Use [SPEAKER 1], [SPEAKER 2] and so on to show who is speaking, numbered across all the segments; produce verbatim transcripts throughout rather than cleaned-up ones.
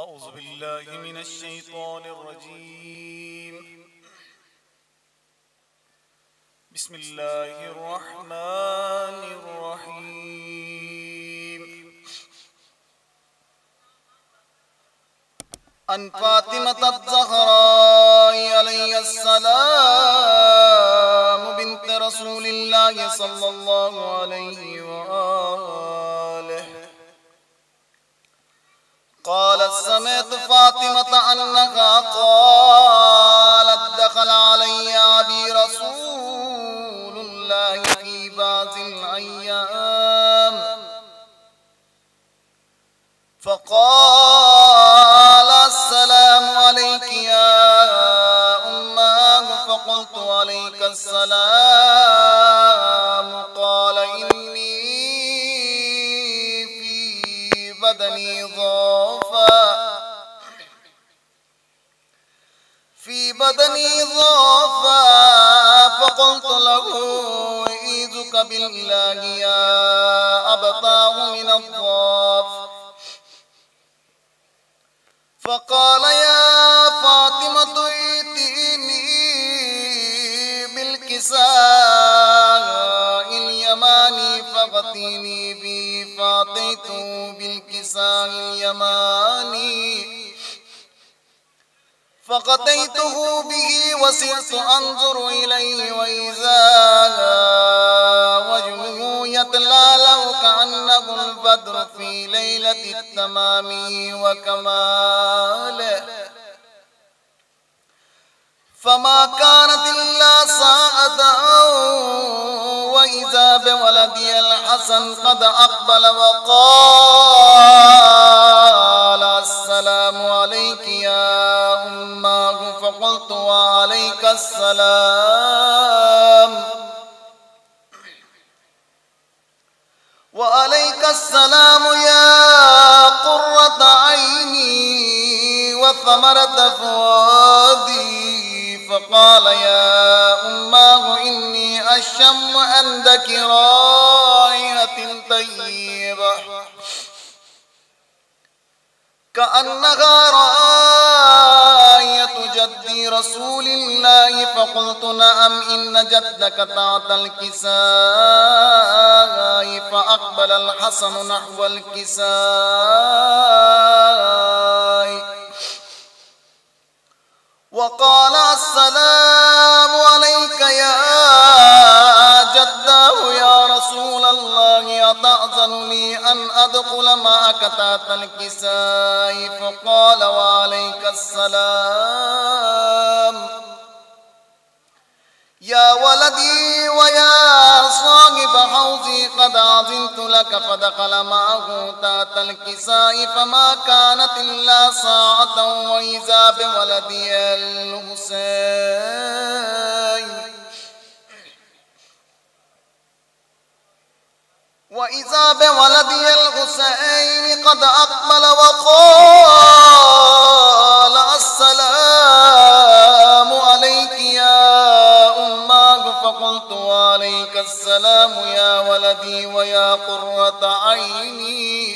[SPEAKER 1] أعوذ بالله من الشيطان الرجيم. بسم الله الرحمن الرحيم. عن فاطمة الزهراء عليه السلام بنت رسول الله صلى الله عليه وآله قالت: سمعت فاطمة أنها قالت: دخل علي أبي رسول الله في بعض الأيام فقال: السلام عليك يا أماه. فقلت: عليك السلام. قال: إني في بدني ضعفا في بدني ضعفا فقلت له: أعيذك بالله يا أبتاه من الضعف. فقال: يا فاطمة ائتيني بالكساء اليماني فغطيني به. فأتيته بالكساء اليماني فغطيته به وسرت أنظر إليه وإذا وجهه يتلى له كأنه البدر في ليلة التمام وكماله. فما كانت إلا ساعة وإذا بولدي الحسن قد أقبل وقال: السلام عليك يا أماه. فقلت: وعليك السلام. وعليك السلام يا قرة عيني وثمرة فؤادي. فقال: يا أماه إني أشم عندك رائحة طيبة كأنها رائحة جدي رسول الله. فقلت: نعم، إن جدك تحت الكساء. فأقبل الحسن نحو الكساء وقال: السلام عليك يا جداه يا رسول الله. أتأذن لي أن أدخل معك تحت الكساء؟ فقال: وعليك السلام يا ولدي ويا صاحب حوزي، قد أذنت لك. فدخل معه تحت الكساء فما كانت إلا ساعة وإذا بولدي الحسين وإذا بولدي الحسين قد أقبل وقال: السلام عليك يا أماه. فقلت: وعليك السلام يا ولدي ويا قرة عيني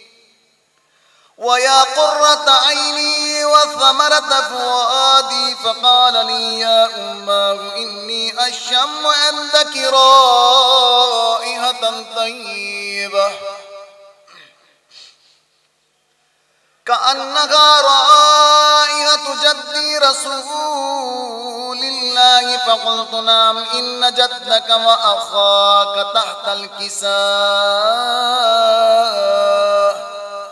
[SPEAKER 1] ويا قرة عيني وثمرة فؤادي. فقال لي: يا أماه إني أشم عندك رائحة طيبة كأنها رائحة جدي رسول الله. فقلت: نعم، إن جدك وأخاك تحت الكساء.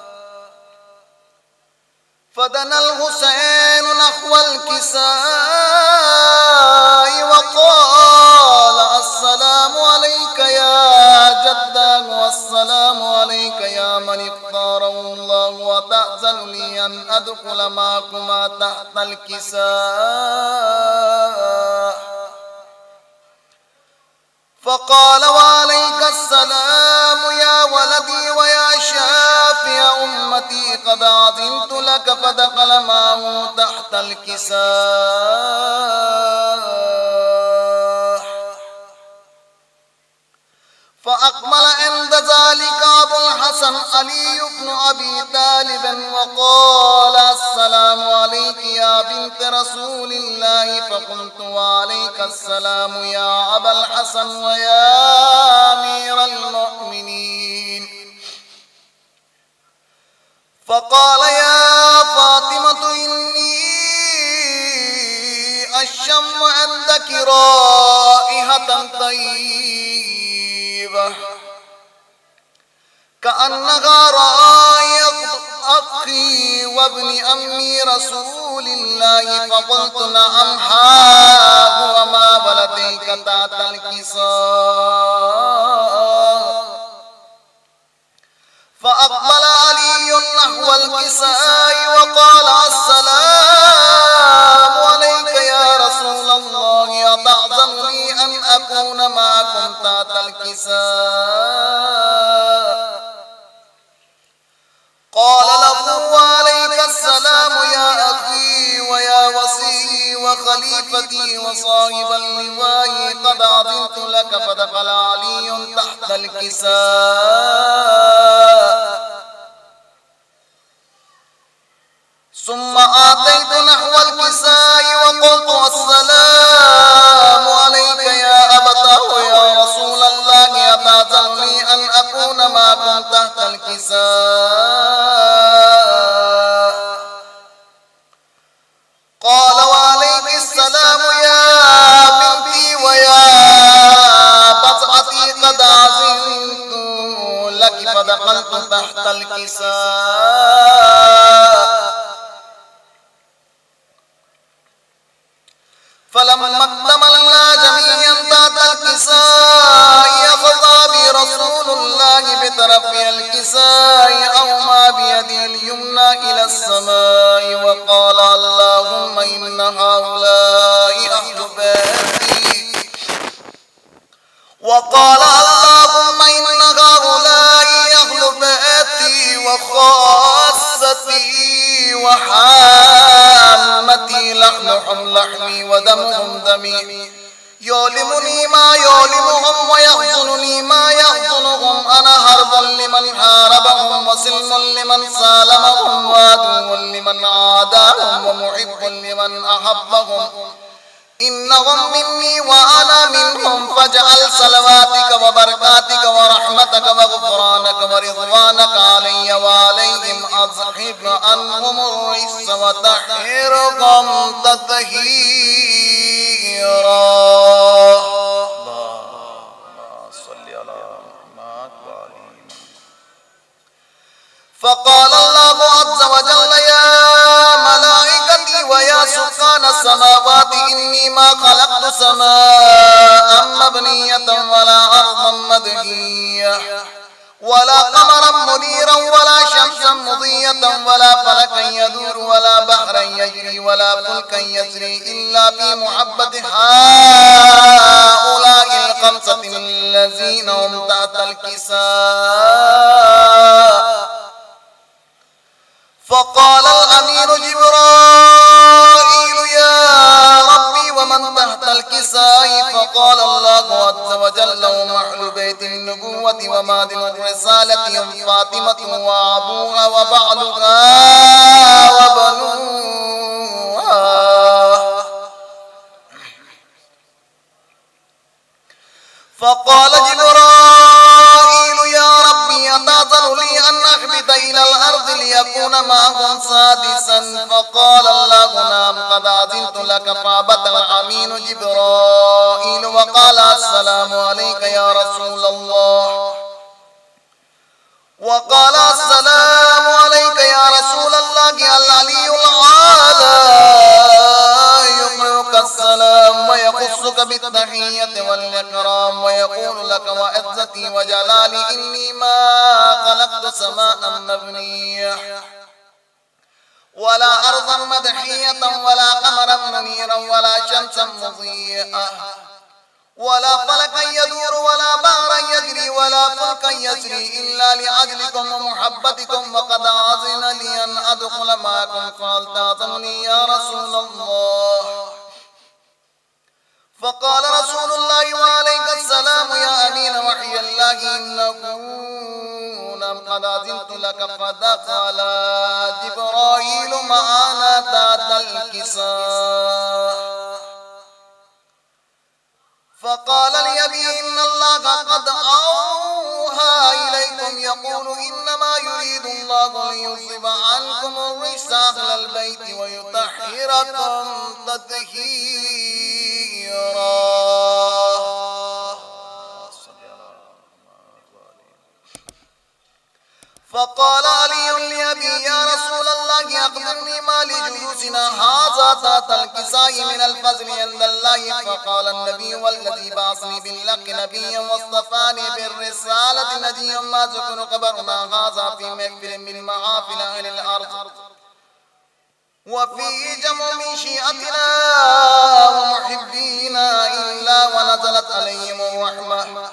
[SPEAKER 1] فدنا الحسين نحو الكساء وقال: السلام عليك يا جداه والسلام عليك يا من اختاره الله. وتأذن لي أن أدخل معكما تحت الكساء؟ فقال: وعليك السلام يا ولدي ويا شافع أمتي، قد أذنت لك. فدخل معه تحت الكساء فأقبل عند ذلك أبو الحسن علي بن أبي طالب وقال السلام عليك يا بنت رسول الله فقلت وعليك السلام يا أبا الحسن ويا أمير المؤمنين. فقال يا فاطمة إني أشم عندك رائحة طيبة كأنها رائحة أخي وابن أمي رسول الله. فقلت نعم ها هو ما بلديك تحت الكساء. فأقبل علي نحو الكساء وقال السلام عليك يا رسول الله أتأذن لي أن أكون معكم تحت الكساء؟ قال له وعليك السلام يا أخي ويا وصي وخليفتي وصاحب اللواء قد أذنت لك. فدخل علي تحت الكساء ثم آتيت نحو الكساء وقلت السلام عليك يا أبتاه يا رسول الله أتأذن لي أن أكون معكم تحت الكساء؟ قال وعليك السلام يا بنتي ويا بضعتي قد أذنت لك. فدخلت تحت الكساء فلما اكتملنا جميعا تحت الكساء أخذ بي رسول الله بطرف الكساء أومى بيده اليمنى إلى السماء وقال اللهم إن هؤلاء أهل بيتي وقال اللهم إن هؤلاء أهل بيتي وخاصتي وحامتي لحمهم لحمي ودمهم دمي يؤلمني ما يؤلمهم ويحزنني ما يحزنهم. أنا حرب لمن حاربهم وسلم لمن سالمهم وعدو لمن عاداهم ومحب لمن أحبهم. إنهم مني وأنا منهم. فاجعل صلواتك وبركاتك ورحمتك وغفرانك ورضوانك علي وعليهم. أذهب عنهم الرجس وطهرهم تطهيرا. اللهم صل على محمد وعلى آله. فقال الله عز وجل يا ملائكتي ويا سكان السماوات إني ما خلقت سماء مبنية ولا أرضا مدحية ولا قمرا منيرا ولا شمسا مضية ولا فلكا يدور ولا بحرا يجري ولا فلكا يسري إلا في محبة هؤلاء الخمسة الذين هم تحت الكساء. فقال الأمير جبرائيل يا ربي ومن تحت الكساء؟ فقال الله عز وجل هم أهل بيت النبوة ومعدن الرسالة هم فاطمة وأبوها وبعلها وبنوها. فقال جبرائيل يا ربي أتأذن لي أن أهبط إلى الأرض ليكون معهم سادسا؟ فقال الله نعم قد أذنت لك. فهبط الأمين جبرائيل وقال السلام عليك يا رسول الله. وقال السلام عليك يا رسول الله. العلي الأعلى يقرئك السلام ويخصك بالتحية والإكرام ويقول لك وعزتي وجلالي إني ما خلقت سماء مبنية ولا أرضا مدحية ولا قمرا منيرا ولا شمسا مضيئة ولا فلكا يدور ولا بحرا يجري ولا فلكا يسري إلا لأجلكم ومحبتكم. وقد أذن لي أن أدخل معكم فهل تأذنني يا رسول الله؟ فقال رسول الله وعليك السلام يا أمين وحي الله إنه قد أذنت لك فدخل جبرائيل معنا تحت الكساء فقال لأبي إن الله قد أوحى إليكم يقول إنما يريد الله ليذهب عنكم الرجس أهل البيت ويطهركم تطهيرا. فقال علي لأبي يا رسول الله أخبرني ما لجلوسنا هذا تحت الكساء من الفضل عند الله. فقال النبي والذي بعثني بالحق نبيا واصطفاني بالرسالة نبيا ما ذكر خبرنا هذا في محفل من محافل أهل الأرض وفيه جمع من شيعتنا ومحبينا إلا ونزلت عليهم الرحمة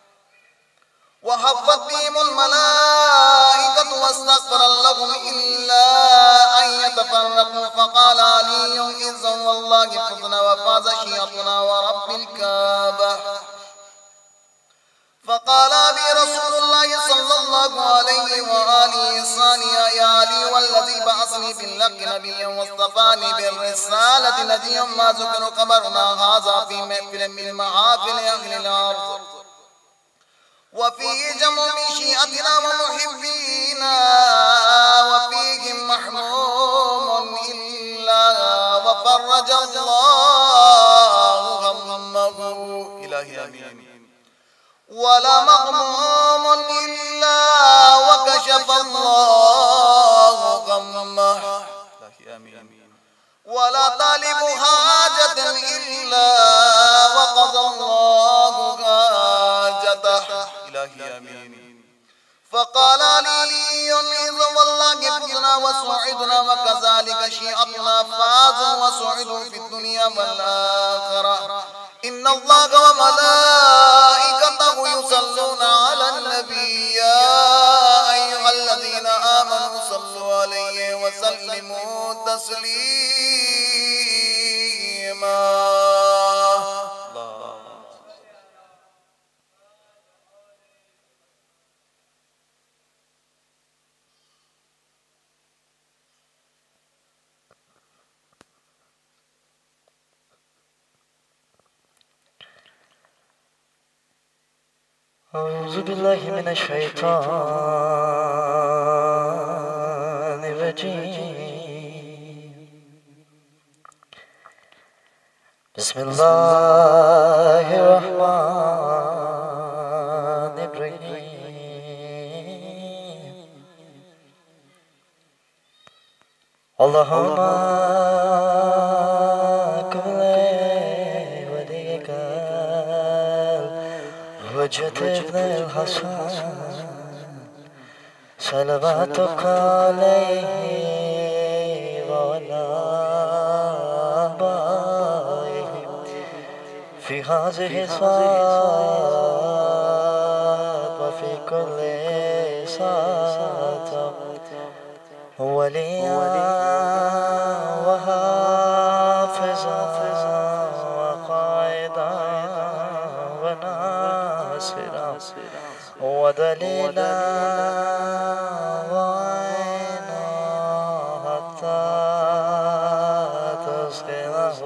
[SPEAKER 1] وحفت بهم الملائكة واستغفر لهم إلا أن يتفرقوا. فقال علي إذن والله فزنا وفاز شيعتنا ورب الكعبة. فقال أبي رسول الله صلى الله عليه وآله ثانيا يا علي والذي بعثني بالحق نبيا واصطفاني بالرسالة نبيا ما ذكر خبرنا هذا في محفل من محافل أهل الأرض وفيه جمع من شيعتنا ومحبينا وفيهم محموم إلا وفرج الله همه إلهي آمين ولا مغموم إلا وكشف الله غمه إلهي آمين ولا طالب حاجة إلا وقضى الله حاجته إلهي آمين. فقال علي إذ والله فزنا وسعدنا وكذلك شيعتنا فازوا وسعدوا في الدنيا والآخرة. إن الله وملائكته يصلون على النبي يا أيها الذين آمنوا صلوا عليه وسلموا تسليما.
[SPEAKER 2] أعوذ بالله من الشيطان الرجيم. بسم الله الرحمن الرحيم. اللهم كل وليك وجهة ابن الحسن صلواتك عليه وعلى آبائه في هذه الساعة وفي كل ساعة وليا وحافظا وقائدا وناصرا ودليلا وعينا حتى تسكنه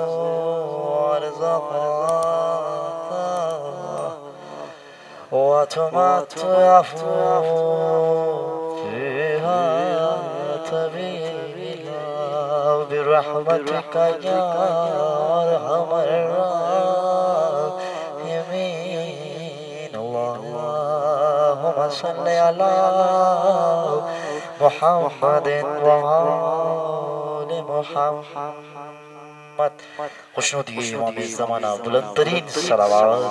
[SPEAKER 2] ورزقه وتمتعه فيها طويلا برحمتك يا أرحم الراحمين. اللهم صل على محمد وآل محمد. खुशनुदी इमाम ज़माना बुलंद तरीन सलावत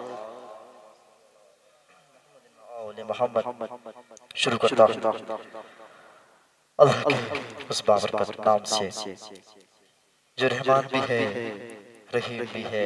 [SPEAKER 2] मोहम्मद शुरू करता हूँ अल्लाह के उस बाबरकत नाम से जो रहमान भी है, रहीम भी है,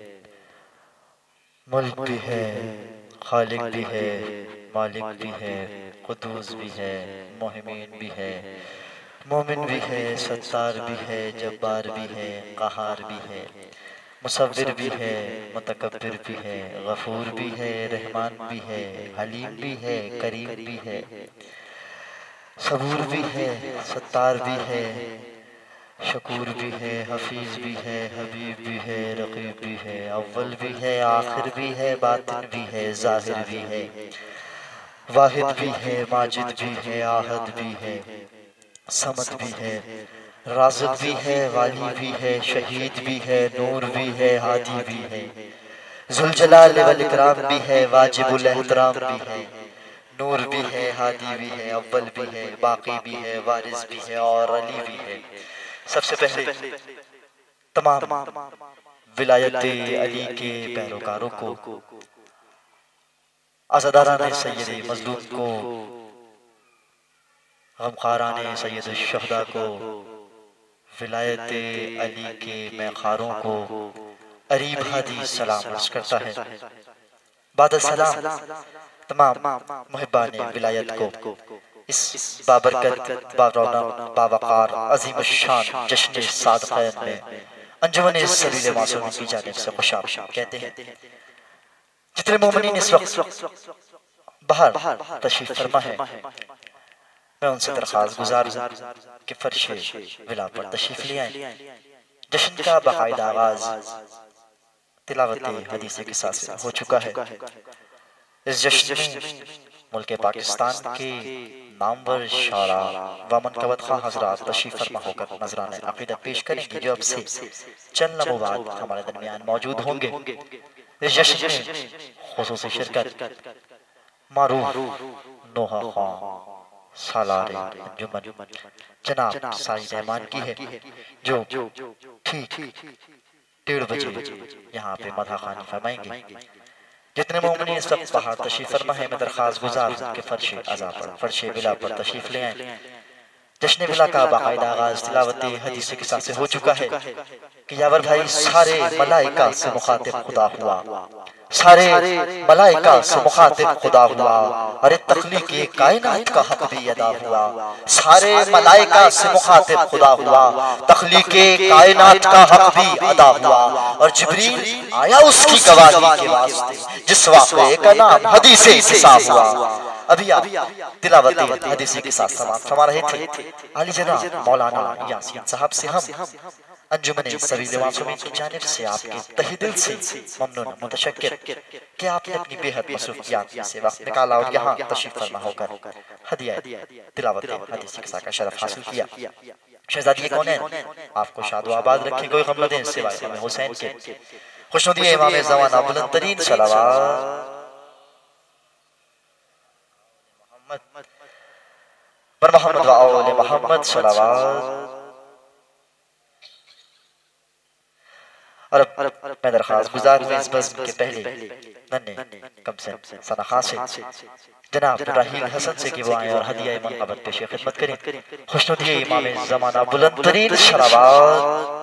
[SPEAKER 2] मुल्क भी है, खालिक भी है, मालिक भी है, कुदूस भी है, मोहमीन भी है, मोमिन भी है, सत्तार भी है, जब्बार भी है, कहार भी है, मुसव्विर भी है, मुतकब्बिर भी है, गफूर भी है, रहमान भी है, हलीम भी है, करीम भी है, सबूर भी है, सत्तार भी है, शकूर भी है, हफीज भी है, हबीब भी है, रकीब भी है, अव्वल भी है, आखिर भी है, बातिन भी है, जाहिर भी है, वाहिद भी है, माजिद भी है, आहद भी है, समद भी है, राज़िक भी है, वाली भी है, शहीद भी है, नूर भी है, हादी भी है, ज़ुल जलाल वल इकराम भी है, वाजिबुल एहतराम भी है, नूर भी है, हादी भी है, अव्वल भी है, बाकी भी है, वारिस भी है और अली भी है। सबसे पहले तमाम विलायत अली के पैरोकारों को, आज़ादाराने सैयद मज़लूम को, गमखाराने सैयद शुहदा को, विलायत अली के मैखारों को अरीब हादी सलाम अर्ज़ करता है। बाद सलाम तमाम मुहिब्बाने विलायत को इस बाबरकत, बारौनक, बावकार, अज़ीम शान जश्न सादक़ैन में अंजुमन सबील मासूमीन की जानिब से खुशामदीद कहते हैं। जितने मोमिनीन इस वक्त बाहर तशरीफ फरमा है, मैं उनसे दरख्वास्त गुजार कि फर्शे विला पर तशरीफ ले आए। जश्न का बाकायदा आगाज तिलावत हदीस के साथ हो चुका है। इस जश्न में मुल्क पाकिस्तान के नामवर शारा व मनकबत खां हजरात तशरीफ फरमा होकर नजराने अक़ीदत पेश करेंगे, जो अब से चंद लम्हों बाद हमारे दरमियान मौजूद होंगे। इस जश्न में खुसूसी शिरकत मारूफ नोहा खां सालारे अंजुमन जनाब साई रहमान की है, जो ठीक डेढ़ बजे यहाँ पे मधा खानी फरमाएंगे। जितने मोमिनीन इस वक्त बाहर तशरीफ फरमा है, मैं दरख्वास्त गुजार के फर्शे अज़ा पर, फर्शे बिला पर तशरीफ ले आए। जश्न बिला का बाकायदा आगाज तिलावत हदीस के साथ से हो चुका है कि यावर भाई सारे मलाइका से मुखातिब खुदा हुआ, सारे मलाइका से मुखातिब खुदा हुआ, अरे तख्लीक कायनात का हक भी अदा हुआ, सारे मलाइका से मुखातिब खुदा हुआ, तख्लीक कायनात का हक भी अदा हुआ, और जिब्रील आया उसकी गवाही के वास्ते, जिस वाक़े का नाम हदीस इंसाफ हुआ। अभी आप तिलावत हदीस के साथ समाप्त फरमा रहे थे। आली जनाब मौलाना यासीन साहब से हम अंजुमन सबील मासूमीन की जानिब से आपके तहे दिल से ममनून मुतशक्किर कि आपने अपनी बेहद मसरूफियात से वक्त निकाला और यहाँ तशरीफ फरमा होकर हदिया तिलावत हदीस के साथ का शरफ हासिल किया। शहजादी कौन है, आपको शाद व आबाद रखे, कोई गम न दें सिवाय इमाम हुसैन के। खुशनुदी इमाम ज़माना बुलंद तरीन सलावत पर मोहम्मद व आले मोहम्मद सलावत। और अब मैं दरख्वास्त गुजार हूँ इस बज़्म के पहले नन्हे कम से सनखा से जनाब राहील हसन से कि वो आए और हदिया मनक़बत पेश खिदमत करें। खुशनुदी इमाम ज़माना बुलंद तरीन सलावत।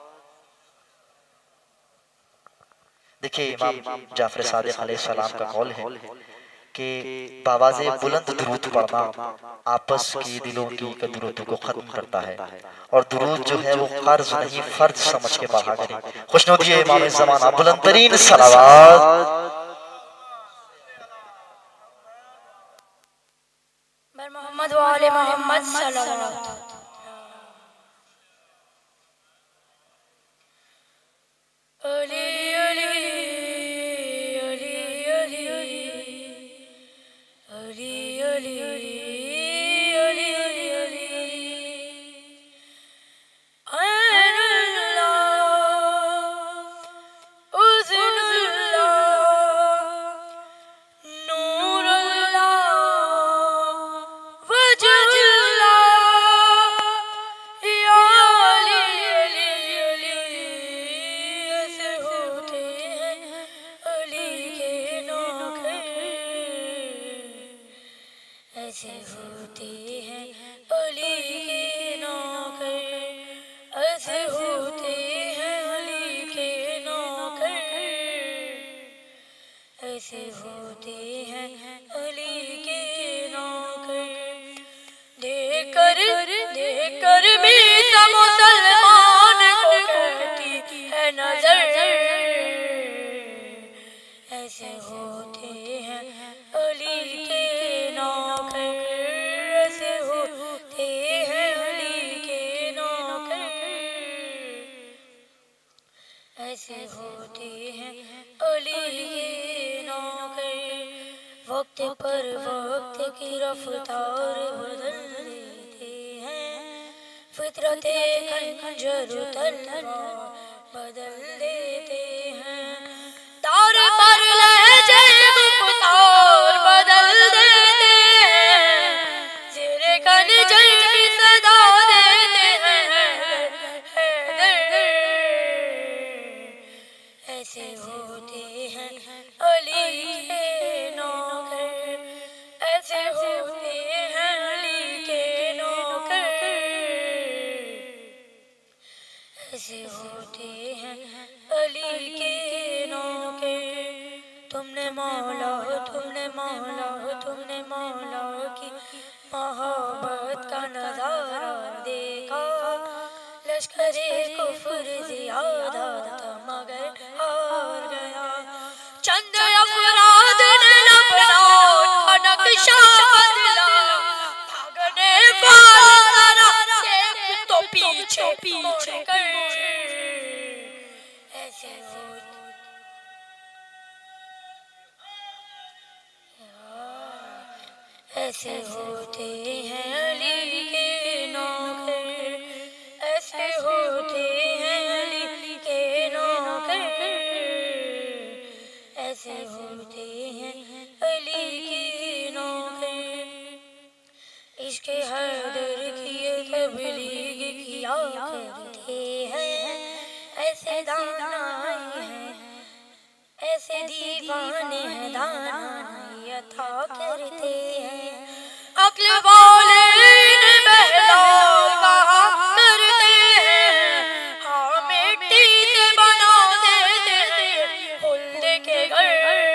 [SPEAKER 2] देखिए इमाम जाफर सादिक़ अलैहिस्सलाम का कौल है कि बावाज़े बुलंद दुरूद पढ़ना आपस की दिलों की दुरूद को खत्म करता है, और दुरूद जो है वो क़र्ज़ नहीं फ़र्ज़ समझ के पढ़ा करें। खुशनुदी इमाम ज़माना बुलंद तरीन सलावत।
[SPEAKER 3] मोहम्मद व आले मोहम्मद सलावत। अली अली अली अली अली अली अली अली अली ऐनुल्लाह उज़्नुल्लाह नूरुल्लाह वजहुल्लाह या अली अली अली ऐसे होते हैं अली के नौकर, ऐसे होते हैं अली के नौकर, ऐसे होते हैं अली के नौकर, ऐसे होते हैं अली के नौकर। देकर देकर भी सब मुसलमान को कहती है नजर, वक्त पर वक्त की रफ्तार बदल देते हैं, फितरते खंजर तलवार बदल देते हैं, तार पर लहजे गुफ्तार बदल देते हैं, ज़ेरे खंजर की सदा देते हैं, हैदर ऐसे होते हैं अली के नौकर, ऐसे होते हैं अली के नौकर, ऐसे होते हैं अली के नौकर। तुमने मौला तुमने मौला तुमने मौला की मोहब्बत का नजारा देखा, लश्करे कुफ्र ज़ियादा था मगर हार गया, चंद अफराद ने लबनान का नक्शा बदला, भागने वाला देख तो पीछे पीछे कर, ऐसे होते ऐसे होते हैं अली के नौकर, ऐसे होते हैं अली के नौकर, ऐसे होते हैं अली के नौकर। इश्क़ हैदर किए तबलीग किया करते हैं, ऐसे दानाए हैं, ऐसे दीवाने हैं दानाए अता करते हैं, अक्ल वाले इन्हें बहला कहा करते हैं, हाँ मिट्टी से बना देते हैं खुल्द के घर,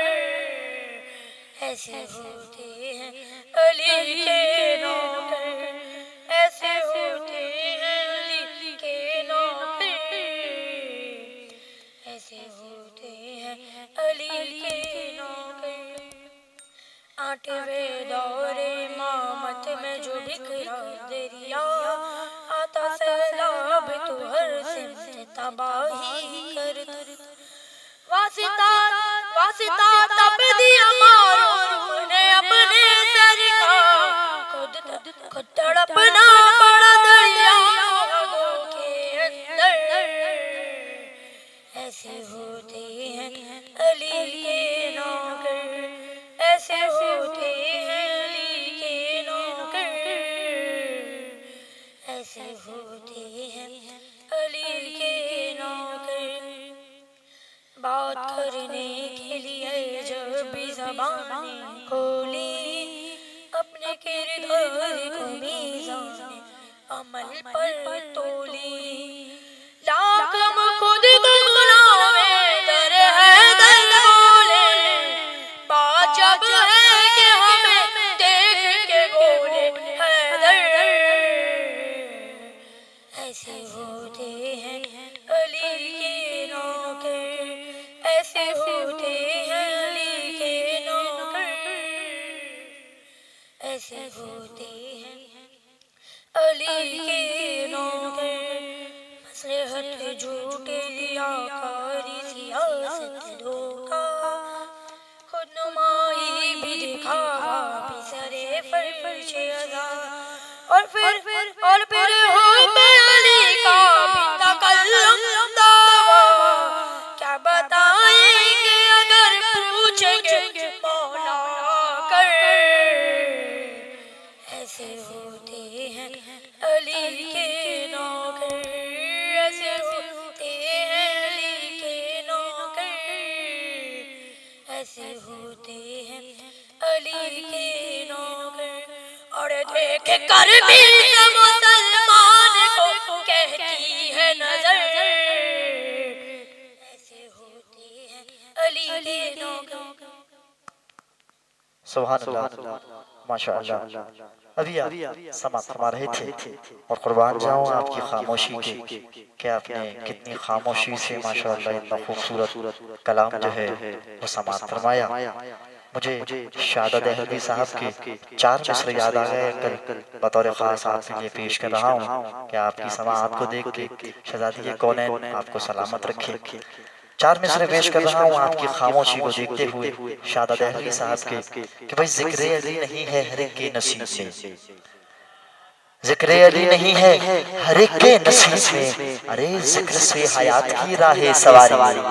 [SPEAKER 3] ऐसे होते हैं अली के नौकर, ऐसे होते हैं अली के नौकर, ऐसे होते हैं अली के नौकर। आठवें दौरे इमामत में जो बिखरा दरिया, आता सैलाब तो हर सिमत तबाही कर, वासिता वासिता तब दिया मारूफ ने अपने सर का, खुद खुद तड़पना पड़ा दरियाओं के अंदर, ऐसे होते हैं अली के नौकर, ऐसे होते हैं अली के नौकर, ऐसे होते हैं अली के नौकर। बात करने के लिए जब भी ज़बानें खोली, अपने किरदार को मीज़ान अमल पर तोली, लाखम खुद को गुलामे दर है दर बोले, बात जब है कि हमें देख के बोले हैदर, ऐसे होते हैं अली के नौकर, ऐसे होते हैं अली के नौकर, ऐसे होते हैं अली के नौकर। मसलहत झूठे रियाकारी सियासत धोखा, खुदनुमाई भी दिखावा भी सरे फर्शे अज़ा, और फिर और फिर हो अली का भी तकल्लुम दावा, क्या बताएंगे अगर पूछेंगे मौला कर, ऐसे होते हैं अली के नौकर, ऐसे होते हैं अली के नौकर, ऐसे होते हैं अली के नौकर। और देख कर भी मुसलमान को कहती है नजर, ऐसे होते हैं अली के नौकर।
[SPEAKER 2] सुभान अल्लाह, माशाअल्लाह। अभी आप समाप्त फरमा रहे थे और कुर्बान जाऊं आपकी खामोशी के कि आपने कितनी खामोशी से माशाअल्लाह इतना खूबसूरत कलाम जो है वो समाप्त फरमाया। मुझे शादा दहलवी साहब के चार मिसरे याद आ गए, कल बतौर ख़ास आपके लिए पेश कर रहा हूँ कि आपकी समाअत को देख के शहज़ादी कौनैन आपको सलामत रखे। चार मिसरे पेश कर रहा हूँ आपकी खामोशी को देखते हुए शादा दहलवी साहब के कि भाई जिक्र अली नहीं है हर एक के नसीब में, जिक्र अली नहीं है हर एक के नसीब में, अरे जिक्र से हयात की राह सवारी,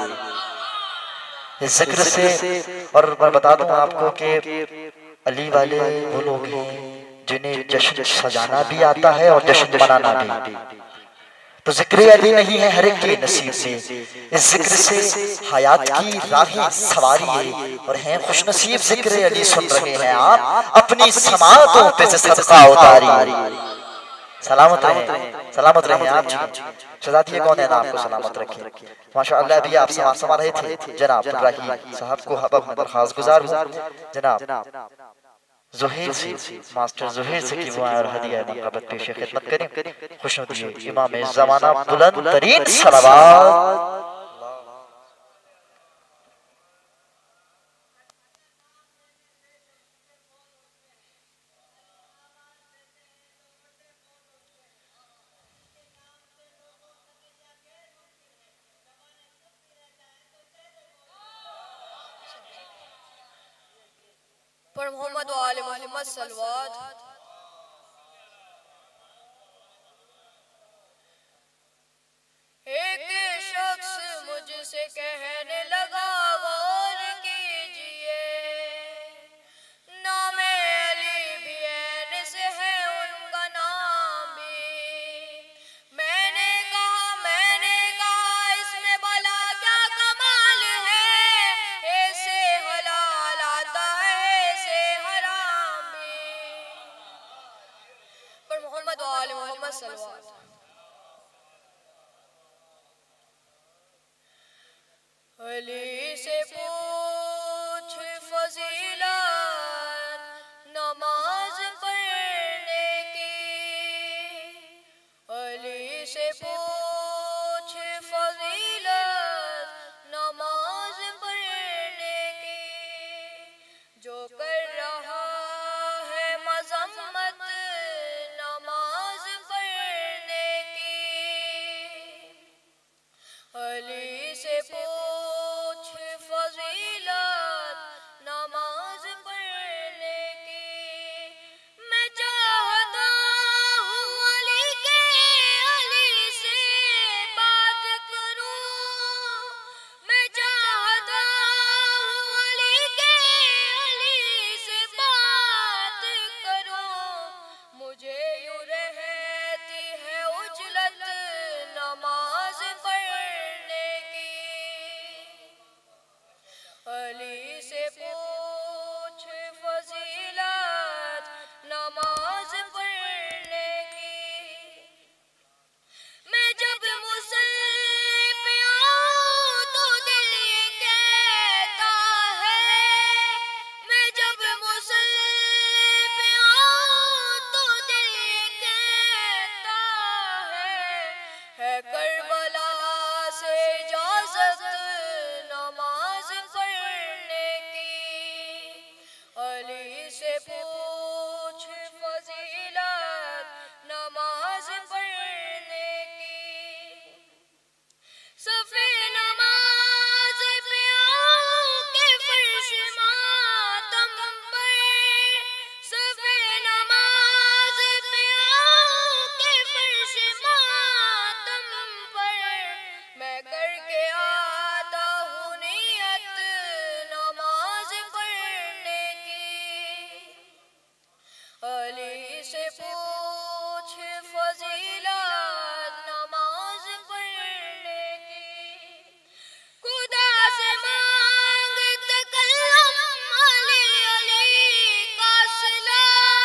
[SPEAKER 2] जिक्र से। और मैं बता दूं आपको कि अली वाले वो लोग हैं जिन्हें जश्न सजाना भी आता है और जश्न मनाना भी। तो जिक्र अली नहीं है हर एक के नसीब से, इस जिक्र से हयात की राहें सवारी है और हैं खुश नसीब जिक्र अली सुन रहे हैं आप अपनी समातों पे से सदका उतारी। सलामत रहे, सलामत रहे आप शहजादी ये कौन है ना आपको सलामत रखे। माशाअल्लाह अभी आप समा समा रहे थे जनाब इब्राहिम साहब को हब में दरखास्त गुजार हूं जनाब ज़ुहैर से, मास्टर ज़ुहैर से कि वो आए और हदिया मनक़बत पेश खिदमत करें। खुशनुदी इमाम ज़माना बुलंद तरीन सलावत।
[SPEAKER 3] पर मोहम्मद वाले मोहम्मद सल्लल्लाहु एक शख्स मुझसे कहने लगा गौर कीजिए, नाम अली भी ऐन से है उनका नाम भी। मैंने कहा मैंने कहा इसमें भला क्या कमाल है, ऐसे हलाल आता है ऐसे हराम भी। पर मोहम्मद वाले मोहम्मद सल्लल्लाहु अली से पूछ फजीलत नमाज पढ़ने की, अली से पूछ फजीलत नमाज पढ़ने की। जो कर रहा है मज़म्मत नमाज पढ़ने की, अली से पूछ फजीलत नमाज पढ़ने की। मैं चाहता हूँ अली के अली से बात करूँ, मैं चाहता हूँ अली के अली से बात करूँ। मुझे यूँ रहती है उजलत नमाज पढ़ने की, अली से पूछ फजीलत नमाज पढ़ने की। मैं जब मुसल्ले पे आऊं तो दिल ये कहता है, मैं जब मुसल्ले पे आऊं तो दिल ये कहता है, है करबला से इजाज़त नमाज पढ़ने की, अली से पूछ फजीलत नमाज पढ़ने की। सफ़े नमाज पे आऊं के फर्श मातम पर, सफ़े नमाज पे आऊं के फर्श मातम पर, मैं करके आता हूँ नियत नमाज पढ़ने की, अली से पूछ फजीलत नमाज पढ़ने की। खुदा से मांग तकल्लुम अली अली का सिला,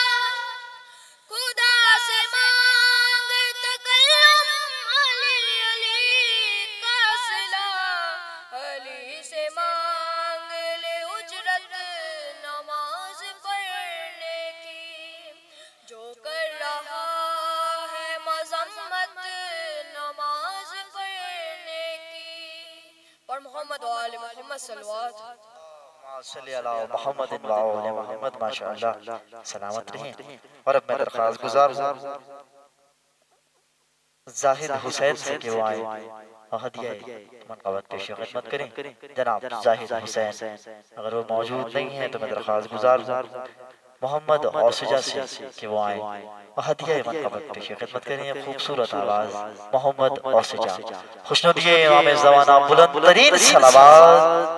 [SPEAKER 3] खुदा से मांग तकल्लुम अली अली का सिला, अली से मांग ले उजरत नमाज पढ़ने की। जो कर रहा है मज़म्मत नमाज पढ़ने की। पर मोहम्मद वाले मोहम्मद सल्लल्लाहु
[SPEAKER 2] मोहम्मद मोहम्मद माशाअल्लाह सलामत रहें। और अब मैं दरखास्त गुजार हूँ जाहिद हुसैन से कि वो आए और हदिया मनक़बत पेश खिदमत करें जनाब जाहिद हुसैन। अगर वो मौजूद नहीं है तो मैं दरख्वास्त गुजार मोहम्मद औसजा से कि वो आए और हदिया मनक़बत पेश खिदमत करें। खूबसूरत आवाज़ मोहम्मद औसजा, खुशनुदिए इमाम ज़माना बुलंद तरीन सलावत।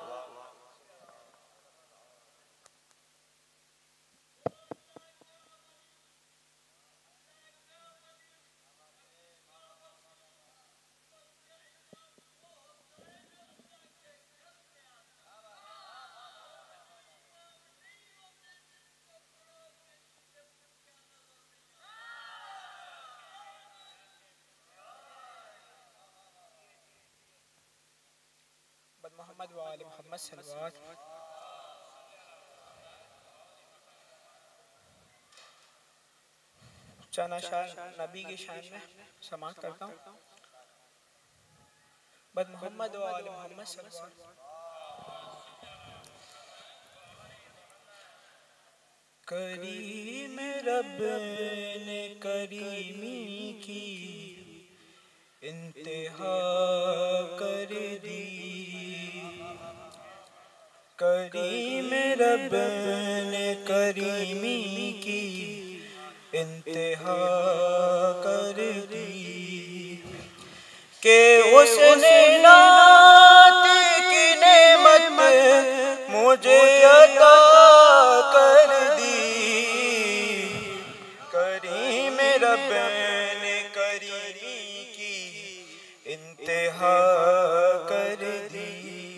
[SPEAKER 4] मोहम्मद व आले मोहम्मद सल्लल्लाहु चनाशाह नबी की शान में समाअत करता हूँ। बद मोहम्मद व आले मोहम्मद सल्लल्लाहु करीम रब ने करीमी की इंतहा कर दी, करीम रब ने करीमी की इंतहा कर दी के उसने नात की नेमत मुझे अता कर दी। करीम रब ने करीमी की इंतहा कर दी।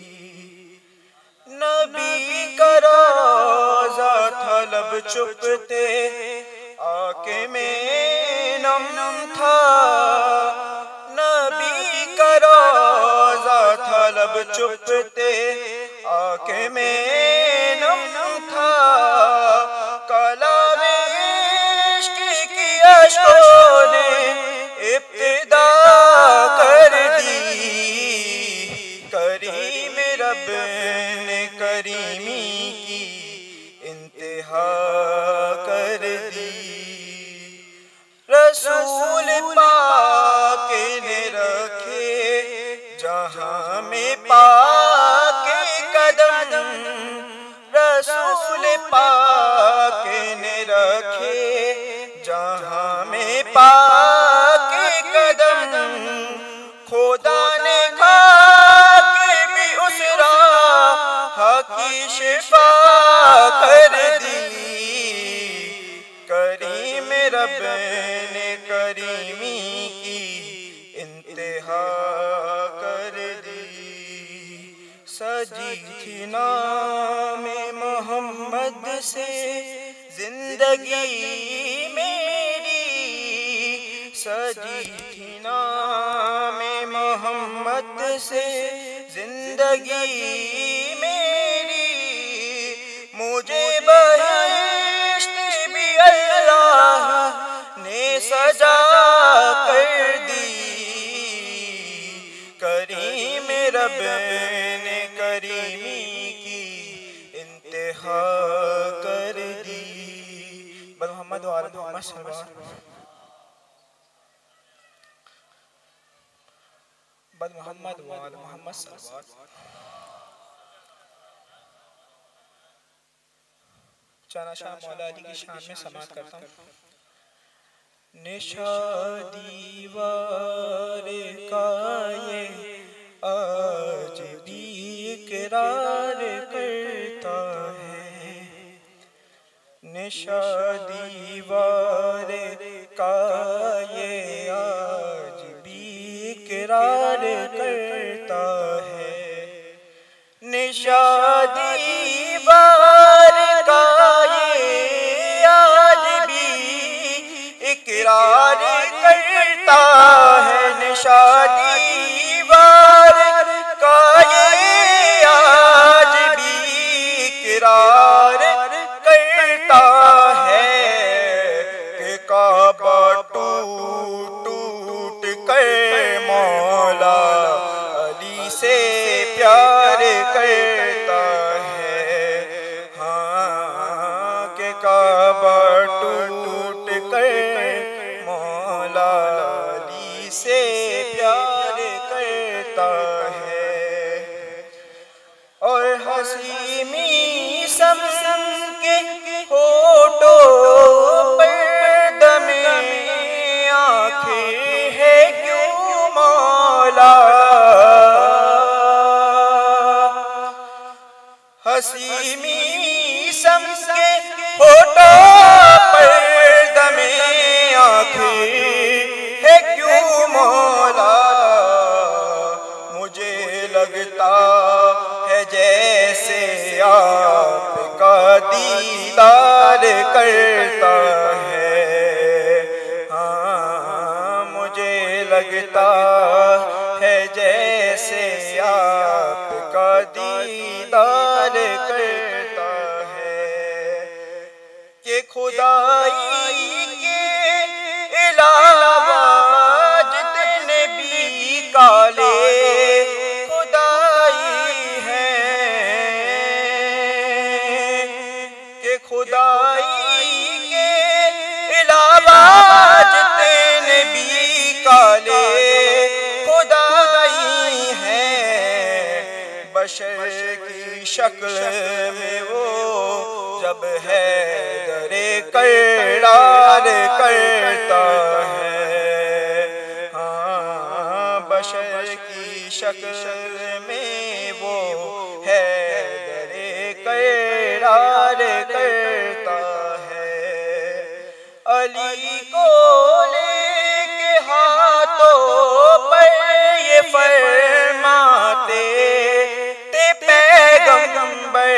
[SPEAKER 4] नबी का रोज़ा था लब चुपते आके में नम था, नबी का रोज़ा था लब चुपते आके में नम था। कलाम इश्क की अश्कों ने इब्तिदा कर दी। करीम रब ने करीमी की इंतहा कर दी। रसूल पाक ने रखे जहां में पाक कदम, रसूल पाक ने रखे जहां में पाक कदम। खुदा ने खा के भी उस राह की शिफा कर दी। करीम रब ने करीमी की इंतहा कर दी। सजी थी नाम मोहम्मद से जिंदगी मेरी, सजी थी नाम मोहम्मद से जिंदगी मेरी। मुझे बहिश्त भी अल्लाह ने सजा कर दी। करीम रब ने करीमी की इंतहा कर दी। बद मोहम्मद व आले मोहम्मद सल्लल्लाहु बद मोहम्मद व आले मोहम्मद सल्लल्लाहु चनाशाह मौला अली की शान में समाअत करता हूँ। निशादीवार का ये आज भी इकरार करता है, निशादीवार का ये आज भी इकरार करता है। निशादीवार का ये आज भी इकरार करता है। निशादीवार का ये आज भी इकरार करता है कि काबा टूट टूट कर मौला अली से प्यार करता है। हाँ के काबा टूट कर लगता है जैसे आपका दीदार करता है कि खुदाई के अलावा जितने भी काले खुदाई हैं कि खुदाई के अलावा जितने भी काले खुदाई हैं बशर की शक्ल में वो जब है दरे करार करता है। हाँ बशर की शक्ल में वो है दरे करार करता है। अली को लेके हाथों पर ये फरमाते ते पैगंबर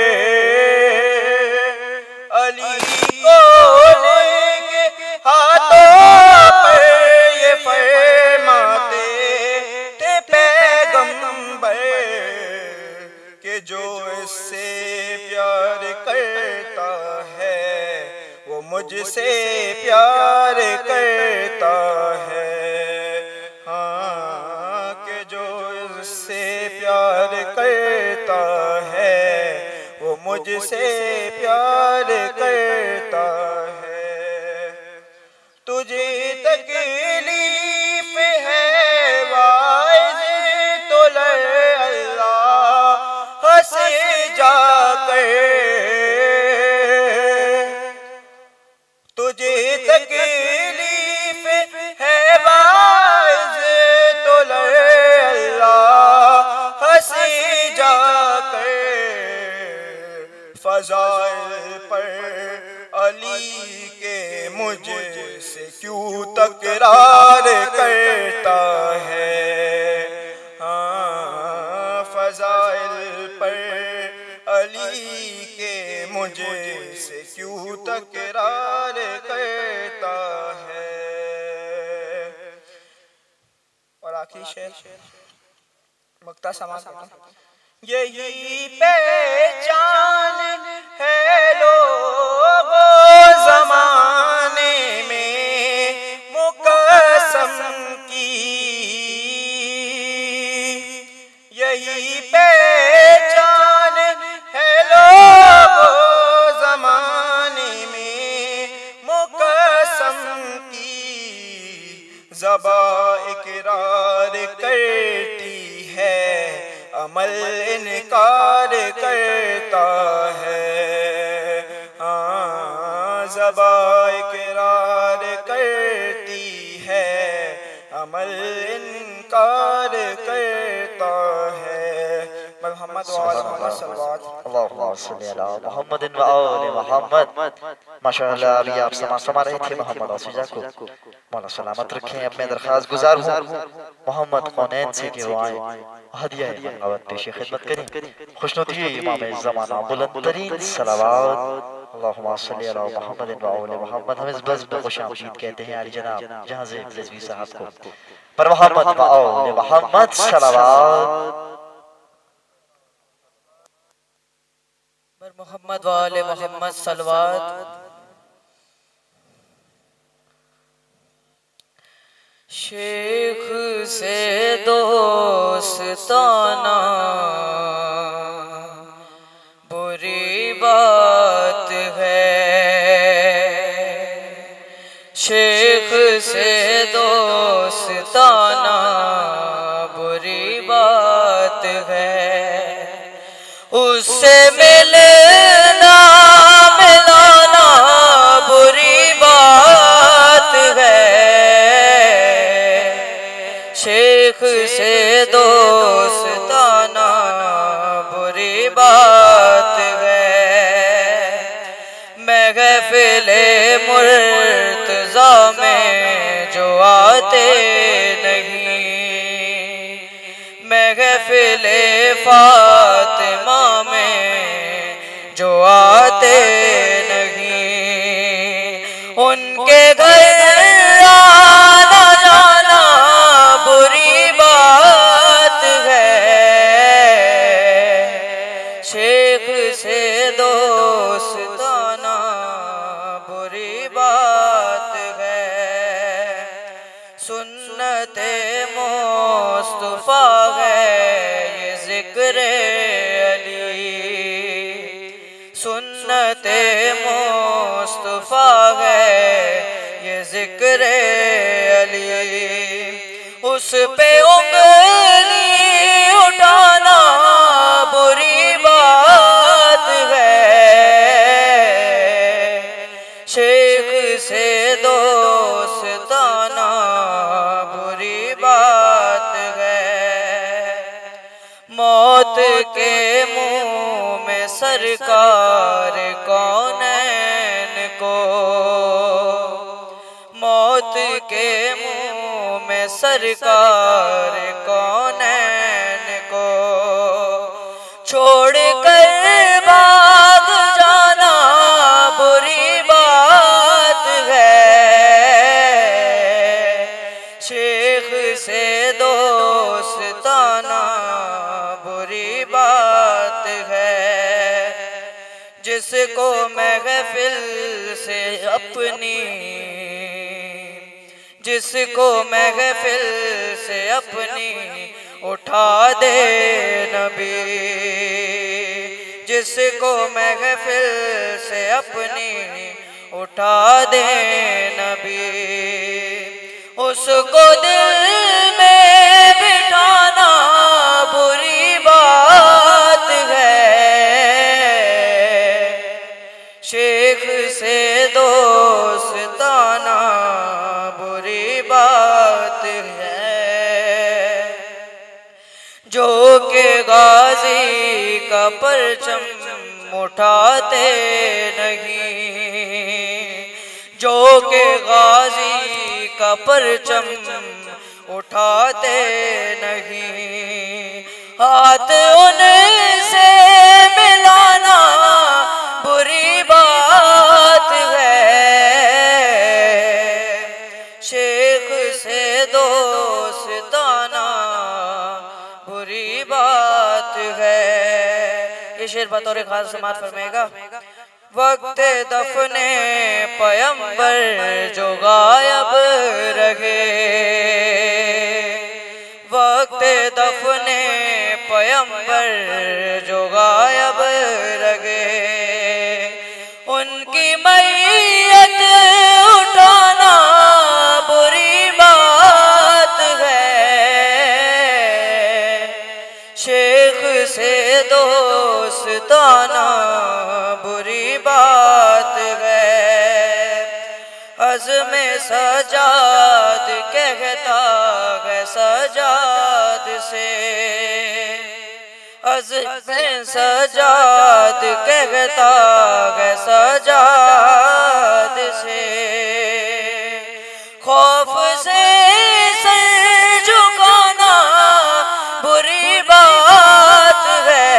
[SPEAKER 4] अली को लेके हाथों पर ये फरमाते थे पैगंबर कि जो इससे प्यार करता है वो मुझसे प्यार करता है। हाँ कि जो इससे प्यार करता है वो मुझसे प्यार करता है। तुझे तकलीफ है वाइज तो लड़ अल्लाह से जाकर तुझे तकलीफ है वाइज तो लड़ अल्लाह से जाकर फज़ाइल पर अली के मुझसे क्यों तकरार करता है। हाँ फज़ाइल पर अली के मुझसे क्यों तकरार करता है। और आखिरी शेर मुक्ता समाज यही पहचान है लोगों ज़माने में मुक़स्सम की यही पहचान है लोगों ज़माने में मुक़स्सम की ज़बा इकरार करती है अमल इनकार करता है। हाँ ज़बा इकरार करती है अमल इनकार करता है। मोहम्मद
[SPEAKER 2] मोहम्मद मोहम्मद माशाअल्लाह अभी आप समा समा रहे थे मोहम्मद आसिजा को मौला सलामत रखें। अब मैं दरख्वास्त गुजार हूँ मोहम्मद कौनैन से कि वो आए हदिया बगावत पेश खिदमत करें। खुशनुदी इमाम ज़माना बुलंद तरीन सलावत अल्लाहुम्मा सल्ली अला मुहम्मद व आले मुहम्मद। हम इस बज़्म में खुशामदीद कहते हैं आली जनाब जहां से रिज़वी साहब को पर मोहम्मद व आले मुहम्मद सलावत
[SPEAKER 3] पर मोहम्मद व आले मुहम्मद सलावत। शेख से दोस्ताना बुरी बात है। शेख से दोस्ताना बुरी बात है। उससे मिलना मिलाना बुरी बात है। शेख से दोस्ताना बुरी बात है। महफ़िले मुर्तज़ा में जो आते नहीं महफ़िले फातिमा में जो आते नहीं उनके घर आना जाना
[SPEAKER 5] मुस्तफ़ा है ये जिक्र अली, सुन्नते मुस्तफ़ा है ये जिक्र अली। उस पे उंगली उठाना बुरी बात है, शेख से दोस्ताना बुरी बात है। मौत के मुंह में सरकार कौनैन को, मौत के मुंह में सरकार कौनैन को छोड़ कर भाग जाना बुरी बात है, शेख से दोस्ताना बुरी बात है। जिसको महफिल से अपनी, जिसको महफिल से अपनी उठा दे नबी, जिसको महफिल से अपनी उठा दे नबी, उसको दिल में बिठाना बुरी बात है, शेख से दोस्ताना बुरी बात है। जो के गाजी का परचम उठाते नहीं, जो के गाजी का परचम उठाते नहीं, हाथ उनसे मिलाना बुरी बात है, शेख से दोस्ताना बुरी बात है। ये शेर बतौर खास समात फरमाएगा। वक्त दफने पयंबर जो गायब रहे, वक्त दफने पयंबर जो गायब रहे, उनकी मैयत उठाना बुरी बात है, शेख से दोस्ताना बुरी बात है। अज़्म सजाद कहता है सजाद से, अज़्म सजाद कहता है सजाद से, खौफ से सर झुकाना बुरी बात है,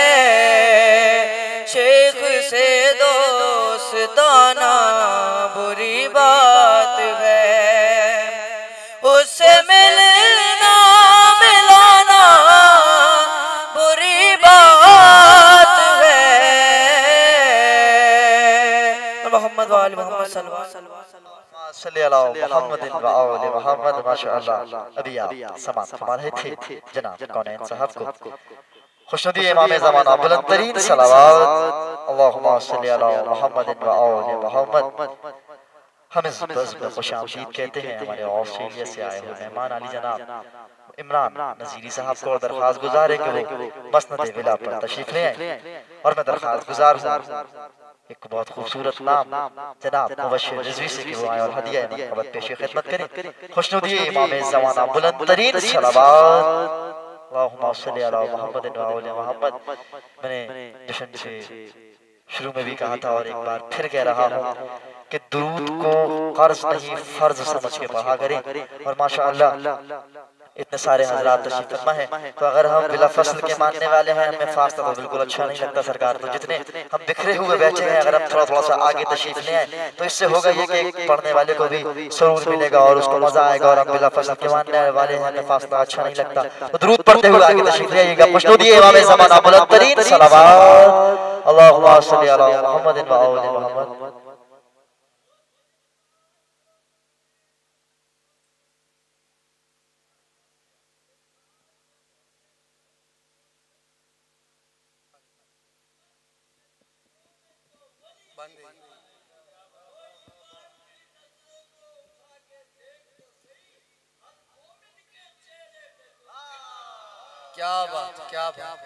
[SPEAKER 5] शेख से दोस्ताना बुरी बात है। उससे मिलना मिलाना बुरी बात है। मोहम्मद वाले मोहम्मद सल्लल्लाहु अलैहि
[SPEAKER 2] वसल्लम मोहम्मद माशाअल्लाह। अभी आप समात फरमा रहे थे जनाब कौनैन साहब को। खुशनुदी इमाम ज़माना बुलंद तरीन सलावत अल्लाहुम्मा सल्ली अला मुहम्मद व आले मुहम्मद। हम इस बज़्म में खुशामदीद कहते हैं हमारे ऑस्ट्रेलिया से आए हुए मेहमान अली जनाब इमरान नज़ीरी साहब को दरख्वास्त गुजार है कि वो मसनद विला पर तशरीफ ले आए। और मैं दरख्वास्त गुजार हूँ एक बहुत खूबसूरत नाम जनाब मुबश्शिर रिजवी से कि वो आए और हदिया मकबत पेश खिदमत करें। खुशनुदी इमाम ज़माना बुलंद तरीन सलावत अल्लाहुम्मा सल्ली अला मुहम्मद व आले मुहम्मद। मैंने जश्न से शुरू में भी कहा था और एक बार फिर कह रहा हूँ कि दुरूद को कर्ज नहीं फर्ज समझ के पढ़ा करें। और माशाअल्लाह इतने सारे हजरात तशरीफ फरमा है, तो अगर हम बिला फसल के मानने वाले हैं हमें फासला तो बिल्कुल अच्छा नहीं लगता सरकार। तो जितने हम बिखरे हुए बैठे हैं अगर हम थोड़ा थोड़ा सा आगे तशरीफ ले आए तो इससे होगा ये कि पढ़ने वाले को भी सुरूर मिलेगा और उसको मजा आएगा। और हम बिला फसल के मानने वाले हैं हमें फासला अच्छा नहीं लगता। तो दुरूद पढ़ते हुए आगे तशरीफ ले आइएगा। खुशनुदी इमाम ज़माना बुलंद तरीन सलावत अल्लाहुम्मा सल्ली अला मुहम्मद व आले मुहम्मद।
[SPEAKER 5] क्या बात, क्या बात।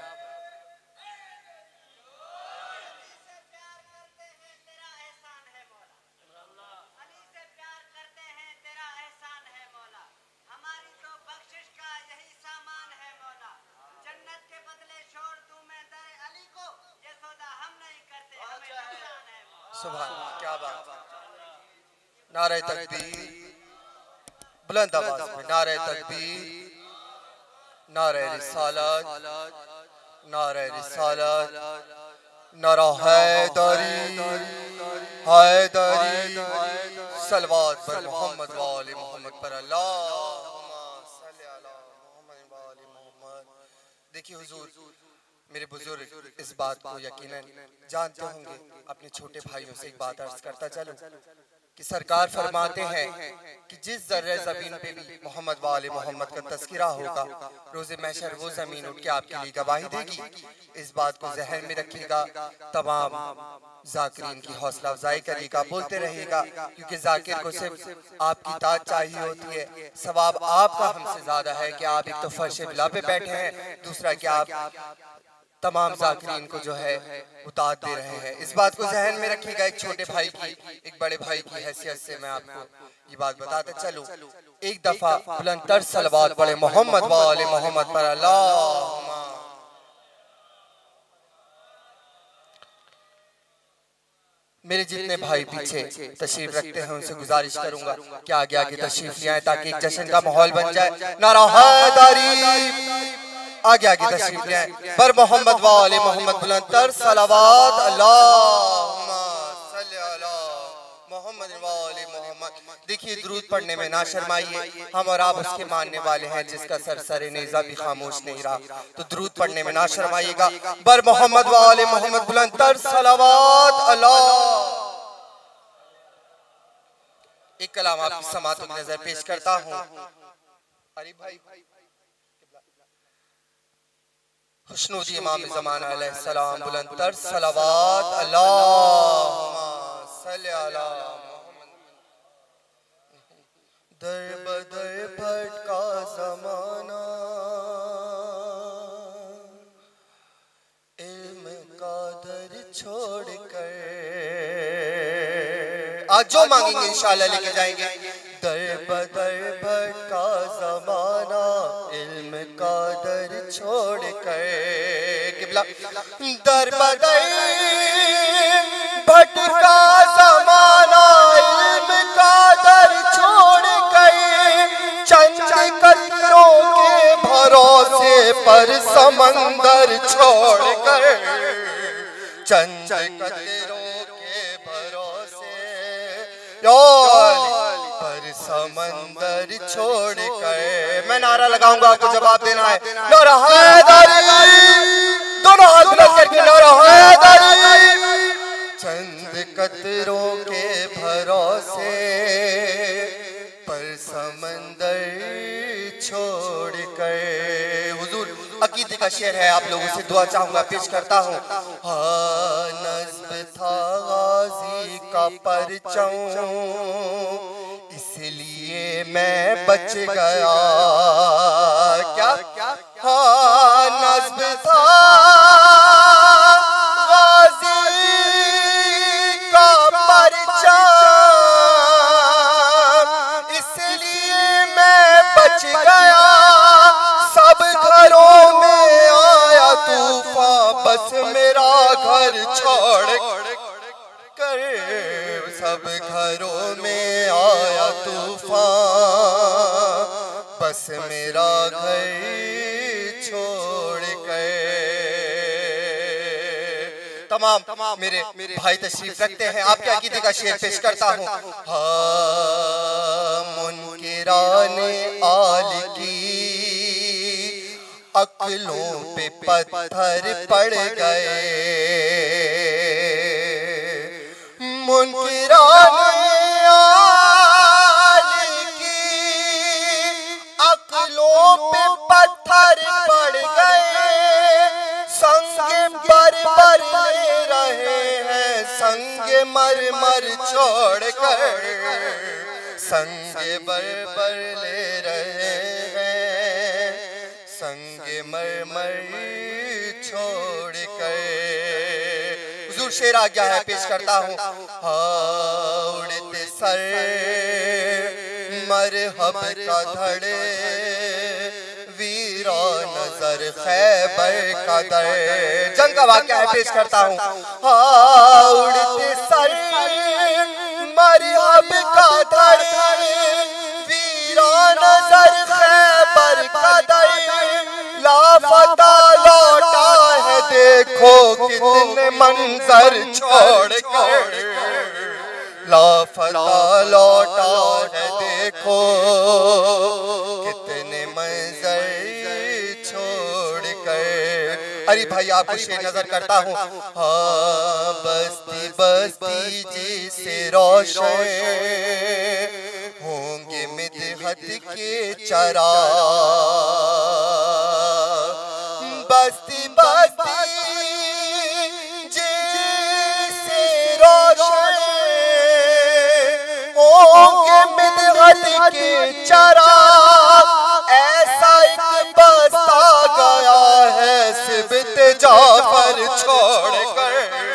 [SPEAKER 5] सुभान, क्या बात। नारे तकबीर, बुलंद आवाज में नारे तकबीर, नारे रिसालत, नारे रिसालत, नारा हैदरी, हैदरी, सलवात पर मोहम्मद वाले मोहम्मद पर अल्लाहुम्मा सल्ली अला मोहम्मद वाले मोहम्मद। देखिए हुजूर, मेरे बुजुर्ग इस बात को यकीनन जानते होंगे। अपने छोटे भाइयों से एक बात अर्ज करता चलूं कि सरकार फरमाते हैं कि जिस जर्रे ज़मीन पे भी मोहम्मद वाले मोहम्मद का तज़किरा होगा, रोज़े महशर वो ज़मीन उठ के आपके लिए गवाही देगी। इस बात को जहन में रखिएगा, तमाम ज़ाकिरीन की हौसला अफजाई करेगा, बोलते रहेगा, क्योंकि ज़ाकिर को सिर्फ आपकी ताज चाहिए होती है। सवाब आपका हमसे ज़्यादा है कि आप एक तो फर्श बिला पे बैठे हैं, दूसरा कि आप तमाम ज़ाकिरीन को जो है उतार दे रहे हैं। इस बात को जहन में रखिएगा। एक छोटे भाई की, एक बड़े भाई की हैसियत से मैं आपको ये बात बताते चलूं। एक दफा बुलंदतर सलवात पढ़े मोहम्मद वाले मोहम्मद पर अल्लाहुम्मा। मेरे जितने भाई पीछे तशरीफ रखते हैं उनसे गुजारिश करूंगा कि आगे आगे तशरीफ ले आए ताकि एक जश्न का माहौल बन जाए। नारा हैदरी, आगे आगे तशरीफ ले आए। पर मोहम्मद वाले मोहम्मद बुलंदतर सलावत अल्लाहुम्मा सल्ली अला मोहम्मद वाले मोहम्मद। देखिए, दुरूद पढ़ने में ना शर्माइए। हम और आप उसके मानने वाले हैं जिसका सरसरे नेज़ा भी खामोश नहीं रहा, तो दुरूद पढ़ने में ना शर्माइएगा। बर मोहम्मद वाले मोहम्मद बुलंदतर सलावत अल्लाह। एक कलाम आपकी समातों की नजर पेश करता हूँ। अरे भाई, हुस्नुद्दीन इमाम ज़माना अलैहिस्सलाम बुलंदतर सलावत अल्लाहुम्मा सल्ली अला मोहम्मद। दर बदर भटका ज़माना, इल्म का दर छोड़कर, आज जो मांगेंगे इंशाअल्लाह लेके जाएंगे। दर बदर भटका ज़माना, इल्म का दर छोड़ कर, किबला दर बदर भटका ज़माना, इल्म का दर छोड़ कर, चंद कतरों के भरोसे पर समंदर छोड़ कर, चंद कतरों के भरोसे पर समंदर छोड़ कर। मैं नारा लगाऊंगा, आपको जवाब देना है। नारा हैदरी, दोनों हाथ बुलंद करके नारा हैदरी। चंद कतरों के भरोसे पर समंदर छोड़ कर। हुजूर, अकीदे का शेर है, आप लोगों से दुआ चाहूंगा, पेश करता हूँ। हाँ, नज़्म था गाज़ी का परचम, इसलिए मैं बच गया। क्या क्या? हाँ, नज़्म था गाज़ी का परचम, इसलिए मैं बच गया। सब घरों में आया तूफान, बस मेरा घर छोड़ कर। सब घरों में आया तूफान, बस मेरा घर छोड़ कर। तमाम मेरे मेरे भाई तशरीफ रखते हैं, आपके अकीदे का शेर पेश करता हूँ। हाँ, मुनकिराने आल की अक्लों पे पत्थर पड़ गए, मुनकिराने आल की अक्लों पे पत्थर पड़ गए। संग बर बर ले रहे हैं, संग मर मर छोड़ कर संगे बर बर ले रहे हैं, संगे मर मर छोड़ कर। हुजूर शेर आ गया है, पेश करता हूँ। हाँ उड़ते सर मरहब का धड़े वीरा नजर खैबर का दर। जंग का वाक़या है, पेश करता हूँ। हाँ उड़ते सर मरहब का धड़े वीरा नजर खैबर का दर। लापता लौटा है देखो कितने मंजर छोड़ कर, लापता लौटा है देखो कितने मंजर छोड़ कर। अरे भाई आपको शेर नजर करता हूँ। हाँ बस्ती बस्ती जिसे रोशन होंगे मिदहत के चरा, बस्ती बस्ती जिसे रोशन होंगे मिदहत के चरा। ऐसा एक बस्ता गया है सिबत जाफर छोड़ कर,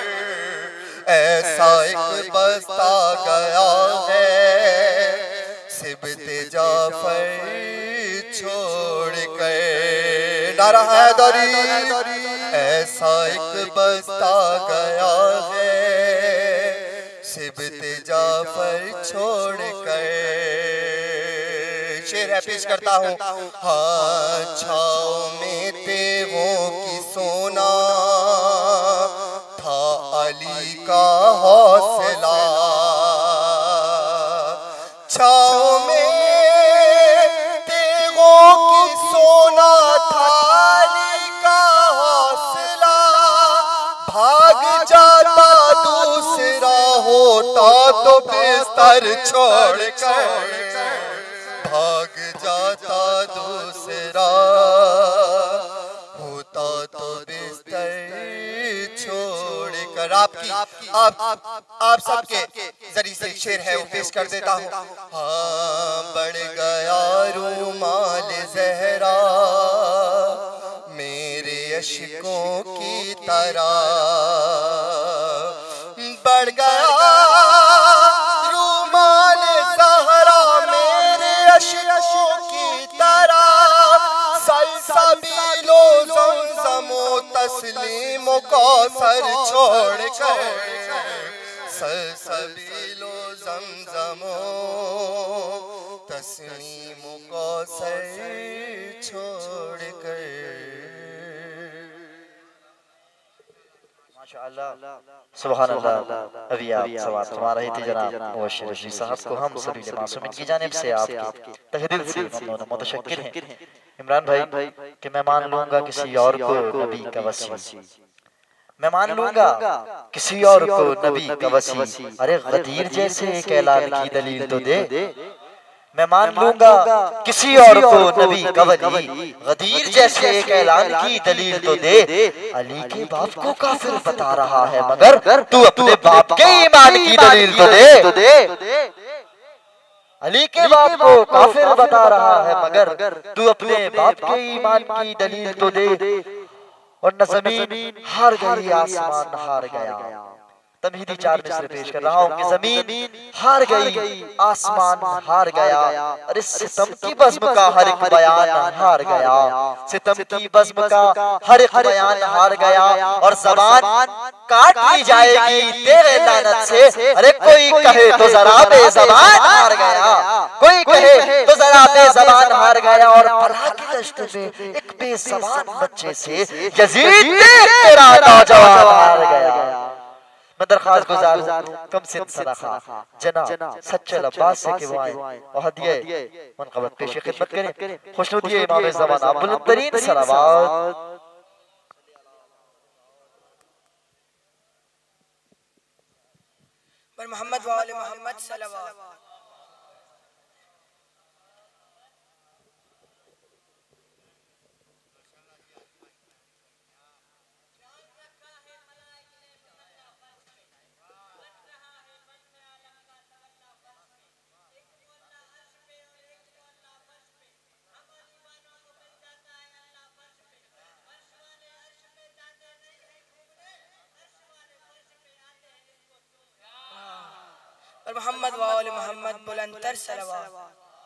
[SPEAKER 5] ऐसा एक बस्ता गया है सिबत जाफर छोड़ कर। नारा हैदरी, ऐसा एक बस्ता गया है सिबत जाफर छोड़ कर। शेर है, पेश करता हूँ। हाँ छाँव में तेवों की सोना था अली का हौसला, छाँव में तेवों की सोना था अली का हौसला। भाग जाता दूसरा होता तो बिस्तर छोड़ कर, भाग जाता दूसरा होता तो बिस्तर छोड़ कर। आपकी आप आप सबके जरिए से शेर है वो पेश कर देता हूँ। हाँ बढ़ गया रूमाल ज़हरा मेरे अश्कों की तरह, बढ़ गया रूमाल ज़हरा मेरे अश्कों की तरह। सलसबीलो ज़मज़मो तस्लीमो कौसर छोड़ कर, सलसबीलो ज़मज़मो तस्लीमो कौसर छोड़ कर।
[SPEAKER 2] सुभान अल्लाह। अभी आप सवाल फरमा रहे थे जनाब मुबश्शिर रशीद साहब को, हम सभी मासूमिन की जानिब से आपके तहे दिल से ममनून व मुतशक्किर हैं इमरान भाई कि मैं मान लूंगा किसी और को नबी का वसी, मैं मान लूंगा किसी और को नबी का वसी। अरे गदीर जैसे एक ऐलान की दलील तो दे, मैं मान लूंगा किसी और को नबी का वली, गदीर जैसे एक ऐलान की दलील तो दे। अली के बाप को काफिर बता रहा है मगर तू अपने बाप के ईमान की दलील तो दे। अली के बाप को काफिर बता रहा है मगर तू अपने बाप के ईमान की दलील तो दे। और न जमीन हार गई आसमान हार गया, तमहीदी चार मिसरे पेश कर रहा हूँ कि जमीन हार गई आसमान हार गया। अरे सितम की बज़्म का हर एक बयान हार गया, सितम की बज़्म का हर एक बयान हार गया। और ज़बान काट ली जाएगी तेरे लानत से। अरे कोई कहे तो जरा बेज़बान हार गया, कोई कहे तो जरा बेज़बान हार गया। और बला की दश्त में एक बेज़बान बच्चे से यज़ीद तेरा नौजवान हार गया। मैं दरख्वास्त गुजार हूँ कम से सदाखा जना सच्चे अब्बास से कि वो आए और हदिये मनक़बत पेश खिदमत करें। खुशनुदी इमाम ज़माना बुलंद तरीन सलावत
[SPEAKER 4] पर मोहम्मद व आले मोहम्मद सल्लल्लाहु। मोहम्मद व आले मोहम्मद बुलंदतर सलवात।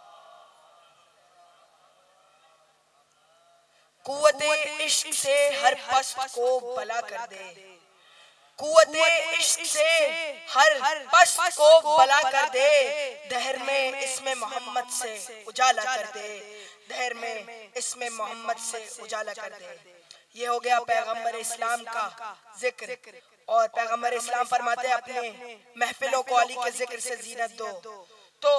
[SPEAKER 4] कुव्वते इश्क से हर पस्त को भला कर दे, कुव्वते इश्क से हर पस्त को भला कर दे, दहर में इसमें मोहम्मद से उजाला कर दे, दहर में इसमें मोहम्मद से उजाला कर दे। ये हो गया पैगंबर इस्लाम का जिक्र। और पैगंबर इस्लाम फरमाते हैं अपने महफिलों को अली के जिक्र से जीनत दो। तो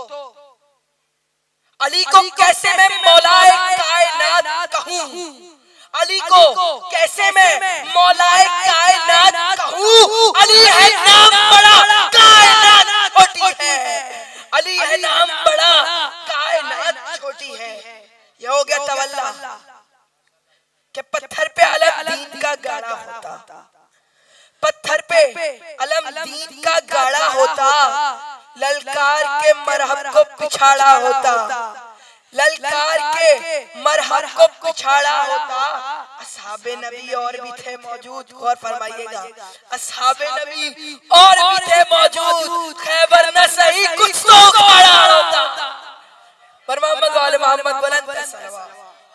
[SPEAKER 4] अली को कैसे मैं मौलाए कायनात कहूं, अली को कैसे मैं मौलाए कायनात कहूं, अली है नाम बड़ा कायनात छोटी है, अली है नाम बड़ा कायनात छोटी है। ये हो गया तवल्ला कि पत्थर पे अलम दीन का गाड़ा होता, पत्थर पे अलम दीन का गाड़ा होता, ललकार के मरहब को पिछाड़ा होता, ललकार के मरहब को पिछाड़ा होता। असहाबे नबी और भी थे मौजूद, गौर फरमाइएगा, असहाबे नबी और भी थे मौजूद, खैबर न सही कुछ तो खड़ा होता। पर मोहम्मद वाले मोहम्मद बुलंद सलवात।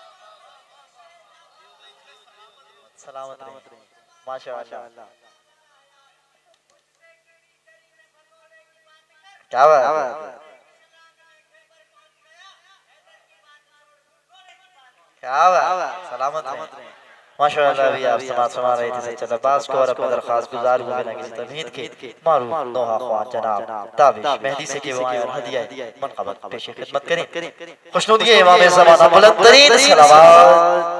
[SPEAKER 2] सलामत रहे, माशाअल्लाह। क्या बात है, क्या बात, सलामत रहे, माशाअल्लाह। भी आप समाज सुना रहे थे सच्चा अब्बास को और अपना दरखास्त गुजार हुए बिना किसी तमहीद के मारूफ नोहा ख्वान जनाब ताबिश मेहदी से के वाए और हदिया मनक़बत पेश खिदमत करें। खुशनुदी इमाम ज़माना बुलंदतरीन सलावत।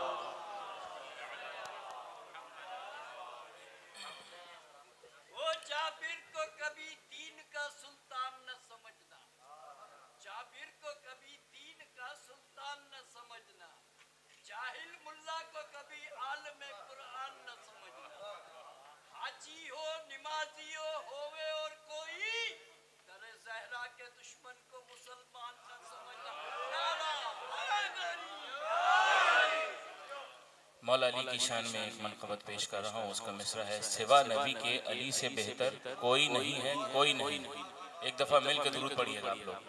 [SPEAKER 6] मौला अली की शान में एक मनक़बत पेश कर रहा हूँ। उसका मिसरा है, सिवा नबी के अली से बेहतर कोई नहीं है, कोई नहीं। एक दफा मिलकर दुरूद पढ़िएगा आप लोग।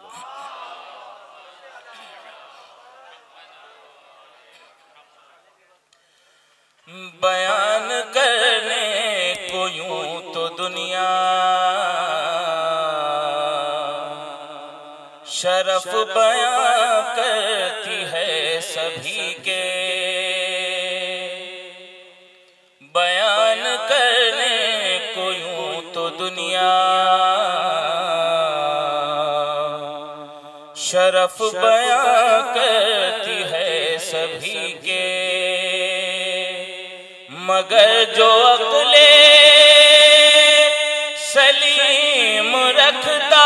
[SPEAKER 6] बयान करने को यूं तो दुनिया शरफ बयां करती है सभी के, बयान करने को यूं तो दुनिया शरफ बयां करती है सभी के, मगर जो अक्ले सलीम रखता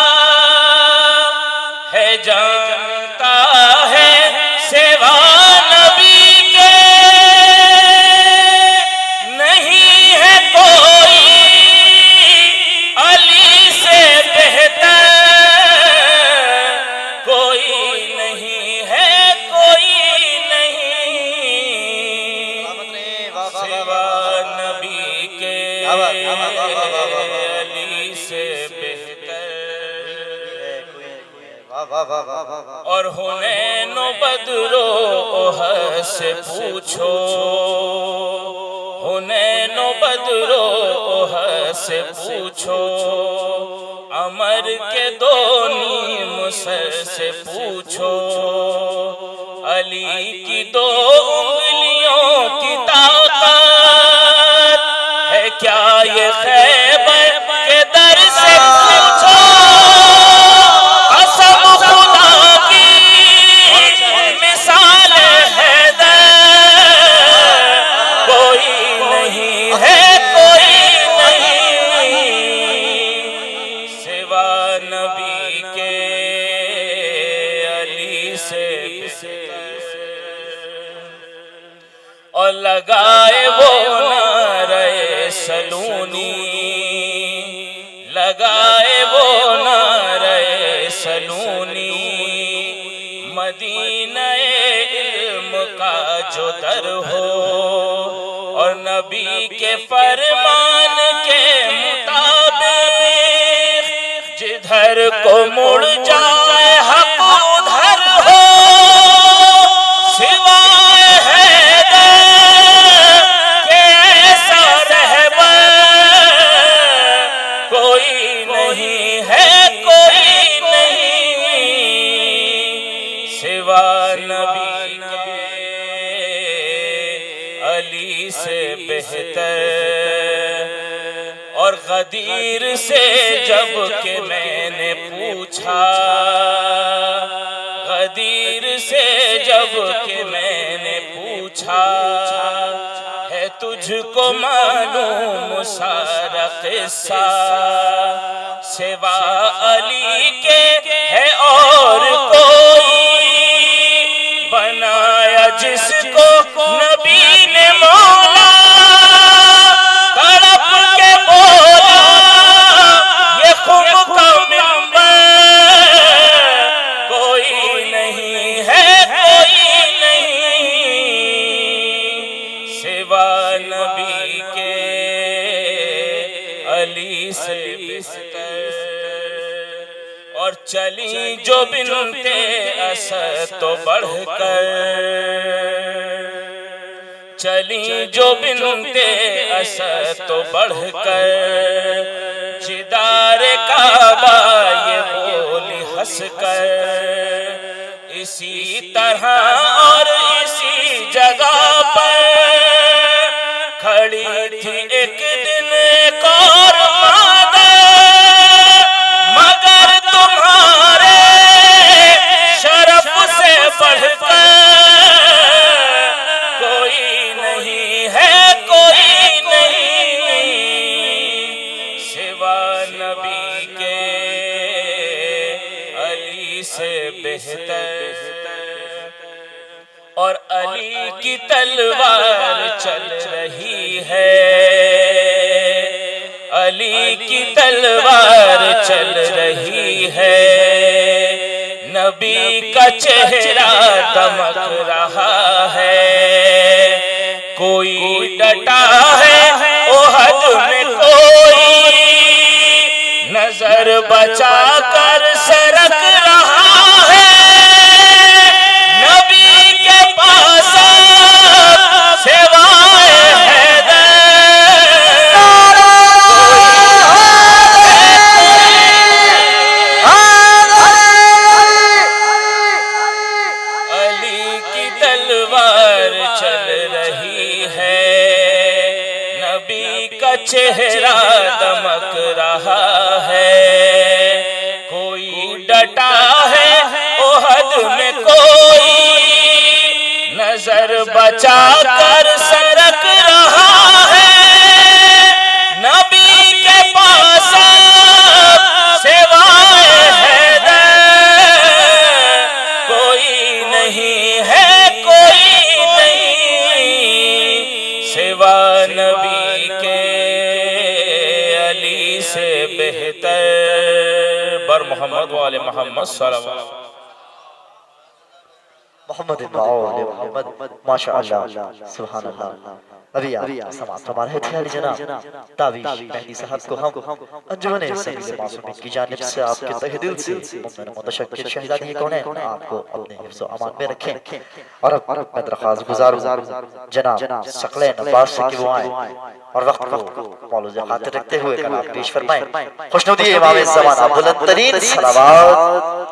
[SPEAKER 6] है जानता है सेवा नबी के, नहीं है कोई अली से बेहतर, कोई नहीं है, कोई नहीं सेवा नबी के, अली से बेहतर। और हुनैन बदरो ओहद से पूछो, हुनैन बदरो ओहद से पूछो, अमर के दो नीम सर से पूछो, अली की दो उंगलियों की ताकत है क्या ये खैबर के दर से पूछो, कसम खुदा की मिसाल है दर, कोई नहीं है, कोई नहीं सिवा नबी के, अली से और लगाए वो नारे सलूनी, लगाए वो नारे सलूनी, मदीना इल्म का जो दर हो, और नबी के फरमान के मुताबिक जिधर को मुड़ जाए हक उधर हो, सिवाय हैदर के ऐसा रहबर कोई नहीं है, कोई नहीं सिवा नबी के अली से बेहतर। और गदीर से जब के मैंने पूछा, गदीर से जब के मैंने पूछा, है तुझको मालूम सारा किस्सा, सिवा अली के है और कोई, बनाया जिसको नबी ने मौला, तड़प के बोला ये खुद का मिंबर कोई नहीं है, कोई नहीं सिवा नबी के अली से बेहतर। और चली जो बिनते असद तो बढ़कर, चली जो बिनते असद तो बढ़कर, जिदार काबा ये बोली हंसकर, इसी तरह और इसी जगह पर खड़ी थी एक दिन एक और मादा, मगर तुम्हारे शरफ से बढ़कर कोई नहीं है, कोई नहीं सिवा नबी के अली से बेहतर। और अली की तलवार चल रही है, अली की तलवार चल रही है, नबी का चेहरा दमक रहा है, कोई डटा है ओहद में, कोई नजर बचा कर सरक रहा है, नबी के पास सिवाय हैदर अली की तलवार चल रही है, नबी का चेहरा दमक रहा है, कोई डटा है ओहद में, कोई नजर बचा कर सरक रहा है, नबी के पास सिवाय हैदर कोई नहीं है, कोई नहीं सिवा नबी के अली से बेहतर। बर मोहम्मद वाले मोहम्मद सल्लल्लाहु
[SPEAKER 2] मोहम्मद मोहम्मद माशाअल्लाह सुभान अल्लाह। अभी आप समाप्त फरमा रहे थे अली जनाब तावीश मेहदी साहब को हम अंजुमन सभी मासूमीन की जानिब से आपके तहे दिल से मुमकिन मुतशक्किर शहीदानी कौन आपको अपने हिफ्ज़ व अमान में रखें। और अब मैं दरख्वास्त गुजारूं जनाब सकलैन अब्बास से कि वो आए और वक्त को मौलूज़ खातिर रखते हुए कलाम पेश फरमाएं। खुशनुदी इमाम ज़माना बुलंद तरीन सलावत।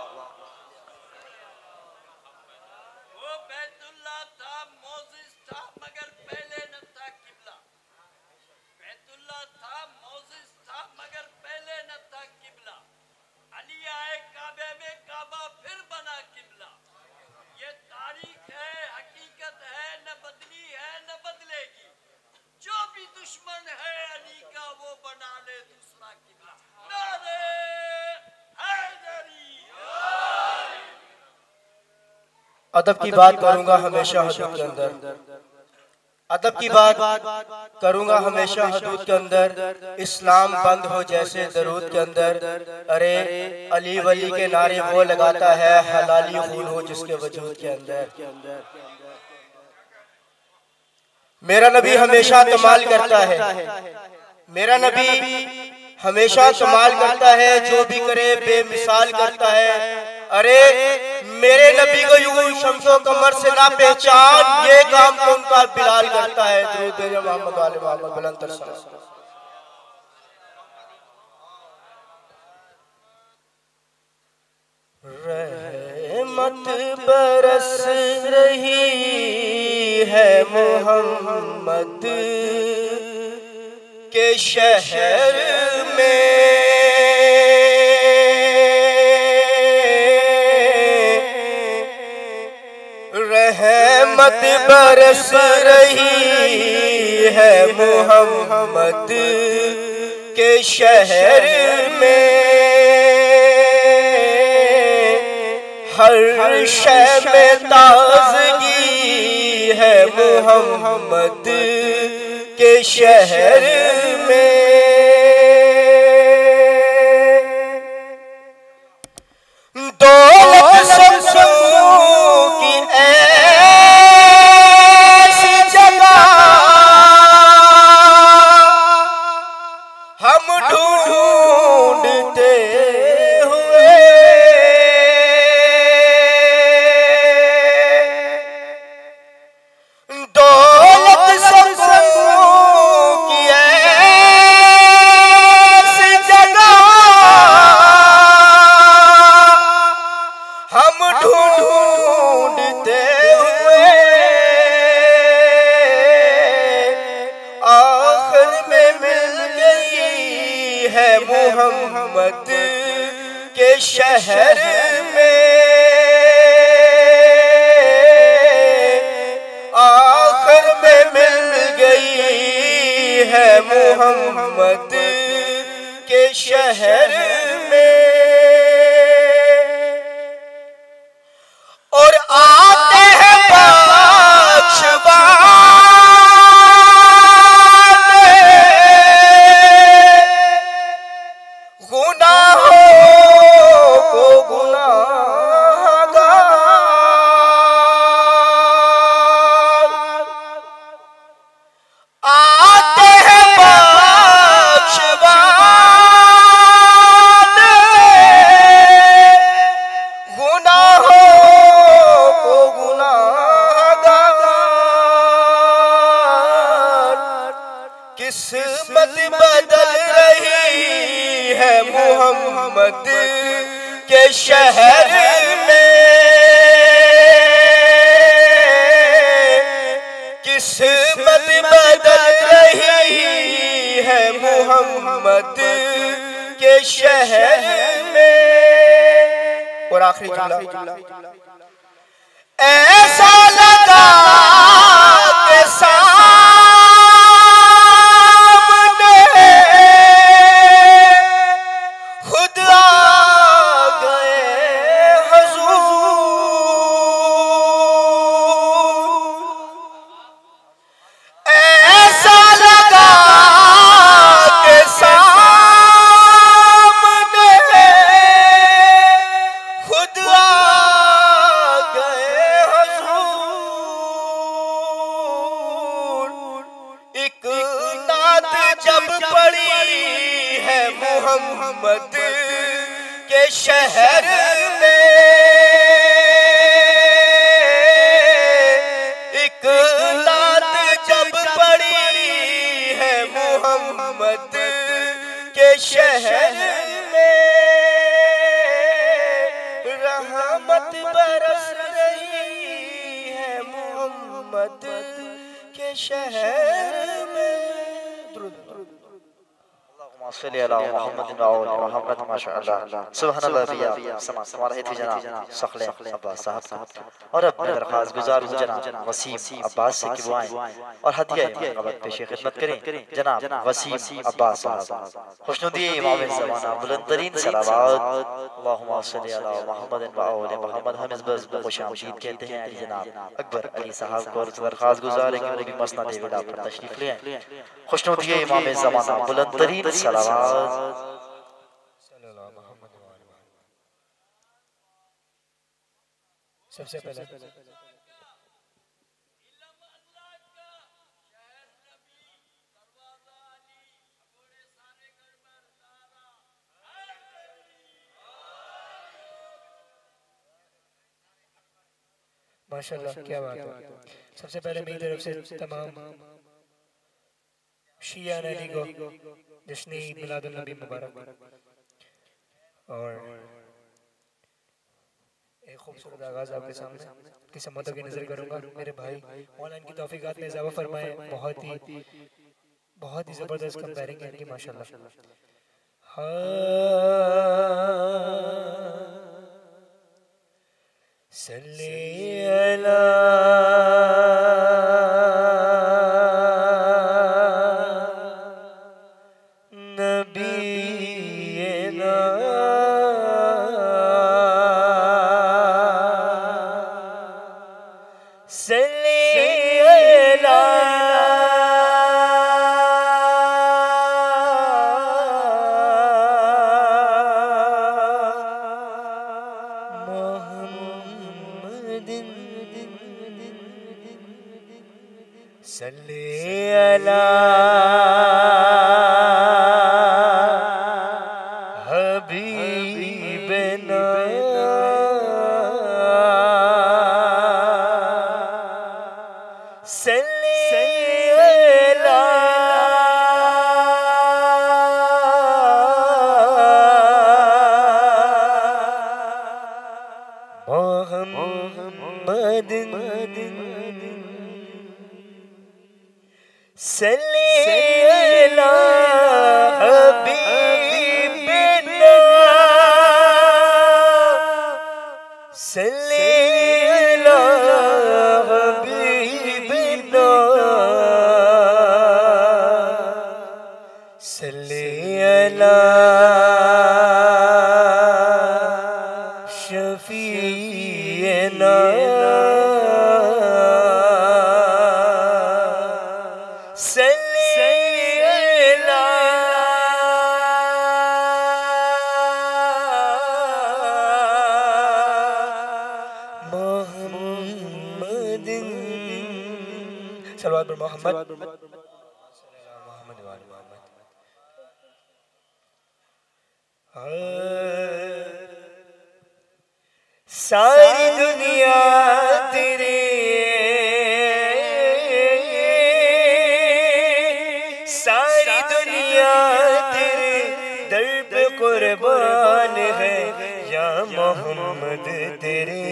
[SPEAKER 7] दुश्मन है अली का वो बना ले दूसरा किबला। नारे हैदरी।
[SPEAKER 8] अदब की बात करूंगा हमेशा हदूद के अंदर, अदब की बात करूंगा हमेशा हदूद के अंदर। इस्लाम बंद हो जैसे दरूद के अंदर। अरे अली वली के नारे वो लगाता है, हलाली खून हो जिसके वजूद के अंदर। मेरा नबी हमेशा कमाल करता है, मेरा नबी हमेशा कमाल करता है, जो भी करे बेमिसाल करता है। अरे मेरे नबी को यूं शम्सो कमर से ना पहचान, ये काम तो उनका बिलाल करता है। दुरूद भेजो मोहम्मद वाले मोहम्मद बुलंद तर सलाम। रहमत बरस रही है मोहम्मद के शहर में, रहमत बरस रही है मोहम्मद के शहर में। हर शय में ताज़गी है मोहम्मद के शहर में। दौलत सबसों की ऐसी जगह हम ढूंढते हुए, दौलत सबसों की ऐसी जगह हम ढूंढते हुए, आखिर में मिल गई है मोहम्मद के शहर में। आखिर में मिल गई है मोहम्मद के शहर में। और आते हैं बख्शवान गुनाहों को गुनाहगार, आते हैं बख्शवान गुनाहों को गुनाहगार। किस्मत बदल रही है मोहम्मद के शहर में। किस्मत बदल रही है मोहम्मद के शहर में। और आखिरी जुमला, ऐसा लगा के सामने खुद आ गए हुजूर। ऐसा लगा के सामने खुद आ गए हुजूर। एक नात जब पड़ी है मोहम्मद के शहर में, एक नात जब पड़ी है मोहम्मद के शहर में, रहमत बरस रही है मोहम्मद के शहर में।
[SPEAKER 2] सल्ली अला मोहम्मद व आले मोहम्मद। माशाअल्लाह सुभान अल्लाह। बिया समा समा रहे थे जनाब सखले अब्बास साहब और अब मैं दरखास्त गुजार हूं जनाब वसीम अब्बास से कि वो आए और हदिया मुबारक पेश खिदमत करें जनाब वसीम अब्बास साहब। खुशनुदी इमाम ज़माना बुलंद तरीन सलावत अल्लाहुम्मा सल्ली अला मोहम्मद व आले मोहम्मद। हम इस बस खुशामदीद कहते हैं जनाब अकबर अली साहब को दरखास्त गुजार है कि वो भी मसनद विदा पर तशरीफ ले आए। खुशनुदी इमाम ज़माना बुलंद तरीन सलावत।
[SPEAKER 8] सबसे पहले माशाल्लाह, क्या बात है। सबसे पहले मेरी तरफ से तमाम शिया अली को जश्न ईद मिलादुन नबी मुबारक। और एक खूबसूरत आगाज आपके सामने की सम्मतों की नजर करूंगा। मेरे भाई ऑनलाइन की तौफीकात में इजाफा फरमाए। बहुत ही बहुत ही जबरदस्त कंपेयरिंग है इनकी माशाल्लाह। सल्ले अला नबीना सल्ले अला सल्ले अला हबीबना सल्ले अला मोहम्मदिन सल्ले अला हबीबना सल्ले अला हबीबना सल्ले अला शफीना सल्लल्लाहु अलैहि मोहम्मद मोहम्मद वाले मोहम्मद। सारी दुनिया तेरे सारी दुनिया तेरे दर पे कुर्बान है या मोहम्मद। तेरे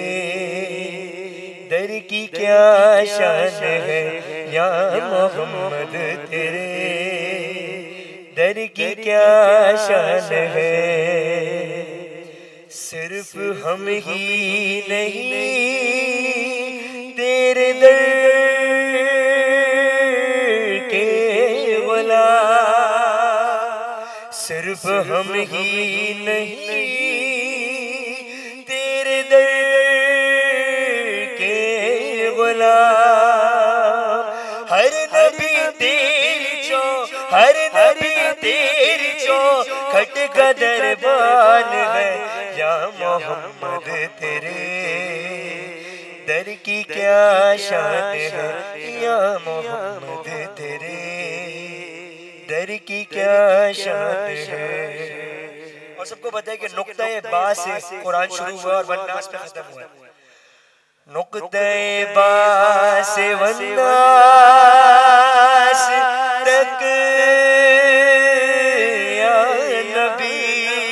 [SPEAKER 8] दर की क्या शान है या मोहम्मद। तेरे दर की क्या शान है। सिर्फ हम ही नहीं तेरे दर के गुलाम। सिर्फ हम ही नहीं तेरे दर के गुलाम। हर नबी तेरी चो हर नबी तेरी चो खट का दरबान है या मोहम्मद। तेरे दर की क्या शान है या मोहम्मद। तेरे दर की क्या शान है। और सबको पता है कि नुक्ता बा से कुरान शुरू हुआ और वन्नास पे खत्म हुआ। नुक्ता बा से वन्नास तक या नबी।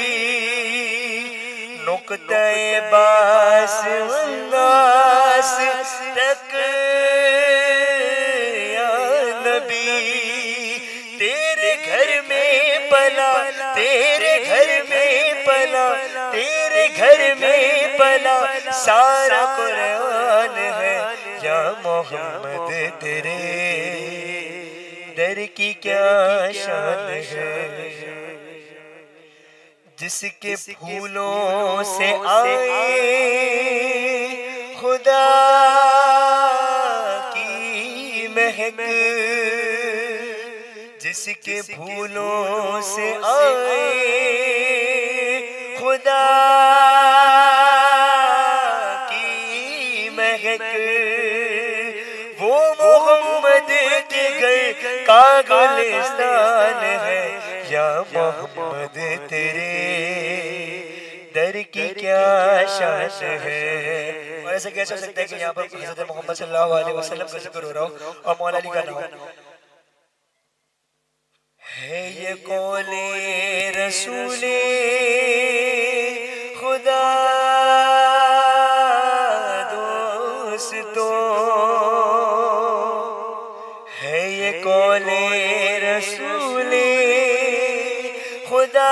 [SPEAKER 8] नुक्ता बा से वन्नास तक या नबी। तेरे घर में पला तेरे घर में पला तेरे घर में पला सारा कुरान है या मोहम्मद। तेरे दर की क्या शान है। जिसके फूलों से आए खुदा की महक। जिसके फूलों से आए खुदा की महक। वो मोहम्मद के घर का गुलिस्तान है या मोहम्मद। तेरे दर की क्या क्या शान है। और ऐसे कैसे हो सकता है कि यहाँ पर हज़रत मोहम्मद सल्लल्लाहु अलैहि वसल्लम का जिक्र हो रहा हो और मौला अली का नाम है। ये कौले रसूले खुदा दोस्तों है, ये कौले रसूले खुदा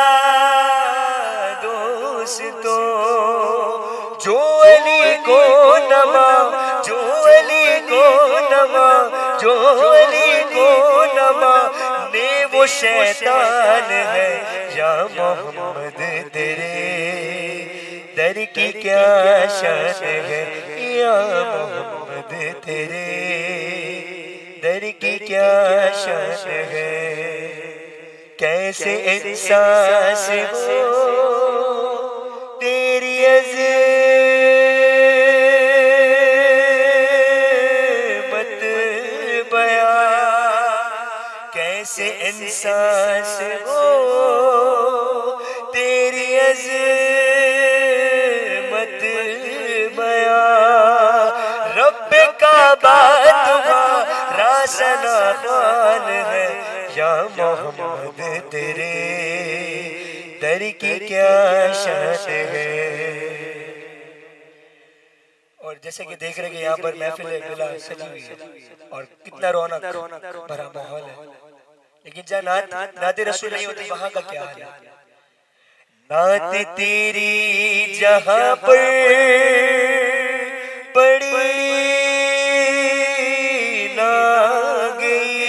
[SPEAKER 8] दोस्तों, जो अली को नमा जो अली को नमा जो अली को नमा ने वो शैतान है। या मोहम्मद तेरे दर की क्या शान है। या मोहम्मद तेरे दर की क्या शान है। कैसे एहसास हो तेरी अज़मत बयां, कैसे एहसास हो तेरी अज़मत बयां। रब का बात रासना खान है। या मोहम्मद तेरे दर की क्या शान है। और जैसे कि देख रहे हैं यहाँ पर महफिल बिला सजी हुई है और कितना रौनक भरा माहौल है, लेकिन जहाँ नात नाते रसूल नहीं होती वहाँ का क्या हाल है। नात तेरी जहाँ पर पड़ी ना गई,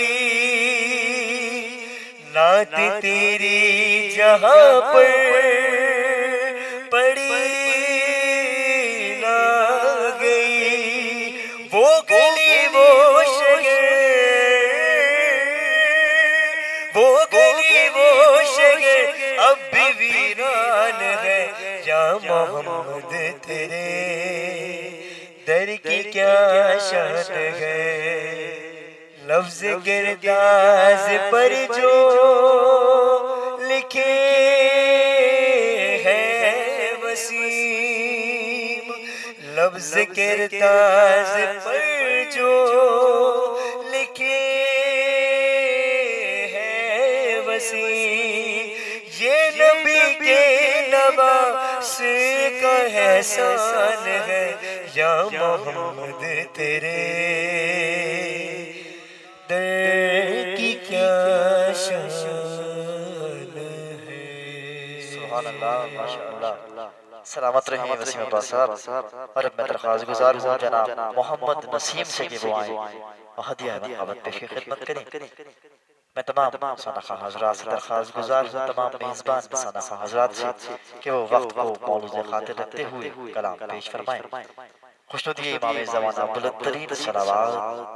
[SPEAKER 8] नात तेरी जहाँ पर पड़ी ना गई, वो गली वो शहर वो गली वो शहर अब भी वीरान है। या मोहम्मद तेरे दर की क्या शान है। लफ्ज़ गिरदाज पर जो लिखे हैं वसीम, लफ्ज़ गिरदाज पर जो लिखे हैं वसीम, ये नबी के नवासे का एहसान है। या मोहम्मद तेरे दर की क्या शान है।
[SPEAKER 2] सुभान अल्लाह, माशाअल्लाह। सलामत रहिए वसीम अब्बास साहब। और अब मैं दरख्वास्त गुजार हूँ जनाब मोहम्मद नसीम से कि वो आए और हदिया मक़ाबत पेश खिदमत करें। मैं तमाम सनख़ा हज़रात से दरख्वास्त गुजार हूँ, तमाम मेज़बान सनख़ा हज़रात से कि वो वक्त को मौलूद खातिर रखते हुए कलाम पेश फरमाएं। खुशनुदी इमाम ज़माना बुलंदतरीन सलावत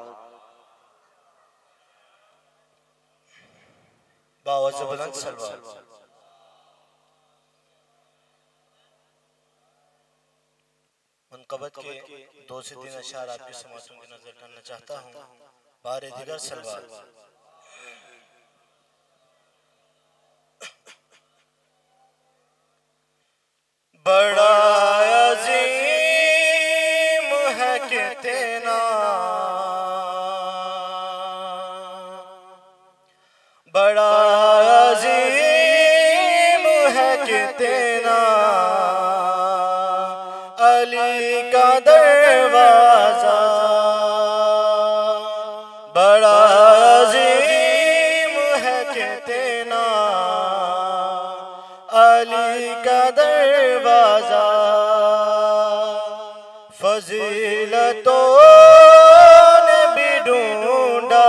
[SPEAKER 8] बावज़ बुलंद सलवात। मुनक़बत के दो से तीन अशार आपके समातों की नजर करना चाहता हूँ। बारे दिगर सलवात। बड़ा अज़ीम है कितना, बड़ा अज़ीम है कितना अली का दरवाजा। बड़ा अज़ीम है कितना अली का दरवाजा। फजीलतों ने भी ढूंढा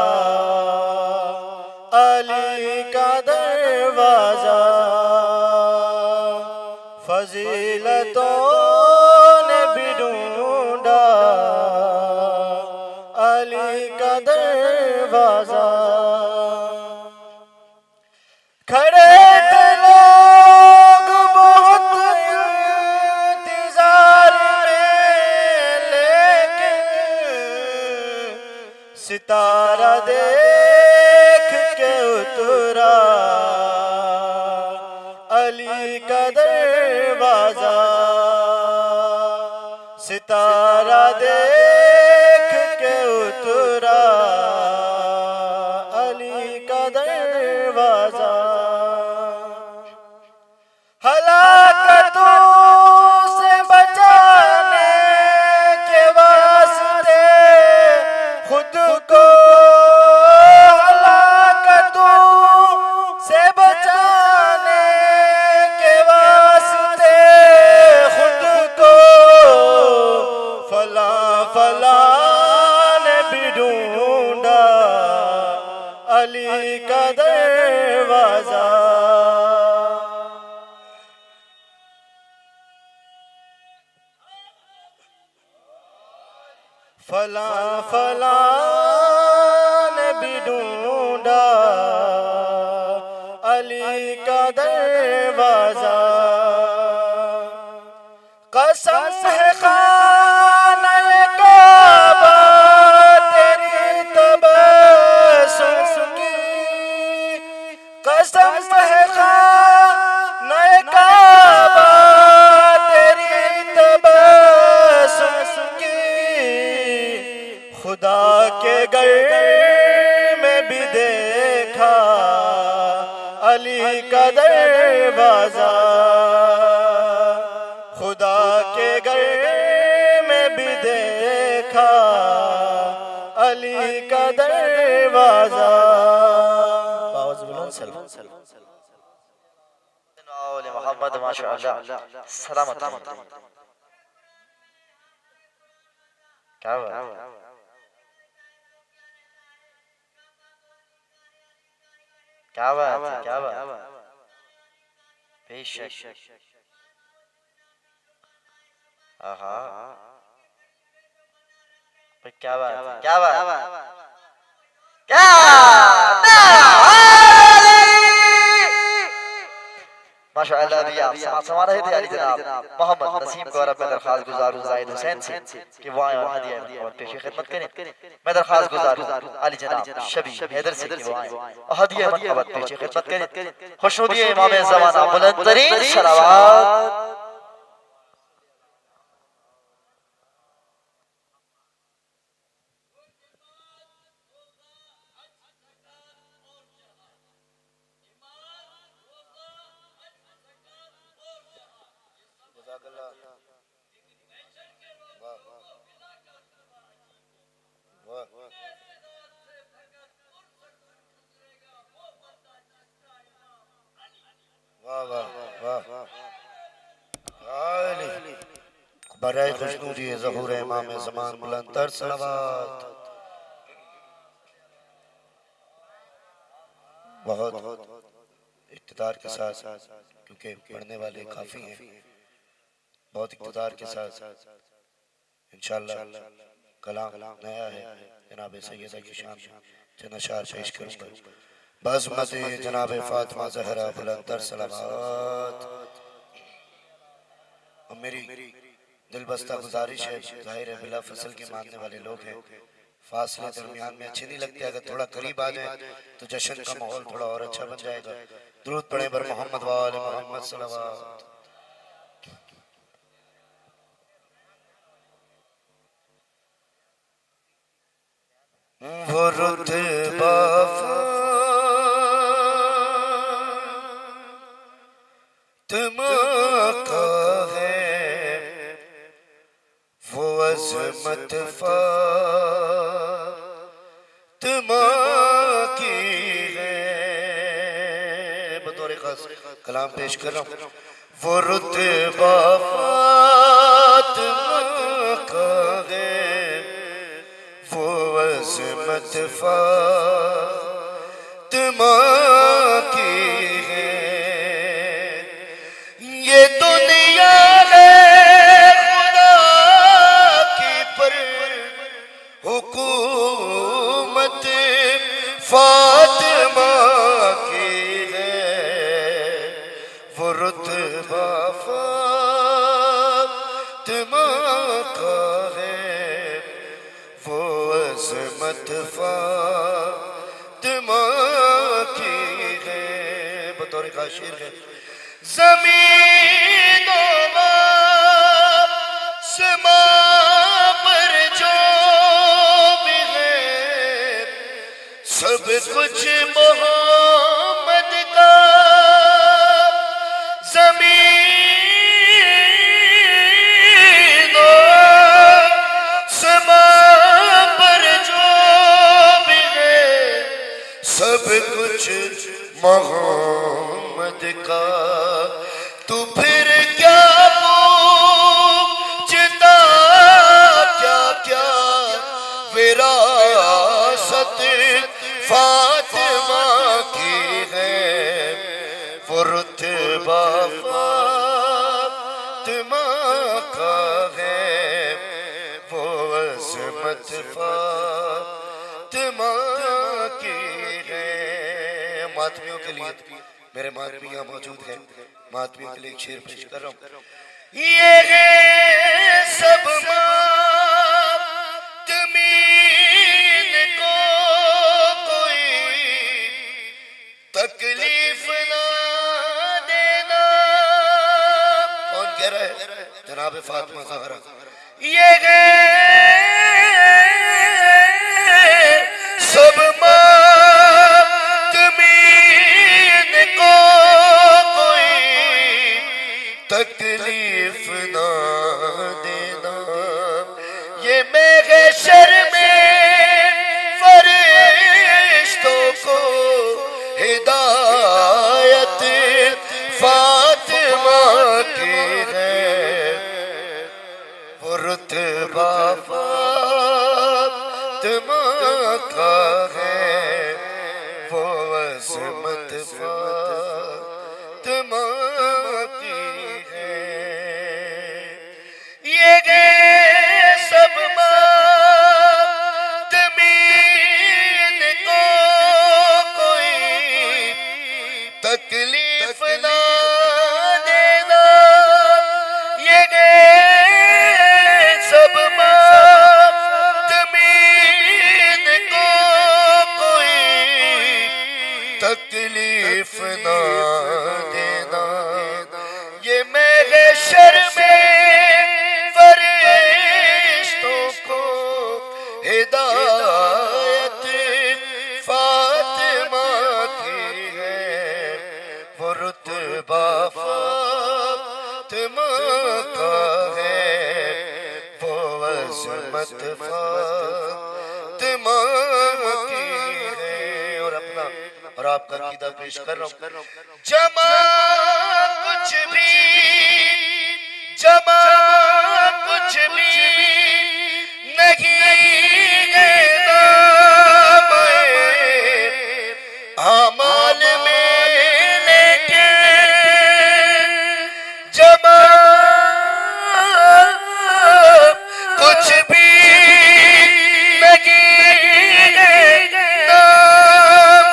[SPEAKER 8] अली का दरवाजा। फजीलतों ने भी ढूंढा अली का दरवाजा। खड़े थे लोग बहुत इंतजार में, लेकिन सितारा देख के उतरा अली का दरवाजा। सितारा देख के उतरा अली का दरवाजा, हलाकतों से बचाने के वास्ते खुद को, हलाकतों से बचाने के वास्ते खुद को फला फला ने भी ढूंढा अली का दरवाजा। फला फला ने भी ढूंढा अली का दरवाजा। कसम है खाने काबा तेरी तबस्सुम की, कसम है खाने काबा तेरी तबस्सुम की। खुदा के घर में भी देखा अली का दरवाजा, खुदा के घर में भी देखा अली का दरवाजा।
[SPEAKER 2] मोहम्मद माशाअल्लाह सलामत क्या बात क्या बात क्या बात बेशक। आहा क्या बात क्या बात क्या माशाअल्लाह। अभी आप समात समा रहे थे अली जनाब मोहम्मद नसीम को, और अब मैं दरखास्त गुजार हूँ जाहिद हुसैन से कि वो आए और हदिया और पेश खिदमत करें। मैं दरखास्त गुजार हूँ अली जनाब शबी हैदर से कि वो आए और हदिया मरहबत पेश खिदमत करें। खुशनुदी इमाम ज़माना बुलंद तरीन सलावत।
[SPEAKER 8] बराए खुशनूदी ज़हूर इमाम ज़मान बुलंद तर सलावत। बहुत इक़्तिदार के साथ, क्योंकि पढ़ने वाले काफ़ी हैं, बहुत इक़्तिदार के साथ इंशाअल्लाह कलाम नया है। जनाब सैयदा की शान में चंद अशार पेश करूँगा। बज़्मत जनाब फातिमा ज़हरा बुलंद तर सलावत। और मेरी दिलबस्ता गुजारिश है, जाहिर है बिला फसल के मानने वाले लोग हैं, फासले दरमियान में अच्छे नहीं लगते, अगर थोड़ा करीब आ जाए तो जश्न का माहौल थोड़ा और अच्छा बन जाएगा। दुरूद पढ़े बर मोहम्मद वाले मोहम्मद सल्लल्लाहु। वो रुतबा तुमका है, वो अज़मत फातिमा की है। बतौर खास कलाम पेश कर रहा हूँ। वो रुतबा फातिमा का है, वो अज़मत फातिमा की है। ये दुनिया है खुदा की पर हुकूमत फातिमा की है। वो रुतबा फातिमा का है, वो अज़मत फातिमा की है। बतौर का शेर है। ज़मीन व आसमान
[SPEAKER 1] मोहम्मद का तू फिर क्या पूछता क्या क्या विरासत फातिमा की है वो रुतबा फातिमा का है वो अज़मत फातिमा की है। मातमियों के लिए मेरे मातमी यहाँ मौजूद हैं, मातमियों के लिए एक शेर पेश कर रहा हूँ। ये है सब मातमीन को कोई तकलीफ ना देना। कौन कह रहा है? जनाब फातिमा ज़हरा। ये है सब मातमीन को कोई तकलीफ ना देना। ये महशर में फरिश्तों को हिदायत फातिमा की है वो रुतबा फातिमा का है वो अज़मत फातिमा की है। ये गए सब मातमीन को कोई तकलीफ ना देना। ये गए सब मातमीन को कोई तकलीफ ना देना। ये महशर में फरिश्तों को हिदायत फातिमा की है वो रुतबा फातिमा का है वो अज़मत फातिमा की है। और अपना और आपका अकीदा पेश कर रहा हूँ। जमा कुछ भी जमा कुछ भी नहीं है नाम आमाल में लेके जमा कुछ भी नहीं है नाम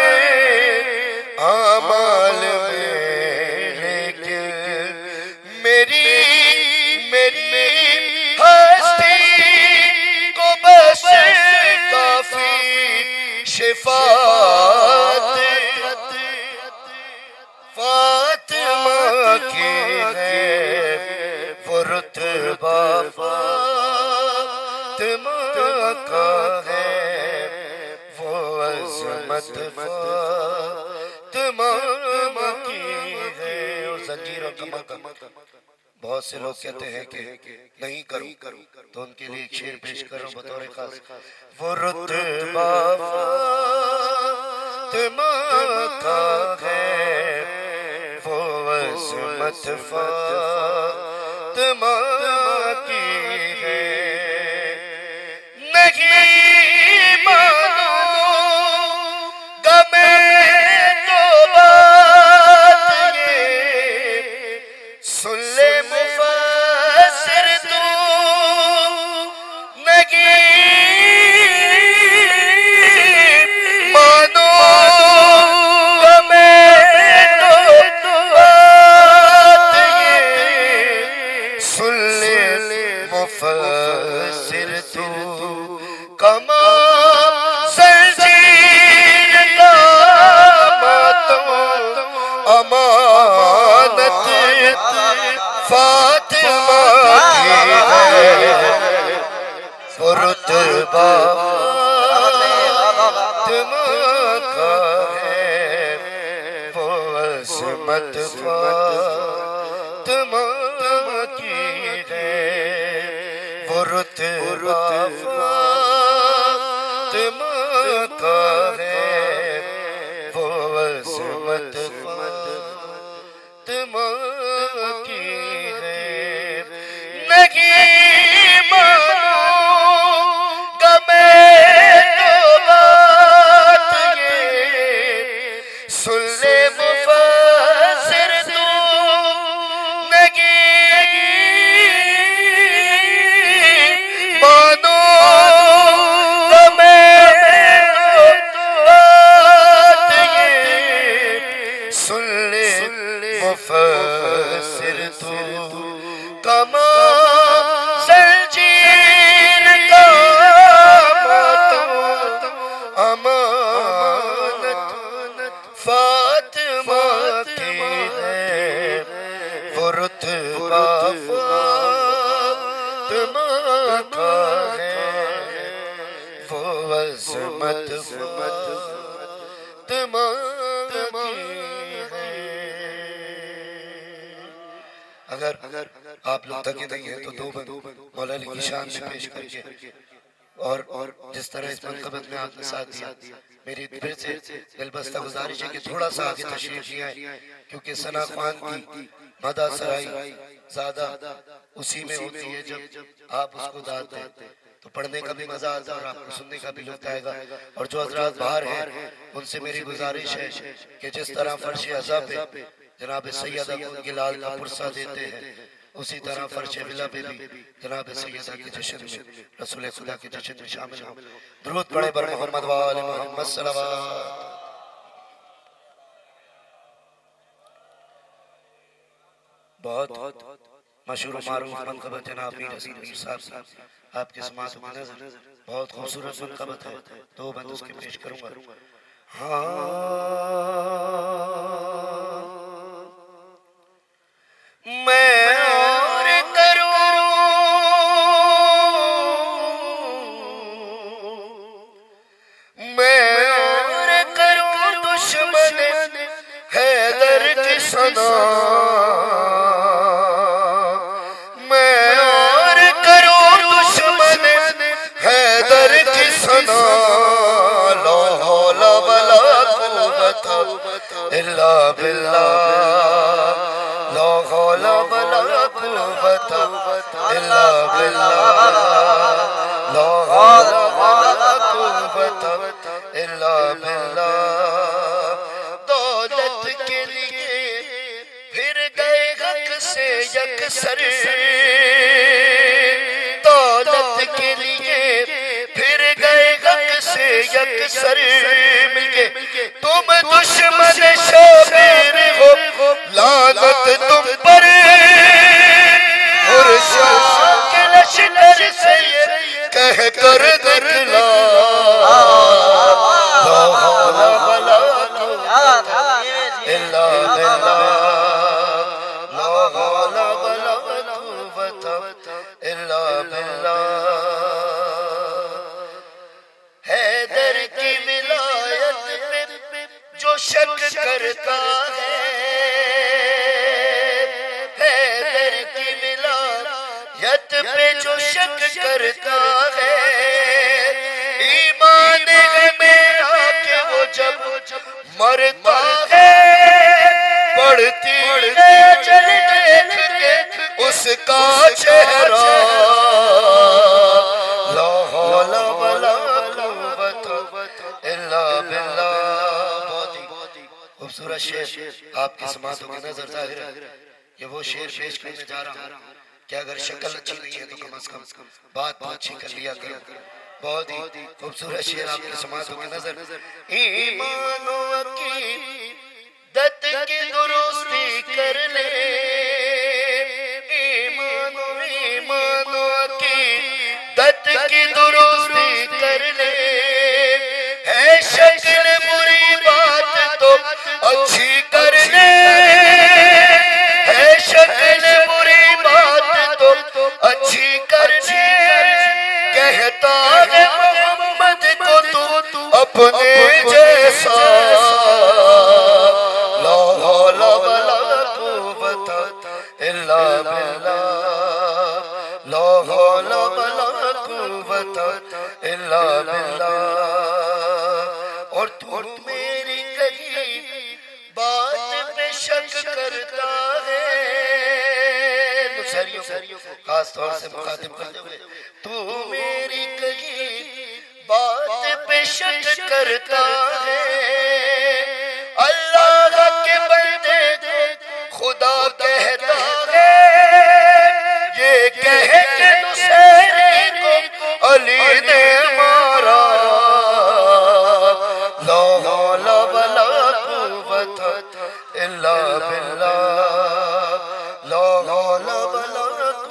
[SPEAKER 1] आमाल में लेके मेरी मेरी हस्ती को बस काफी शिफात फातिमा की है वो रुतबा फातिमा का है वो अज़मत फातिमा की है। और जंजीर और कमर का बहुत से लोग कहते हैं कि नहीं करूं तो उनके लिए एक शेर पेश करूं बतौर खास। वो रुतबा फातिमा का है वो अज़मत फातिमा की है। नहीं मानूंगा मैं तो बात ये सुन ले मुफस्सिर तू नहीं मानूंगा मैं तो बात ये सुन ले मुफस्सिर तू कमा ज़ंजीर का मातम अमानत फातिमा की है वो रुतबा फातिमा का है वो अज़मत फातिमा की है वो रुतबा फातिमा का है वो अज़मत
[SPEAKER 8] कमा संजीन का मातम अमानत फातिमा की है वो रुतबा फातिमा का है वो अज़मत फातिमा की है। अगर अगर आप लोग थके नहीं हैं तो दो बंद मौला अली की शान में पेश करके और और जिस तरह इस मनक़बत में आपने साथ दिया, मेरी फिर से दिलबस्ता गुजारिश है कि थोड़ा सा आगे तशरीफ ले आए, क्योंकि सना खान की मदा सराई ज़्यादा उसी में होती है जब आप उसको दाद दें तो पढ़ने का भी मजा आता है और आपको सुनने का भी लुत्फ आएगा। और जो हजरात बाहर हैं उनसे मेरी गुजारिश है कि जिस तरह फर्श अज़ा पे जनाब सैयदा को उनके लाल का पुरसा देते हैं, उसी तरह फर्श विला पे भी जनाब सैयदा के जश्न में रसूल खुदा के जश्न में शामिल हो। दुरूद पढ़े बर मोहम्मद व आले मोहम्मद सल्लल्लाहु। बहुत मशहूर मारूफ मनक़बत जनाब मीर हसन मीर साहब साहब आपके समात में नजर बहुत खूबसूरत मनक़बत है, दो बंद उसके पेश करूंगा। हाँ मैं और करूं मैं और करूं दुश्मन हैदर की सना, मैं और करूं दुश्मन हैदर की सना, ला हौला वला कुव्वता इल्ला बिल्लाह, ला हौला वला कुव्वता इल्ला बिल्लाह, ला हौला वला कुव्वता इल्ला बिल्लाह। दौलत के लिए फिर गए हक से यकसर, दौलत के लिए फिर गए हक से यकसर, मिलके तुम दुश्मन शाबिर हो लानत तुम पर, और शाह के लश्कर से कह कर निकला, ला हौला वला कुव्वता इल्ला बिल्लाह, ला हौला वला कुव्वता इल्ला बिल्लाह। हैदर की विलायत पे जो शक करता है, हैदर की विलायत पे जो शक करता है, ईमान है मेरा कि वो जब मरता है पढ़ती है जल देख के उसका चेहरा, ला हौला वला कुव्वता इल्ला बिल्लाह। बहुत ही खूबसूरत शेर आपकी समातों की नजर जाहिर है, ये वो शेर पेश करने जा रहा हूँ कि अगर शक्ल अच्छी नहीं है तो कम अज कम बात तो अच्छी कर लिया करो। बहुत ही खूबसूरत शेर आपकी समातों की नजर। ईमानो अकीदत की दुरुस्ती कर ले, ईमानो ईमानो अकीदत की दुरुस्ती कर ले, है शक्ल बुरी बात तो अच्छी कर ले, है शक्ल बुरी बात तो अच्छी कर ले, कहता है मोहम्मद को तू अपने जैसा, ला हौला वला कुव्वता इल्ला बिल्लाह, ला हौला वला कुव्वता इल्ला बिल्लाह। और तू मेरी कही बात पे शक करता है, खास तौर से मुखातिब करते हुए, तू मेरी कही बात पे शक करता है, अल्लाह के बंदे को खुदा कहता है, ये कह के हुसैन को अली ने मारा, ला हौला वला कुव्वता इल्ला बिल्लाह, ला हौला वला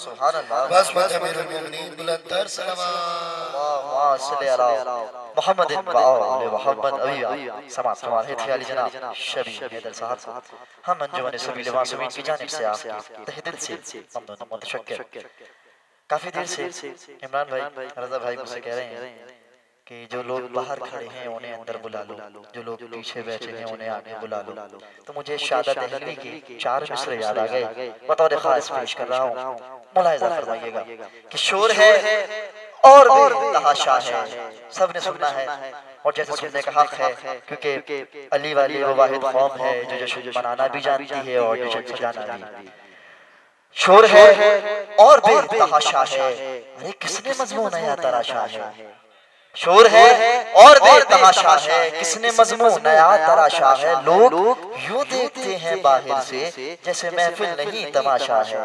[SPEAKER 2] सुभान अल्लाह।
[SPEAKER 1] बस बस अमीरुल मोमिनीन बुलंदतर सलावत
[SPEAKER 2] अल्लाहुम्मा सल्ली अला मोहम्मद व आले मोहम्मद। अभी समात समात थे अली जनाब शबी हैदर साहब, हम अंजुमन सबील मासूमीन की जानिब से आपकी तहे दिल से ममनून व मुतशक्किर। काफी देर से इमरान भाई रजा भाई मुझसे कह रहे हैं कि जो लोग बाहर खड़े हैं उन्हें अंदर बुला लो, जो लोग पीछे बैठे हैं उन्हें आगे बुला लो। तो मुझे शादा दहलवी की चार मिसरे याद आ गए, बतौर खास पेश कर रहा हूँ, मुलाहिजा फरमाइएगा कि शोर है और भी तहाशा है, सबने सुनना है और जैसे सुनने का हक है, क्योंकि अली वाली वो वाहिद कौम है जो जश्न मनाना भी जानती है और जश्न सजाना भी। शोर है और भी तहाशा है, अरे किसने मजमून नया तराशा है। शोर है और देर तमाशा है, किसने मजमून नया तराशा है। लोग यूं देखते हैं बाहर से जैसे महफिल नहीं तमाशा है।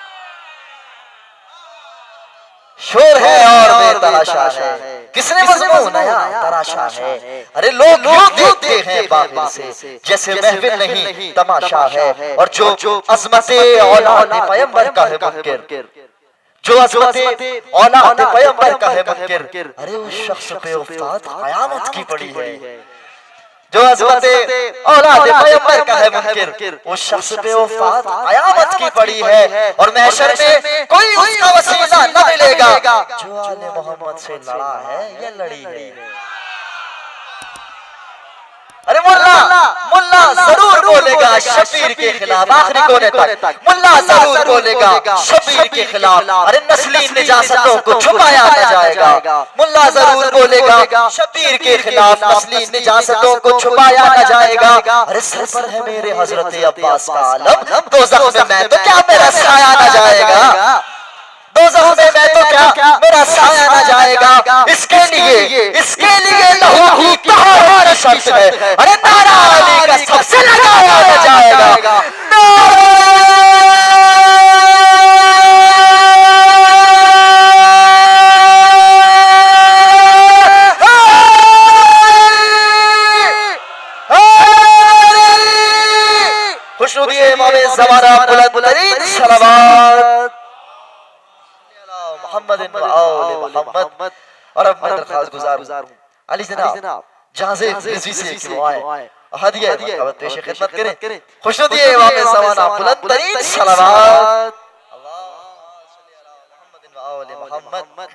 [SPEAKER 2] शोर है और देर तमाशा है, किसने मजमून नया तराशा है। अरे लोग यूं देखते हैं बाहर से जैसे महफिल नहीं तमाशा है। और जो अज़मते औलाद पैगंबर का है मुनकिर, जो अज़मते औलाद पैगंबर का है मुनकिर, अरे उस शख्स पे उस्ताद क़यामत की पड़ी है। जो अज़मते औलाद पैगंबर का है मुनकिर, उस शख्स पे उस्ताद क़यामत की पड़ी है। और महशर में कोई उसका वसीला न मिलेगा जो आले मोहम्मद से लड़ा है या लड़ी है। अरे मुल्ला मुल्ला जरूर बोलेगा शबीर के खिलाफ, आखिरी कोने तक मुल्ला जरूर बोलेगा शबीर के खिलाफ। अरे नस्ली निजासतों को छुपाया न जाएगा, मुल्ला जरूर बोलेगा शबीर के खिलाफ, नस्ली निजासतों को छुपाया न जाएगा। अरे सर पर है मेरे हजरत अब्बास का आलम, दोज़ख में मैं तो क्या मेरा साया न जाएगा, दोज़ख में मैं तो क्या मेरा साया न जाएगा। इसके लिए इसके लिए लहू की तहरीर शर्त है। अरे नारा अली का सबसे लगाया न जाएगा। खुशनुदी इमाम ज़माना बुलंद सलावत मोहम्मद व आले मोहम्मद। और अब मैं दरख्वास्त गुजार हूँ अली जनाब जाज़े रिज़वी से कि वो आए हदिया मरहबत पेश खिदमत करें। खुशनुदी इमाम ज़माना बुलंद तरीन सलावत अल्लाहुम्मा सल्ली अला मोहम्मद व आले मोहम्मद।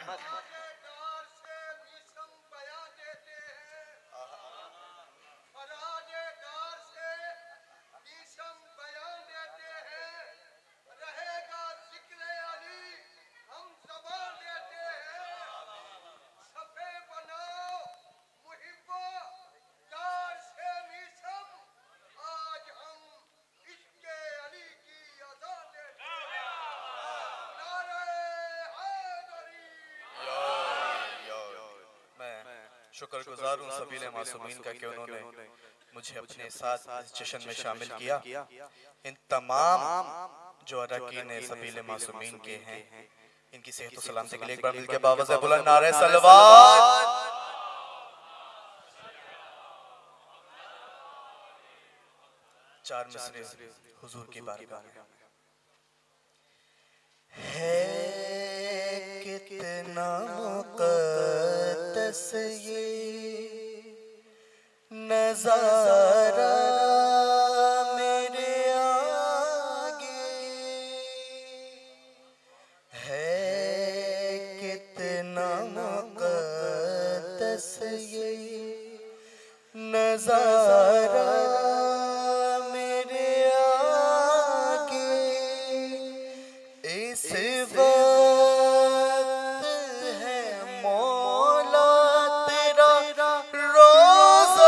[SPEAKER 9] शुक्रगुजार हूँ सबीले मासूमीन का कि उन्होंने मुझे अपने साथ इस जश्न में शामिल किया। इन तमाम जो अरकान सबीले मासूमीन के हैं, इनकी सेहत और सलामती के लिए एक बार मिलकर बावज़ बुलंद नारे सलवात। चार मिसरे हुजूर की बारगाह में
[SPEAKER 1] है कितना मुक़द्दस ये नज़ारा मेरे आगे, है कितना मुक़द्दस ये नज़ारा मेरे आगे। इस वक्त है मौला तेरा रोज़ा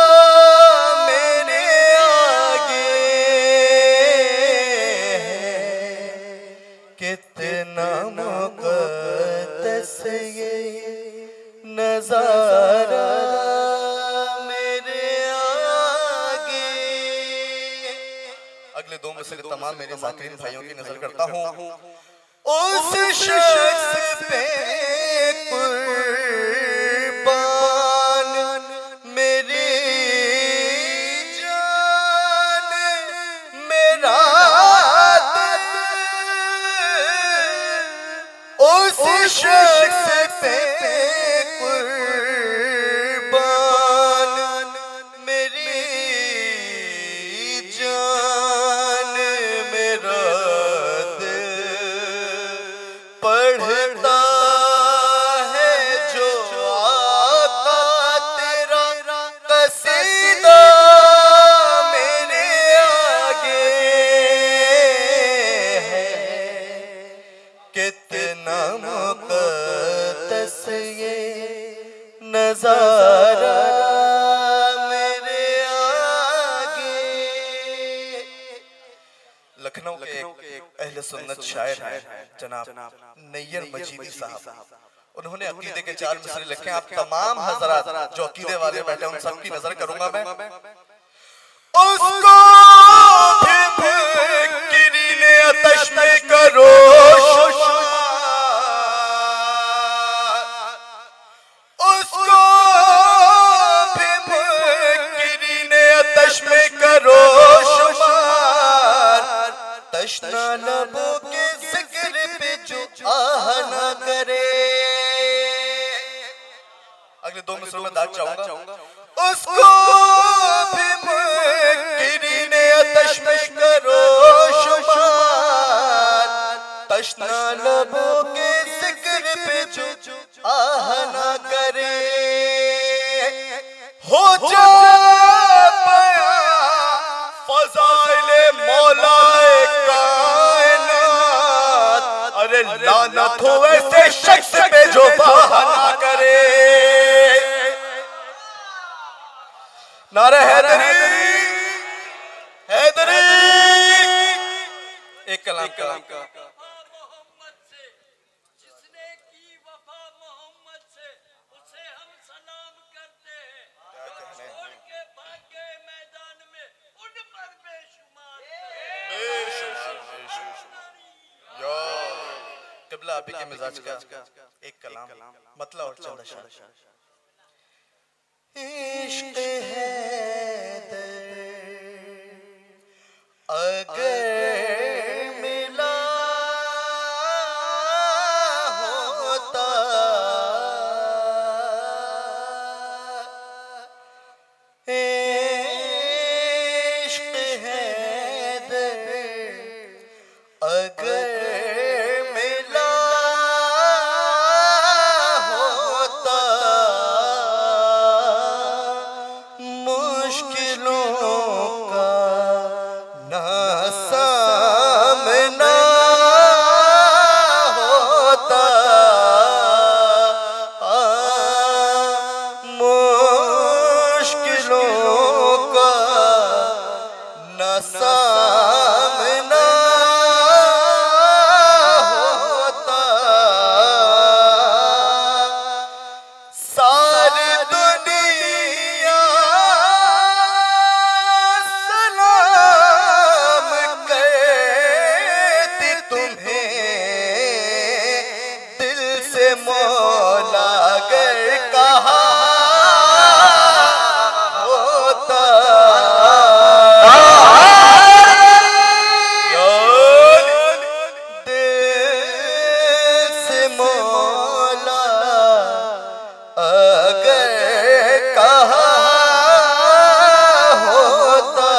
[SPEAKER 1] मेरे आगे, कितना मुक़द्दस ये नज़ारा मेरे आगे।
[SPEAKER 9] अगले दो मिसरे तमाम मेरे ज़ाकिरीन भाइयों की नजर करता हूँ।
[SPEAKER 1] उस शख्स पे कुर्बान मेरी जान, मेरा दिल
[SPEAKER 9] अहले सुन्नत शायर हैं जनाब नैयर मजीदी साहब, उन्होंने अकीदे के चार मिसरे लिखे। आप तमाम हजरात जो अकीदे वाले बैठे उन सब की नजर करूंगा मैं। उसको भी किरीने आतश में करो उसको भी किरीने आतश में करो शुमार, तशना लबों के जिक्र पे जो आह न करे। अगले दो मिसरों में दाद चाहूंगा। उसको भी किरीने आतश में करो शुमार, तशना लबों के जिक्र पे जो आह न करे। हो जा फज़ाइले मौलाए कायनात, अरे लानत हो ऐसे शख्स पे जो बहाना करे। नारे हैदरी हैदरी। एक कलाम कलाम का
[SPEAKER 7] मोहम्मद से जिसने की वफा मोहम्मद से उसे हम सलाम करते हैं। छोड़ के भाग गए मैदान में उन पर बेशुमार
[SPEAKER 9] या क़िबला आप ही के मिजाज का एक कलाम मतलब और चंद अशआर। इश्क हैदर अगर मिला होता, इश्क हैदर अगर मिला होता, मुश्किलों का ना सामना होता, मुश्किलों का ना सामना होता। सारी दुनिया सलाम करती तुम्हें, दिल से मौला अगर कहा होता। दिल से मौला अगर कहा होता।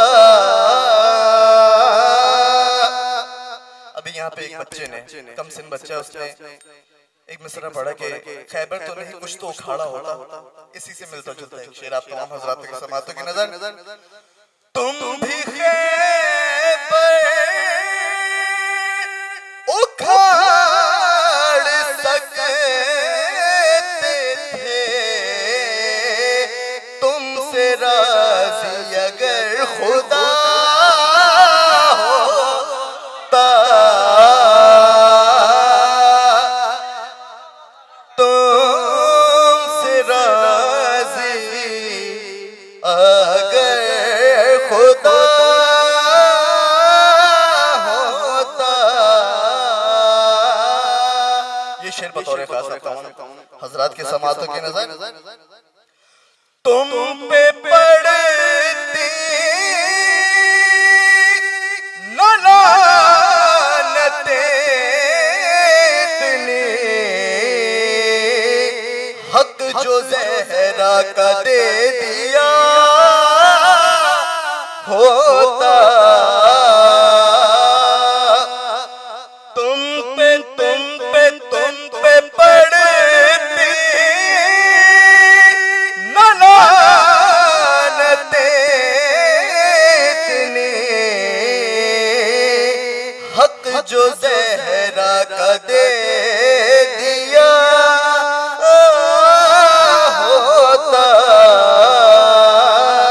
[SPEAKER 9] अभी यहाँ पे एक बच्चे ने कम सिन बच्चा उसने एक मिसरा पढ़ा कि खैबर तो नहीं कुछ तो उखाड़ा होता। इसी से मिलता जुलता है शेर आप तमाम हजरात के समातों की नजर। तुम भी खैबर उखाड़ सकते थे, तुमसे राजी अगर खुदा होता, तुमसे राजी अगर खुदा होता। ये शेर बतौर खास हजरात के समातों की नजर। तुम पे पड़ती न लानतें इतनी, हक जो ज़हरा का दे दिया होता। तुम पे तुम पे तुम पे पड़ती न लानतें इतनी, हक जो ज़हरा का दे दिया होता।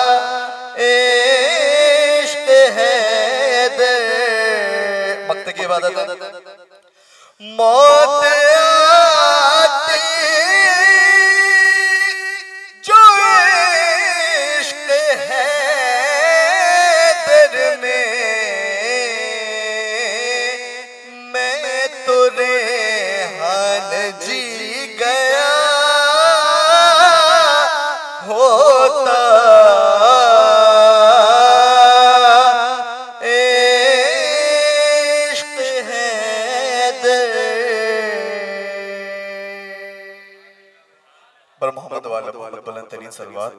[SPEAKER 9] इश्क हैदर मक्ते के बाद
[SPEAKER 5] इबादत है। मौत आती जो इश्क है दर में, मैं तो रेहान जी गया होता मोहम्मद वाला बुलंद तरीन सलवात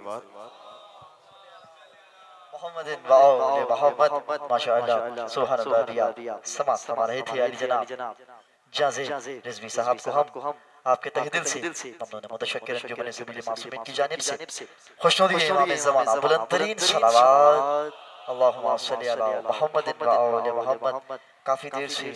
[SPEAKER 2] मोहम्मद मोहम्मद माशाअल्लाह सुभान अल्लाह। दिया समात फरमा रहे थे अली जनाब जाज़े रिजवी साहब को हम आपके तहे दिल से ममनून मुतशक्किरन जुमले सबील मासूमीन की जानिब से खुशनुदी इमाम ज़माना बुलंद तरीन सलावत अल्लाहुम्मा सल्ली अला मोहम्मद व आले मोहम्मद। काफी देर से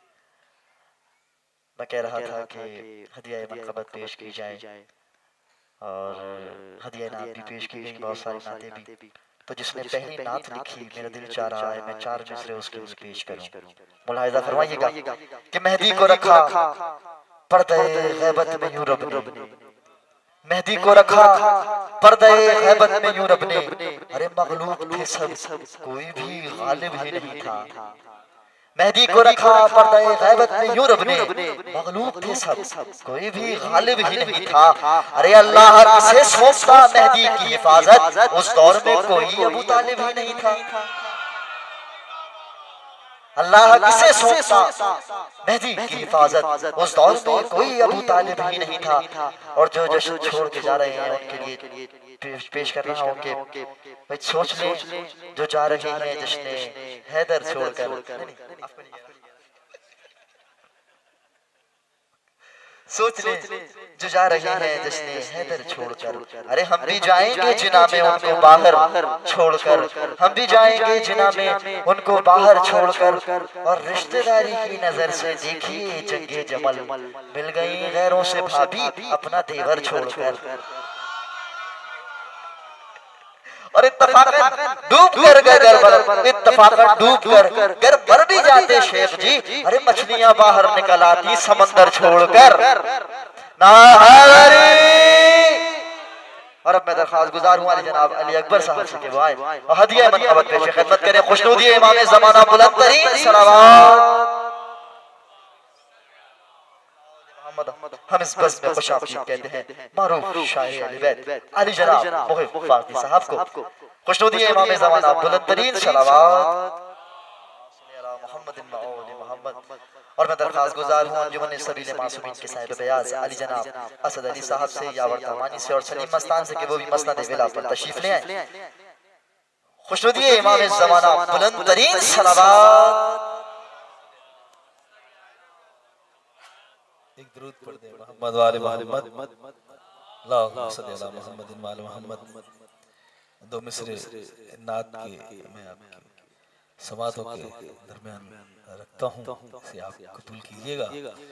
[SPEAKER 2] मैं कह रहा था कि हदिया मनक़बत पेश की जाए और हदिया नात भी पेश की गई, बहुत सारी नातें भी। तो जिसने पहली नात लिखी मेरा दिल चाह रहा है मैं चार मिसरे उसके लिए पेश करूं। मुलाहिज़ा फरमाइएगा कि मेहदी को रखा पर्दे ग़ैबत में यूं रब ने, मेहदी को रखा पर्दे ग़ैबत में यूं रब ने, अरे मग़लूब थे सब कोई भी गालिब ही नहीं था। मेहदी को रखा पर्दे ग़ैबत में यूं रब ने, मग़लूब थे सब कोई भी गालिब ही नहीं था। अरे अल्लाह किसे सौंपता मेहदी की हिफाजत, उस दौर में कोई अबू तालिब ही नहीं था। अल्लाह किसे सौंपता मेहदी की हिफाजत, उस दौर में कोई अबू तालिब ही नहीं था। और जो जश्न छोड़ के जा रहे हैं उनके लिए पेश, पेश कर रहा हूँ कि भाई सोच लें जो जा रहे हैं जश्न हैदर छोड़कर, सोच ले जो जा रहे हैं जश्न हैदर छोड़कर। अरे हम भी जाएंगे जिना में उनको बाहर छोड़कर, हम भी जाएंगे जिना में उनको बाहर छोड़कर। और रिश्तेदारी की नजर से देखिए जंगे जमल, मिल गई गैरों से भाभी अपना देवर छोड़कर। और इत्तफाकन डूब कर गर भर, इत्तफाकन डूब कर गर भर भी जाते शेख जी। अरे मछलियां बाहर निकल आती समंदर छोड़कर ना। और अब मैं दरख्वास्त गुजार हूँ अली जनाब अली अकबर साहब से कि वो आए और हदिया मनक़बत पेश खिदमत करें। खुशनुदी इमाम ज़माना बुलंद तरीन सलावत। हम इस बज़्म में खुशामदीद कहते हैं मारूफ शायर अहले बैत अली जनाब मुहिब फारदी साहब को। खुशनुदी इमाम ज़माना बुलंद तरीन सलावत मोहम्मद व आले मोहम्मद। और मैं दरख्वास्त गुजार हूँ अंजुमन सबील मासूमीन के साहिब बयाज अली जनाब असद अली साहब से, यावर तमानी से और सलीम मस्तान से कि वो भी मसनद विला पर तशरीफ ले आए। खुशनुदी इमाम ज़माना बुलंद तरीन सलावत।
[SPEAKER 6] एक दुरूद पढ़ दे मोहम्मद वाले मोहम्मद, अल्लाहुम्मा सल्ली अला मोहम्मद व आले मोहम्मद। दो मिसरे नात के मैं आपकी समातों के दरमियान रखता हूँ, इसे आप कबूल कीजिएगा।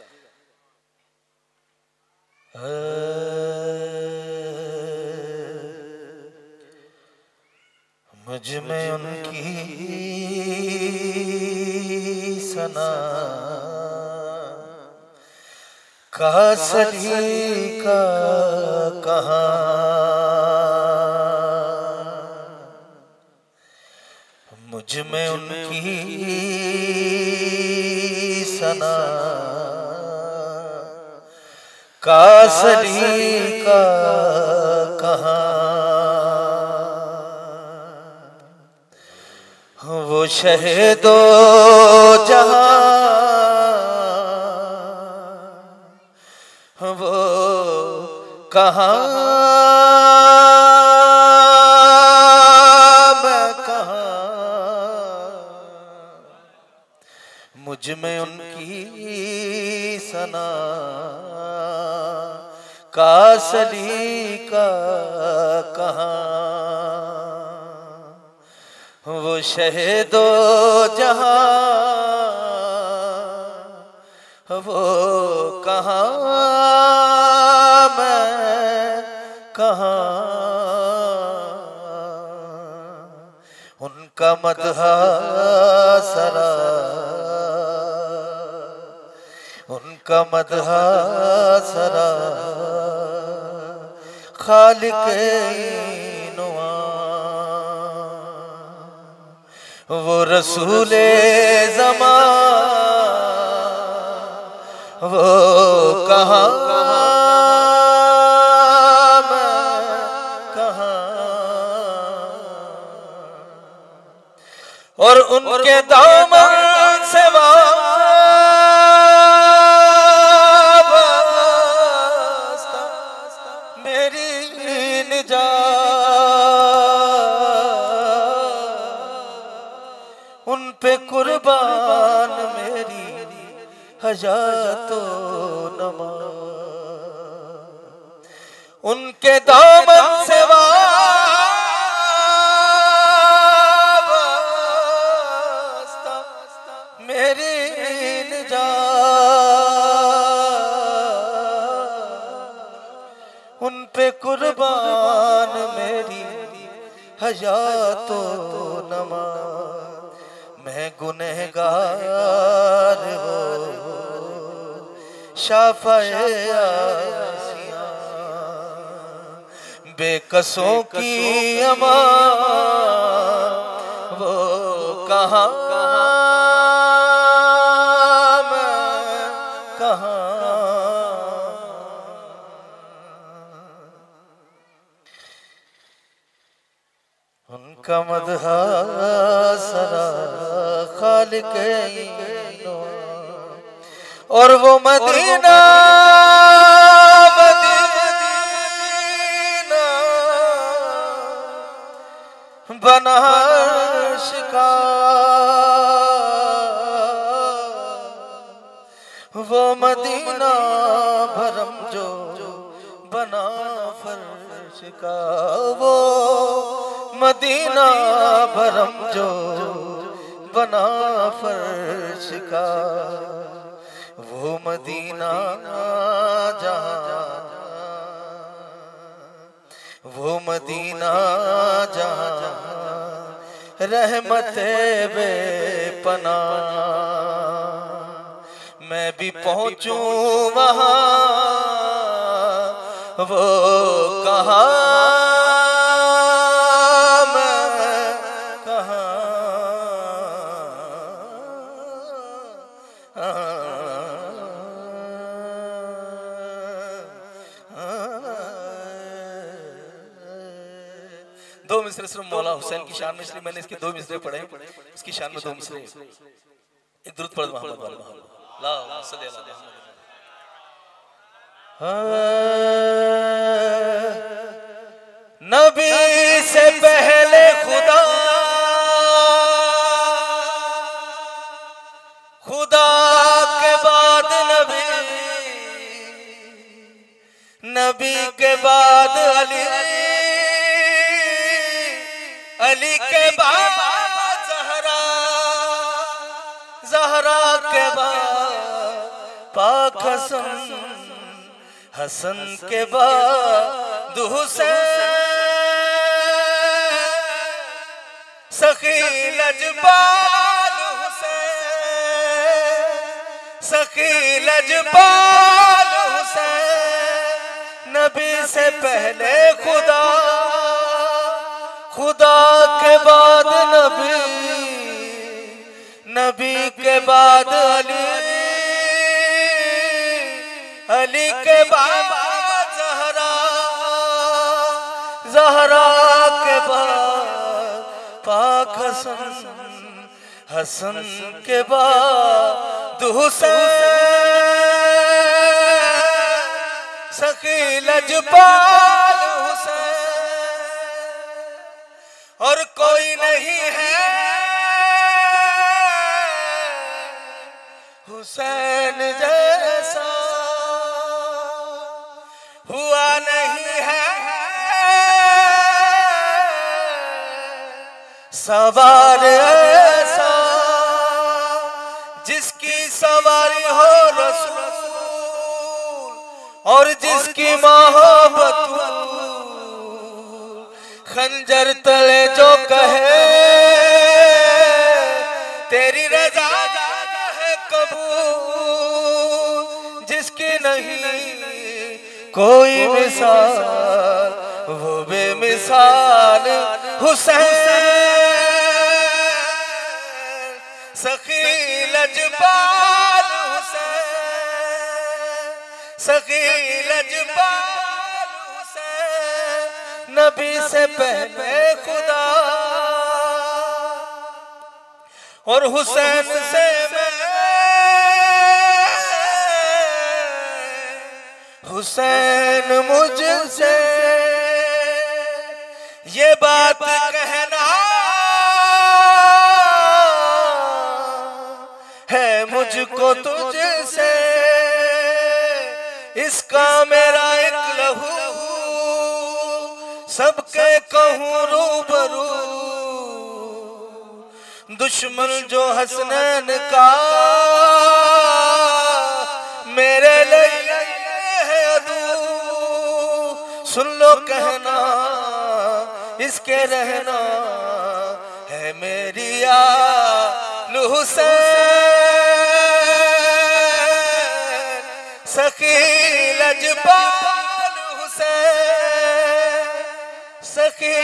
[SPEAKER 6] मुझ में उनकी सना का सलीका कहाँ, मुझ में उनकी सना का सलीका कहाँ। वो शहीदो जहां वो कहाँ मैं कहाँ, मुझ में उनकी सना का सलीका कहाँ। वो शहीदो जहां वो कहाँ मैं कहाँ, उनका मदहा सरा उनका मदहा सरा खालिक़े इनवा, वो रसूले ज़मान वो कहाँ और उनके दामन से वाबस्ता मेरी निजात, उन पे कुर्बान मेरी हजातो नमाज। उनके दामन से मेरी निजात, उन पे कुर्बान मेरी हजातो नमाज। मैं गुनहगार हो शाफ़ाए आसियां, बेकसों की अमान वो कहाँ उनका मदहा सरा खालिक़े इनवा, और वो मदीना मदीना बना शिका, वो मदीना भरम जो बना फर्श का, वो मदीना भरम जो बना फर्श का, वो मदीना जहाँ वो मदीना जहाँ रहमते बेपना, मैं भी पहुँचूं वहाँ वो कहाँ दो मिसरे सिर्फ मौला हुसैन की शान में, इसलिए मैंने इसके दो मिसरे पढ़े, इसकी शान में दो मिसरे। एक दुरूद पढ़ मोहम्मद वाले मोहम्मद ला सल्लल्लाहु अलैहि वसल्लम। नबी से पहले खुदा, खुदा के बाद नबी, नबी के बाद अली, अली के बाद ज़हरा, ज़हरा के बाद पाक हसन, हसन के बाद हुसैन, सखी लजपाल हुसैन, सखी लजपाल हुसैन। नबी से पहले खुदा, खुदा के बाद नबी, नबी के बाद अली, अली के बाद ज़हरा, ज़हरा के बाद पाक हसन, हसन के बाद हुसैन, सखी लजपाल हुसैन। और कोई नहीं है हुसैन जैसा, हुआ नहीं है सवार ऐसा, जिसकी सवारी हो रसूल और जिसकी मोहब्बत खंजर तले जो कहे तेरी रजा है कबूल, कोई मिसाल वो बेमिसाल हुसैन, सखी लजपाल हुसैन, सखी लजपाल हुसैन, नबी से पहले खुदा और हुसैन से मैं, हुसैन मुझसे ये बात कहना है मुझको तुझसे, इसका मेरा एक लहू सबके कहूँ रूबरू, दुश्मन जो हसनैन का मेरे लिए है अदू, सुन लो कहना इसके रहना है मेरी आल हुसैन, सखी लजपाल हुसैन, सखी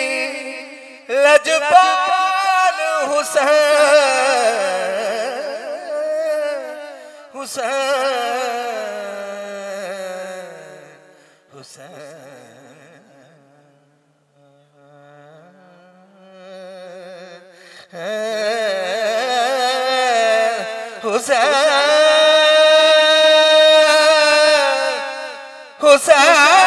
[SPEAKER 6] लजपाल हुसैन, हुसैन, हुसैन, हुसैन, हुसैन।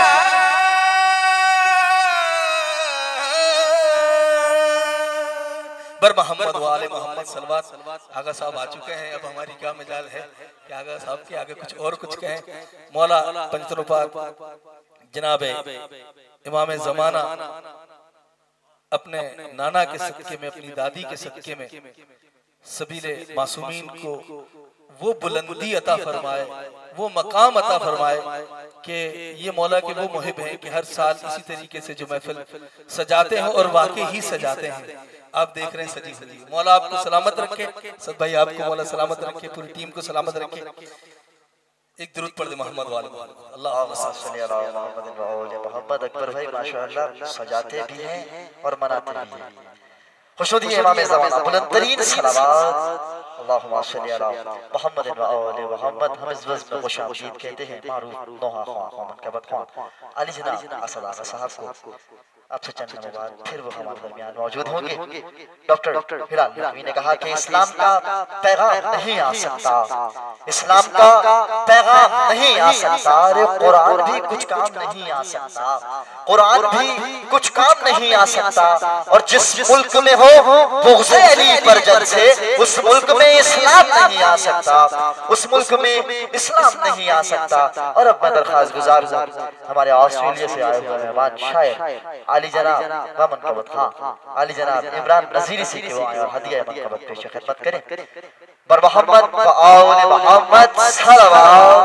[SPEAKER 6] बर मोहम्मद वाले मोहम्मद सलवात। आगा साहब आ चुके हैं, अब हमारी क्या मिजाल है कि आगा साहब के आगे कुछ और कुछ कहें। मौला पंजतन पाक जनाब इमाम ज़माना अपने नाना के सदके में, अपनी दादी के सदके में सबीले मासूमीन को वो बुलंदी अता फरमाए, वो मकाम अता फरमाए कि ये मौला के वो मुहिब हैं कि हर साल इसी तरीके से जो महफिल सजाते हैं और वाकई ही सजाते हैं। आप देख रहे हैं सजी सजी। मौला आपको सलामत रखे, सब भाई आपको मौला सलामत रखे, पूरी टीम को सलामत रखे। एक दुरूद पढ़ दे मोहम्मद वाले। अल्लाहुम्मा सल्ली अला मुहम्मद व आले मोहम्मद। अकबर भाई माशाअल्लाह सजाते भी हैं और मनाते भी हैं। खुशनुदी इमाम ज़माना बुलंदतरीन सलावत अल्लाहुम्मा सल्ली अला मुहम्मद व आले मोहम्मद। हम इस वज़्न में खुशामदीद कहते हैं मारूफ नोहा ख्वां मोहम्मद के बदख्वां अली जनाब असद आगा साहब को। आपसे चंद लम्हे बाद फिर वो हमारे दरमियान मौजूद होंगे। डॉक्टर हिलाल नकवी ने कहा कि इस्लाम का पैगाम नहीं आ सकता, इस्लाम का पैगाम नहीं आ सकता, अरे कुरान भी कुछ काम नहीं आ सकता, कुरान भी कुछ काम नहीं आ सकता। और जिस मुल्क में हो बुग़्ज़े अली पर जल से, उस मुल्क में इस्लाम नहीं आ सकता, उस मुल्क में इस्लाम नहीं आ सकता। और अब मैं दरख्वास्त गुजार हूँ हमारे ऑस्ट्रेलिया से आए हुए मेहमान शायर अली जनाब वामन कबत खां, अली जनाब इमरान नज़ीरी से के वो आए और हदिया मनकबत पेश खिदमत करें। बर मोहम्मद व आले मोहम्मद सलवात।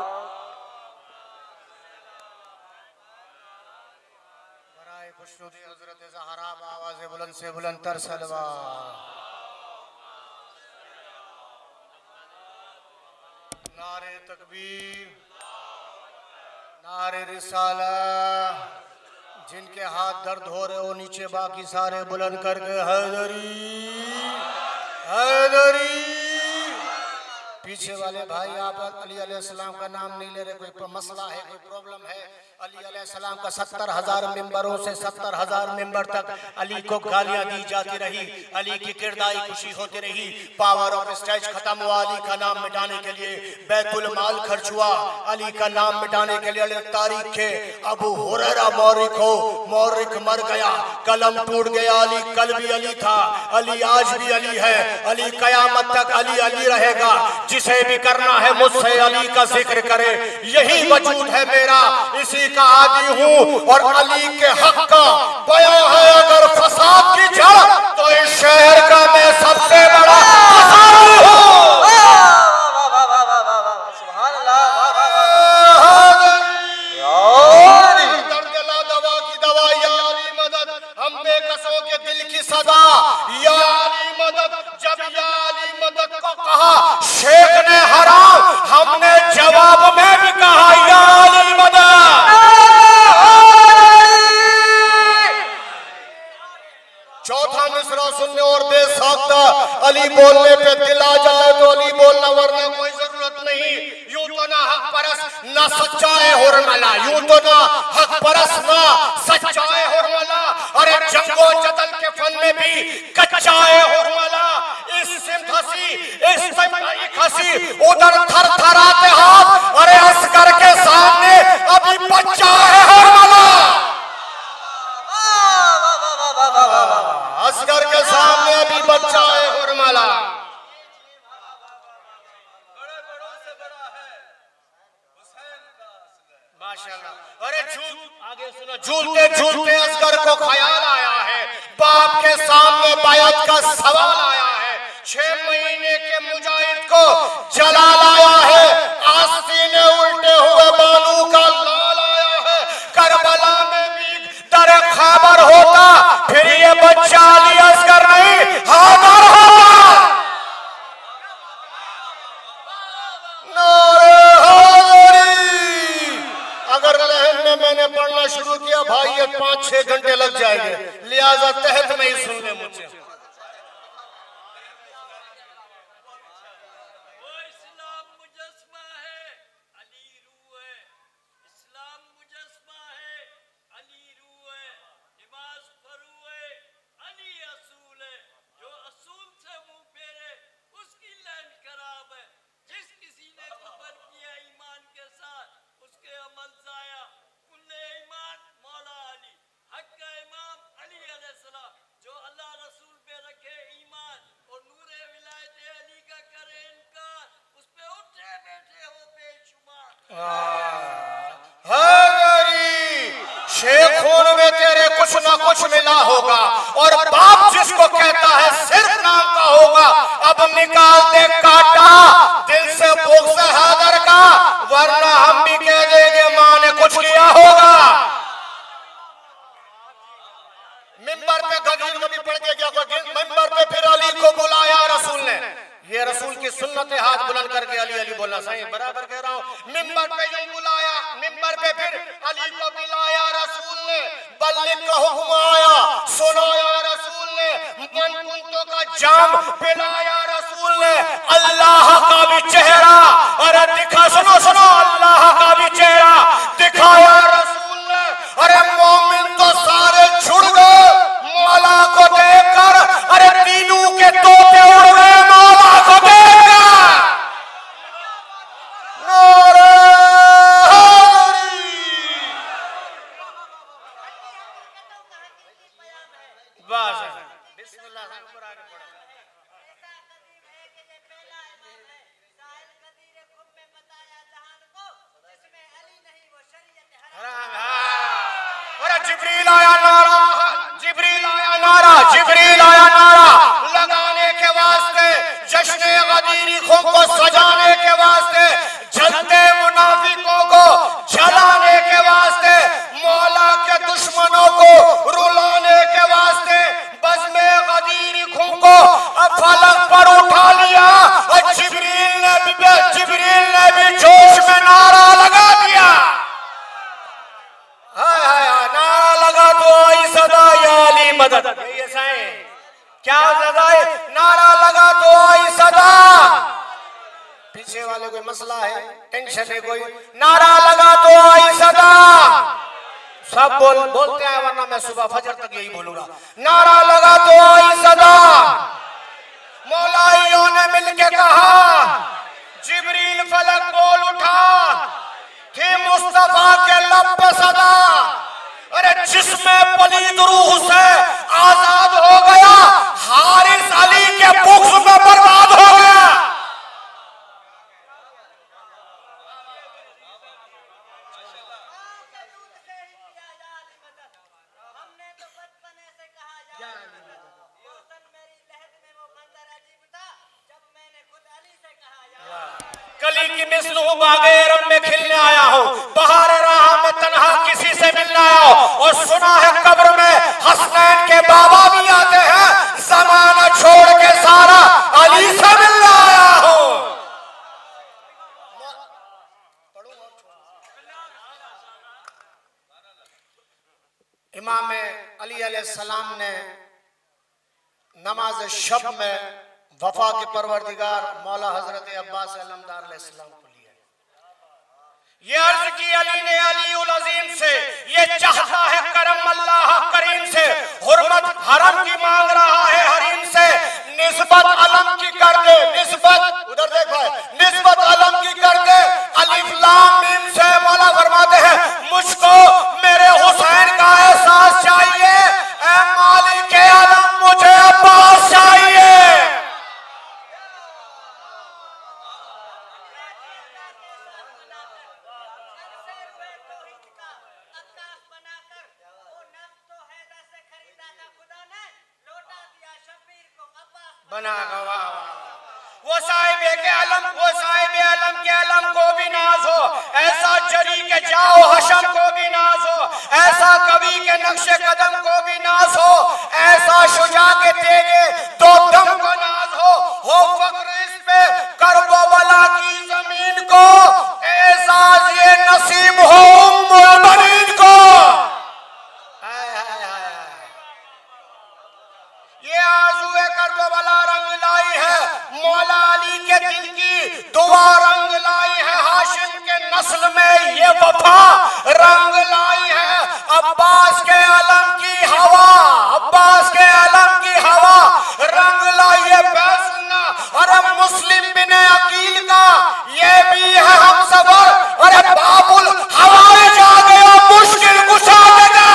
[SPEAKER 8] बराए खुशनुदी हज़रत ज़हरा आवाज़ बुलंद से बुलंद तर सलवात। नारे तकबीर, नारे रिसालत। जिनके हाथ दर्द हो रहे हो नीचे, बाकी सारे बुलंद करके हैदरी हैदरी। पीछे वाले भाई आप अली अलैहिस्सलाम का नाम नहीं ले रहे, कोई मसला है, कोई प्रॉब्लम है? अली अलैहिस्सलाम का सत्तर हजार मेंबरों से सत्तर हजार मेंबर तक अली को गालियां दी जाती रही, अली की किरदारी खुशी होती रही, पावर ऑफ स्टेज खत्म हुआ, अली का नाम मिटाने के लिए बैतुल माल खर्च हुआ, अली का नाम मिटाने के लिए तारीख के अबू हुरैरा मौरिक हो, मौरिक मर गया, कलम टूट गया, अली कल भी अली था, अली आज भी अली है, अली कयामत तक अली अली रहेगा। जिसे भी करना है मुझसे अली का जिक्र करे, यही वजूद है मेरा, इसी का आदि हूँ और अली के हक का बयां है। अगर फसाद की जड़ तो इस शहर का मैं सबसे बड़ा फसाद हूँ। हम बेकसों के दिल की सदा या अली मदद। जब या अली मदद को कहा शेख ने हराम, हमने जवाब में भी कहा या अली मदद।
[SPEAKER 10] चौथा मिसरा सुनने और बेसाख्ता अली बोलने पे दिल आ जाए तो अली बोलना, वरना कोई जरूरत नहीं। यूं तो ना हक परस ना सच्चाए हुरमला, यूं तो ना हक परस ना सच्चाए हुरमला। अरे जंगो जदल के फन में भी कच्चाए हुरमला। इस सिमत हंसी इस सिमत हंसी उधर थर थराते हाथ, अरे असगर के सामने अभी बच्चा है हुरमला। असगर के सामने अभी बच्चा है हुरमला। माशाल्लाह। अरे आगे सुनो, झूलते झूलते असगर को ख्याल आया है, बाप के सामने बायत का सवाल आया है। छह महीने के मुजाहिद को जलाल आया है, आस्तीने उल्टे हुए बानू का लाल आया है। करबला में भी दर खबर होता, फिर ये बच्चा अली असगर नहीं हैदर होता। नारे हैदरी। अगर लहन में मैंने पढ़ना शुरू किया भाई ये पांच छह घंटे लग जाएंगे, लिहाजा तहत में ही सुन ले मुझे। शेखून में तेरे कुछ ना कुछ मिला होगा, और बाप जिसको कहता है सिर्फ नाम का होगा। अब निकाल दे काटा दिल से बुग़्ज़ हैदर का, वरना हम भी कह देंगे माँ ने कुछ किया होगा। मिंबर पे गदीर कभी पढ़ के क्या, मिंबर पे फिर अली को बुलाया रसूल ने। ये रसूल की सुन्नत है, हाथ बुलंद करके अली अली बोलना सही बराबर कह रहा हूँ। मिंबर पे यूं बुलाया, मिंबर पे फिर अली को बुलाया रसूल ने। बल्लिग का हुक्म आया, सुनाया रसूल ने। मन कुंतों का जाम पिलाया रसूल ने। अल्लाह का भी चेहरा, अरे दिखा, सुनो सुनो, अल्लाह का भी चेहरा दिखाया रसूल ने। अरे मोमिन तो सारे छुड़ गए मौला को देखकर, अरे तीनों के तोते उड़ गए मौला को देखकर। नारे हैदरी। बस बिस्मिल्लाह से ऊपर आगे बढ़ो। अरे जिब्रील आया नारा, जिब्रील आया नारा, जिब्रील आया नारा लगाने के वास्ते, जश्न गदीरी को सजाने के वास्ते, जलते मुनाफिकों को जलाने के वास्ते, मौला के दुश्मनों को रुलाने के वास्ते, बज़्म गदीरी को फलक पर उठा लिया। और जिब्रील ने भी जिब्रील ने भी जोश में नारा लगा दिया। हाय हाय नारा लगा तो आई सदा या अली मदद। ये ऐसा है क्या लगाए, नारा लगा तो आई सदा। पीछे वाले कोई मसला है, टेंशन है कोई, नारा लगा तो आई सदा। सब बोल बोलते हैं, वरना मैं सुबह फजर तक यही बोलूंगा। नारा लगा तो आई सदा। मौलाइयों ने मिलके कहा, जिब्रील फलक बोल उठा, थी मुस्तफा के लब पे सदा। अरे जिसमें पलीद रूह से आजाद हो गया, हारिस अली के बुग़्ज़ में बर्बाद हो गया। कली की मिस्ल हूँ बागे रब में खिलने आया हूँ, बहार राह में तन्हा किसी से मिलने आया हूँ। और सुना है कब्र में हसनैन के बाबा भी आते हैं, ज़माना छोड़ के सारा अली से मिलने आया हूँ। इमाम अली अलैहिस्सलाम ने नमाज शब में वफा के परवरदिगार मौला हजरत अब्बास अलमदार अलैहिस्सलाम को लिया। ये अर्ज की अली ने अली उल अजीम से, ये चाहता है करम अल्लाह करीम से, हुर्मत हरम की मांग रहा है हरीम से, निस्बत अलम की कर दे, निस्बत उधर देख भाई, निस्बत अलम की कर दे, अलिफ लाम मीम से। मौला फरमाते हैं मुझको मेरे हुसैन का एहसास चाहिए, ऐ मालिक आलम मुझे अब्बास चाहिए। बना गवा वो साहिबे के अलम, वो साहिबे अलम के अलम को भी नाज हो, ऐसा जरी के जाओ हशम को भी नाज हो, ऐसा कवि के नक्शे कदम को भी नाज हो, ऐसा शुजा के तेरे दो दम को नाज हो, हो फक्र इस पे करबला की जमीन को, एजाज ये नसीब हो उम्मुल बनीन को। ये आरज़ू करबला रंग लाई है, मौला अली के दिल की दुआ रंग लाई है, हाशिम के नस्ल में ये वफा रंग लाई है, अब्बास के अलम की हवा, अब्बास के अलम की हवा रंग लाई है। बैसुन्ना अरे मुस्लिम बिन अकील का ये भी है हम सबर, अरे बाबुल हवाए जा गया मुश्किल कुशा देगा,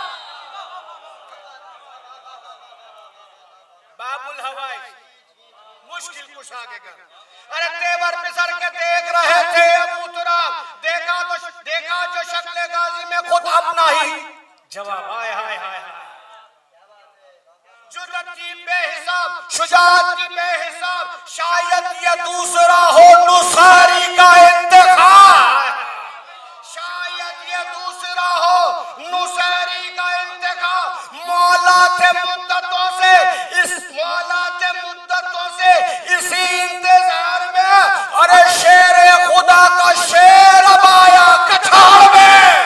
[SPEAKER 10] बाबुल हवाई मुश्किल कुशा के घर। अरे तेवर पिसर के देख रहे थे अबू तुराब, देखा तो देखा जो शक्ल गाजी में खुद अपना ही जवाब। हाय हाय हाय हाय, जुर्रत की बेहिसाब, शुजाअत की बेहिसाब, शायद ये दूसरा हो नुसारी का इंतखाब, शायद ये दूसरा हो नुसारी का इंतखाब। मौला थे मुद्दतों से, इस मौला थे मुद्दतों से इसी इंतजार में, अरे शेर खुदा का शेर अब आया कछाड़ में।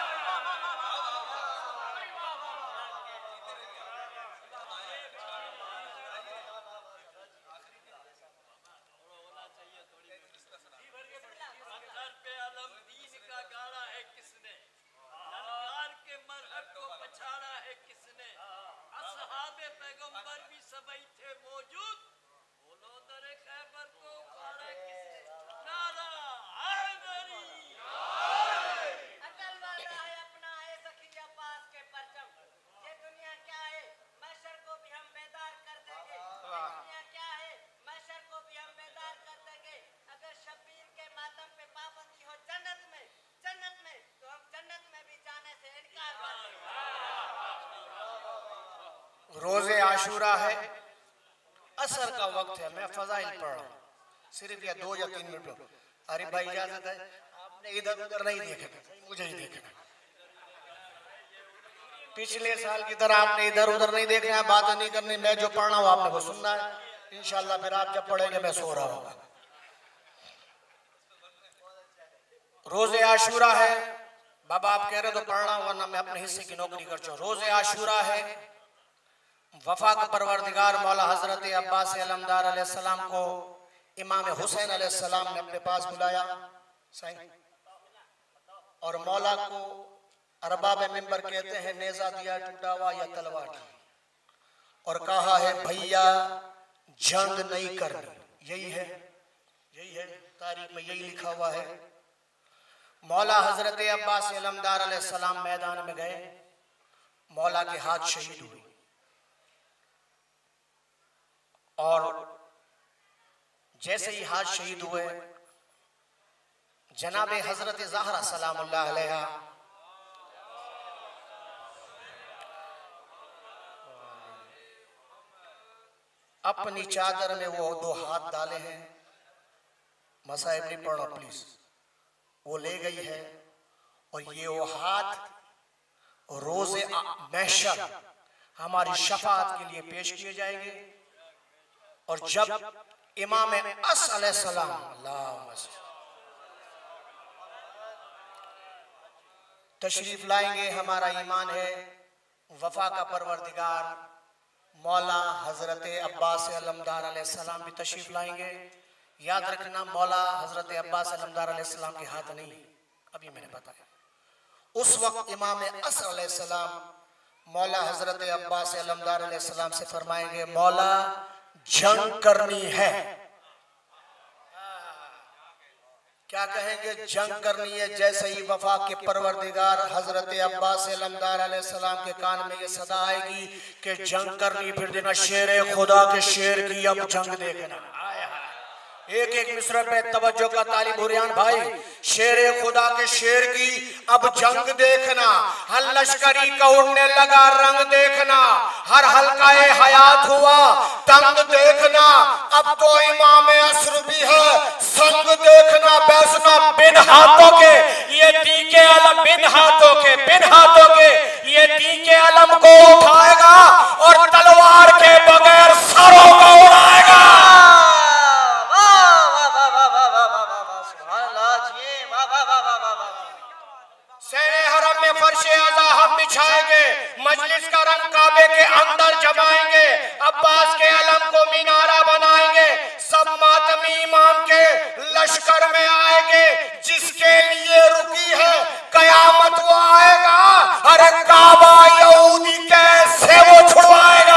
[SPEAKER 10] रोजे आशूरा है, असर का वक्त है, मैं फजाइल पढ़ रहा हूँ, सिर्फ या दो या तीन मिनट। अरे भाई इजाजत है, आपने इधर उधर नहीं देखना, मुझे ही देखना। पिछले साल की तरह आपने इधर उधर नहीं देखना है, बातें नहीं करनी, मैं जो पढ़ रहा हूँ आपने वो सुनना है। इंशाल्लाह फिर आप जब पढ़ेंगे मैं सो रहा हूँ। रोजे आशूरा है, बाबा आप कह रहे तो पढ़ रहा हूँ, वरना मैं अपने हिस्से की नौकरी कर चुका। रोजे आशूरा है, वफा का परवरदिगार मौला हजरत अब्बास अलमदार अलैहिस्सलाम को इमाम हुसैन अलैहिस्सलाम ने अपने पास बुलाया और मौला को अरबाब मिंबर कहते हैं, नेजा दिया टूटा हुआ या तलवार दी और कहा है भैया जंग नहीं करनी। यही है, यही है तारीख में, यही लिखा हुआ है। मौला हजरत अब्बास अलमदार अलैहिस्सलाम मैदान में गए, मौला के हाथ शहीद हुए और जैसे ही हाथ शहीद हुए जनाबे हजरत ज़हरा सलामुल्लाह अलैहा अपनी चादर में वो दो हाथ डाले हैं, मसाइब नहीं पढ़ना प्लीज, वो ले गई है और ये वो हाथ रोज़े महशर हमारी शफाअत के लिए पेश किए जाएंगे। और जब इमाम अस अलैहिस्सलाम तशरीफ लाएंगे, हमारा ईमान है वफा का परवरदिगार मौला हजरत हजरत अब्बास अलमदार अलैहिस्सलाम भी तशरीफ लाएंगे। याद रखना मौला हजरत अब्बास अलमदार अलैहिस्सलाम के हाथ नहीं, अभी मैंने बताया। उस वक्त इमाम असर अलैहिस्सलाम मौला हजरत अब्बास अलमदार अलैहिस्सलाम से फरमाएंगे, मौला जंग करनी है। क्या कहेंगे? जंग करनी है। जैसे ही वफा के परवरदिगार हजरत अब्बास अलमदार अलैहिस्सलाम के कान में ये सदा आएगी कि जंग करनी, फिर देना शेर खुदा के शेर की अब जंग देखना। एक एक मिसरे पे तवज्जो का तालिब हुरियान भाई, शेर खुदा के शेर की अब जंग देखना। हर लश्करी का उड़ने लगा रंग देखना, हर हल्काए हयात हुआ तंग देखना। अब तो इमाम असर भी है संग देखना। बैसना बिन हाथों के ये टीके अलम, बिन हाथों के बिन हाथों के ये टीके अलम को उठाएगा और तलवार के बगैर सरों को उड़ाएगा। हरम में फर्शे आज़ा हम बिछाएंगे, मजलिस का रंग काबे के अंदर जमाएंगे, अब्बास के अलम को मीनारा बनाएंगे। सब मातमी इमाम के लश्कर में आएंगे, जिसके लिए रुकी है कयामत वो आएगा। अरे काबा यहूदी कैसे वो छुड़वाएगा?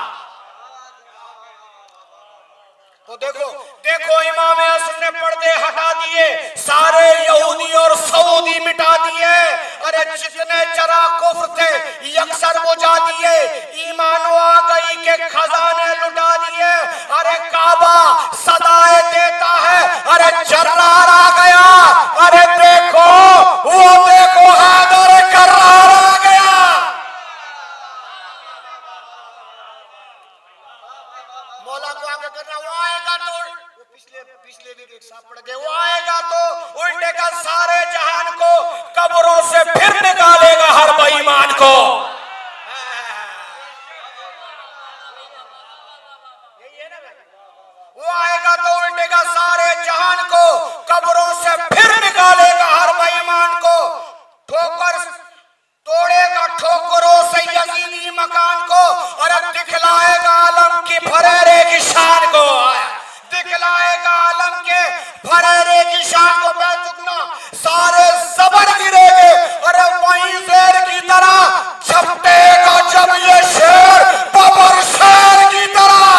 [SPEAKER 10] तो देखो देखो इमाम असर ने पर्दे हटा दिए, सारे यहूदी और सऊदी मिटा दिए। अरे जितने चरा कुफ्र थे यकसर बुझा दिए, ईमान आ गई के खजाने लुटा दिए। अरे काबा सदाए देता है, अरे जर्रार आ गया। अरे देखो वो देखो हैदर कर्रार आ गया। मौला को आगे करना, वो आएगा तो पिछले पिछले भी एक साथ पड़ गए, वो आएगा तो उल्टेगा सारे जहान को, कब्रों से फिर निकालेगा हर बेईमान को। वो आएगा तो उल्टेगा सारे जहान को, कब्रों से फिर निकालेगा हर बेईमान को। ठोकर तोड़ेगा ठोकरों से यजीदी मकान को, और दिखलाएगा आलम की फरेरे की शान को। दिखलाएगा आलम के फरेरे की शान को। बेचुकना सारे सबर गिरेंगे, अरे वहीं शेर की तरह झपटेगा जब ये शेर बबर शेर की तरह।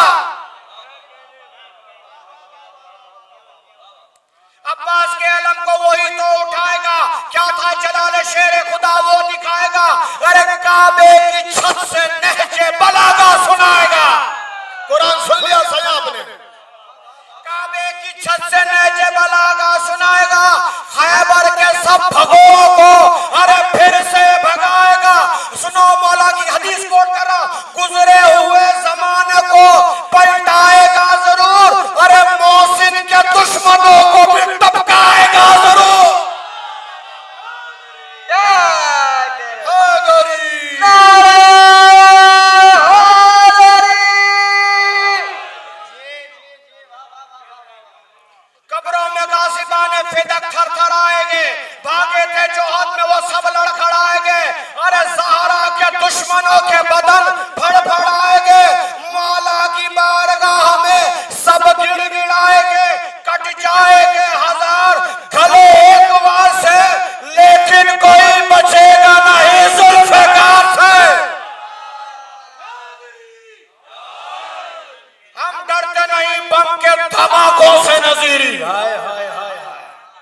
[SPEAKER 10] अब्बास के अलम को वही तो उठाएगा, क्या था जलाल शेर खुदा वो दिखाएगा। अरे काबे की छत से नहजे बलागा सुनाएगा। कुरान सुन लिया सही आपने? काबे की छत से नहजे बलागा सुनाएगा। खैबर के सब भगों को अरे फिर से भगाएगा। सुनो मौला की हदीस कोट कर रहा, गुजरे हुए जमाने को पलटाएगा जरूर, अरे मोहसिन के दुश्मनों को भी टपकाएगा जरूर। कब्रों में गासिबाने फिदक थरथराएंगे, भागे थे जोहद में वो सब लड़खड़ाएंगे। अरे ज़हरा के दुश्मनों के बदन फड़फड़ाएंगे। मौला की बारगाह में सब गिड़गिड़ाएंगे, कट जाएंगे हजार गले एक बार से, लेकिन कोई बचेगा नहीं जुल्फ़िकार से। हम डरते नहीं बम के धमाकों से नज़ीरी। हाय हाय हाय हाय,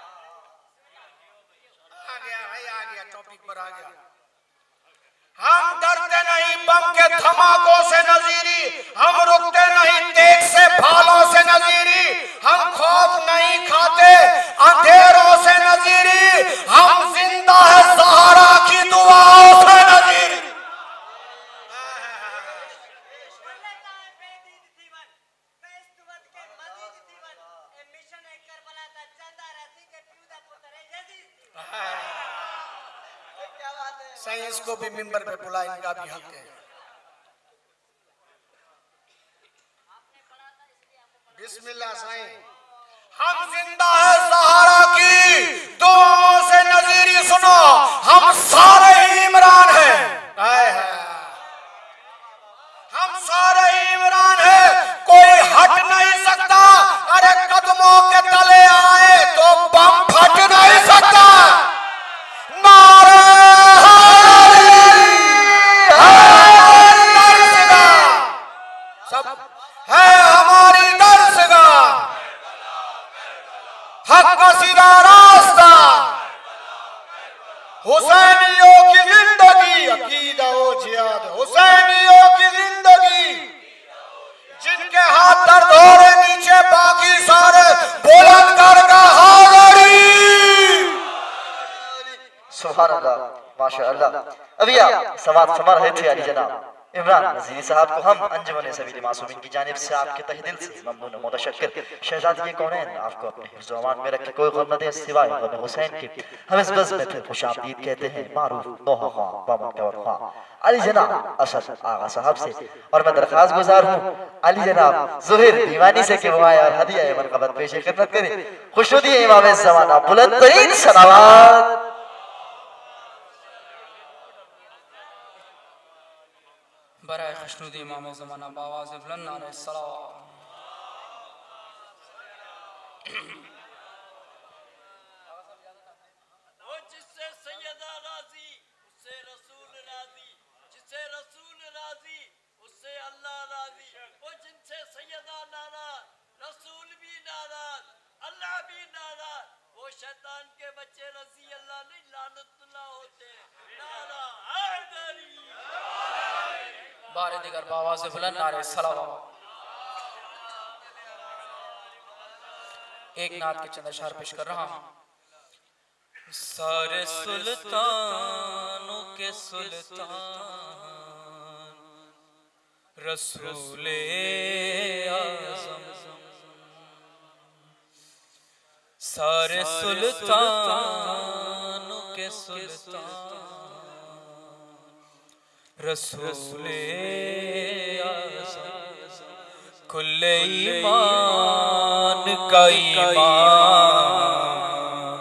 [SPEAKER 10] आ गया भाई, आ गया टॉपिक पर आ गया। हम डरते नहीं बम के धमाकों से नज़ीरी, हम रुकते नहीं तेग से भालों से नज़ीरी, हम खौफ नहीं खाते अंधेरों से नज़ीरी, हम जिंदा है ज़हरा की दुआओं से नज़ीरी। साइंस को भी मिंबर पे बुला, इनका भी हक है। बिस्मिल्लाह साईं। हम जिंदा है ज़हरा की दुआओं से नज़ीरी। सुनो हम सारे ही इमरान हैं, हम सारे ही इमरान सब है हमारी दर्शगाह, हक का सीधा रास्ता, हुसैनियों की जिंदगी अकीदा ओ जिहाद, हुसैनियों की जिंदगी, जिनके हाथ दर्द हो रहे नीचे बाकी सारे बुलंद कर का हाज़री।
[SPEAKER 2] सुभान अल्लाह, माशाअल्लाह। अभी आप समाज समर रहे थे अली जनाब इमरान नज़ीरी साहब को हम अंजुमन सबील मासूमीन की जानिब से आपके तहे दिल से ममनून व मुतशक्किर। शहजादी कौनैन आपको अपने हिफ्ज़ व अमान में रखे, कोई गम न दे सिवाय गम हुसैन के। हम इस बज़्म में फिर खुशामदीद कहते हैं मारूफ नोहा ख्वां बामन कवर ख्वां अली जनाब असद आगा साहब से। और मैं दरख्वास्त गुजार हूँ अली जनाब ज़ुहैर दीवानी से कि वो आए और हदिया मरकबत पेश खिदमत करें। खुशनुदी इमाम ज़माना बुलंद तरीन सलावत।
[SPEAKER 11] बराए खुशनुदी इमाम ज़माना बावाज़ बुलंद नारे सलावत।
[SPEAKER 7] वो जिससे सैयदा राजी उससे रसूल राजी, जिससे रसूल राजी उससे अल्लाह राजी। वो जिनसे सैयदा नाराज रसूल भी नाराज अल्लाह भी नाराज, वो शैतान के बच्चे रजी अल्लाह नहीं लानतुल्लाह होते। नारा हैदरी
[SPEAKER 11] बारे दिगर बावाज़ बुलंद नारे सलावत। एक नात के चंद अशआर पेश कर रहा हूँ। सारे सुल्तानों के सुल्तान रसूले आज़म, सारे सुल्तानों के सुल्तान रसूले आज़म, कुल्ले ईमान का ईमान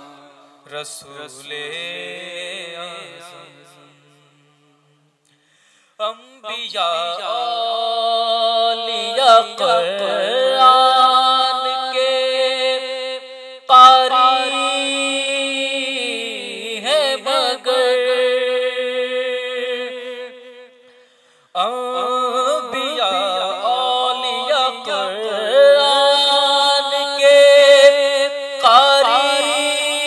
[SPEAKER 11] रसूले आज़म। अंबिया औलिया कुरान के कारी है मगर, अंबिया औलिया कुरान के कारी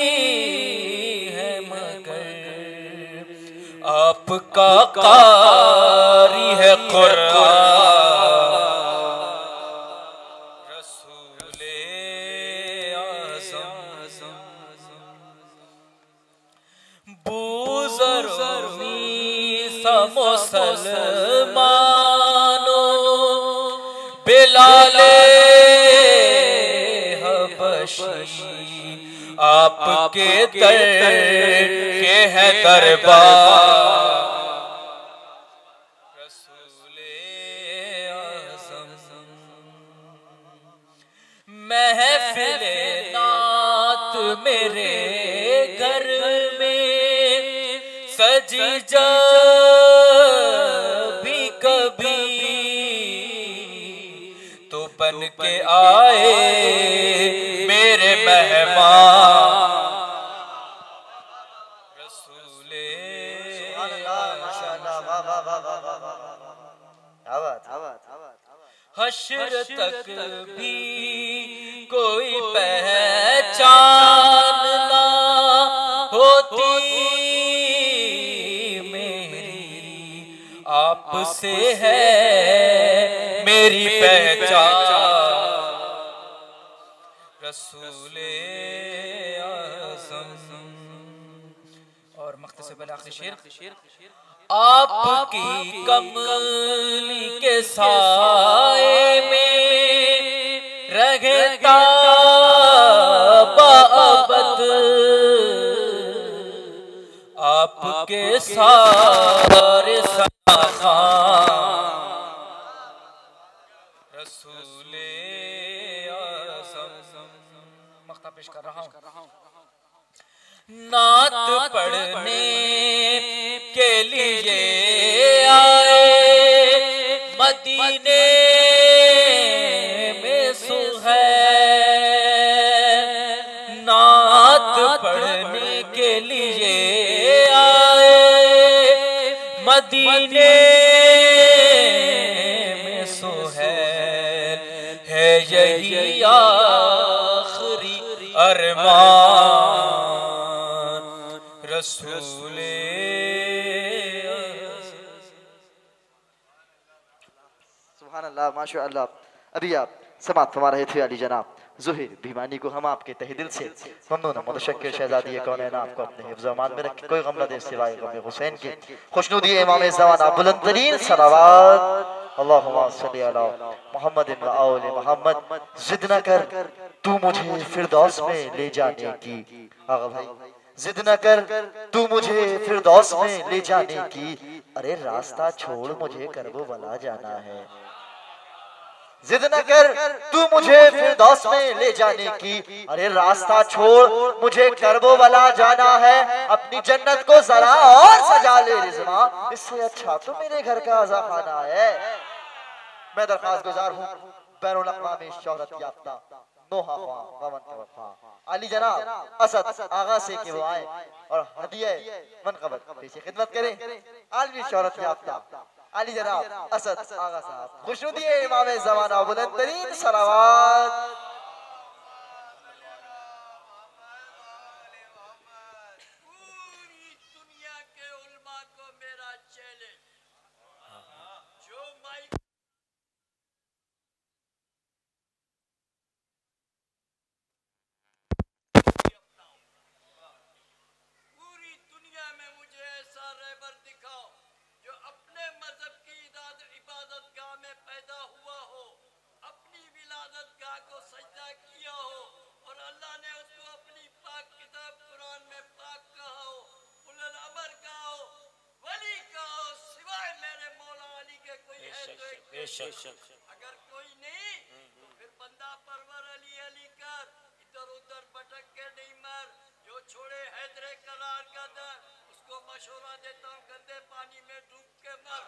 [SPEAKER 11] है मगर, आपका कारी है कुरान रसूले आज़म। बुज़ुर्गी सा मुसलमानों बिलाले हबशी, आपके दर के हैं दरबार रसूले आज़म। महफ़िले नात मेरे घर में सजी जा भी कभी, तो बन के आए मेरे मेहमान रसूले हश्र तक भी कोई पहचान ना होती मेरी, आपसे है मेरी पहचान रसूले आज़म। और मख्तसर बल आखिरी शेर, आपकी कमली के साए में रहता बाबत, आपके सारे रसूले आज़म। मख्ता पेश कर रहा हूँ। नात पढ़ने के लिए आए मदीने में सुहैल, नात पढ़ने के लिए आए मदीने में सुहैल, सुहैल है यही आखिरी अरमान रसूले।
[SPEAKER 2] सुभान अल्लाह माशाअल्लाह। अभी आप समाप्त फरमा रहे थे अली जनाब ज़ुहैर भीमानी को हम आपके तहे दिल से ममनून मुतशक्किर शहजादी कौनैन आपको अपने हिफ्ज़ व अमान में रखे, कोई गम न दे सिवाय गम हुसैन के। खुशनुदी इमाम ज़माना बुलंद तरीन सलावत अल्लाहुम्मा सल्ली अला मुहम्मद व आले मुहम्मद। जिद न कर तू मुझे फिरदौस में ले जाने की, आगा भाई जिद न कर तू मुझे फिरदौस में ले जाने की, अरे रास्ता छोड़ मुझे करबो बला जाना है। जिद न कर तू मुझे फिरदौस में ले जाने की, अरे रास्ता छोड़ मुझे करबो वाला जाना है। अपनी जन्नत को जरा और सजा ले रिज़वां, इससे अच्छा तो मेरे घर का आज़ा खाना है। मैं दरख्वास्त गुजार हूँ बैरुल अक़वामी शोहरत याफ्ता नोहा ख्वां गवन का वफा अली जनाब असद आगा से कि वो आए और हदिया मनक़बत पेशे खिदमत करें। आलमी शोहरत याफ्ता अली जनाब असद आगा साहब खुशनुदी इमाम ज़माना बुलंद तरीन सलावत।
[SPEAKER 7] पूरी दुनिया के उलमा को मेरा चैलेंज, जो माइक पूरी दुनिया में मुझे ऐसा रहबर दिखाओ जो अपने मजहब की इबादत गाह में पैदा हुआ हो, अपनी विलादत गाह को सजदा किया हो और अल्लाह ने उसको अपनी पाक किताब कुरान में पाक कहा हो, उलुल अमर कहा हो, वली कहा हो, सिवाय मेरे मौला अली के कोई है तो एक बेशक। अगर कोई नहीं तो फिर बंदा परवर अली अली कर, इधर उधर भटक के नहीं मर। जो छोड़े हैदरे करार का दर, उसको मशवरा देता हूँ गंदे पानी में डूब के मर।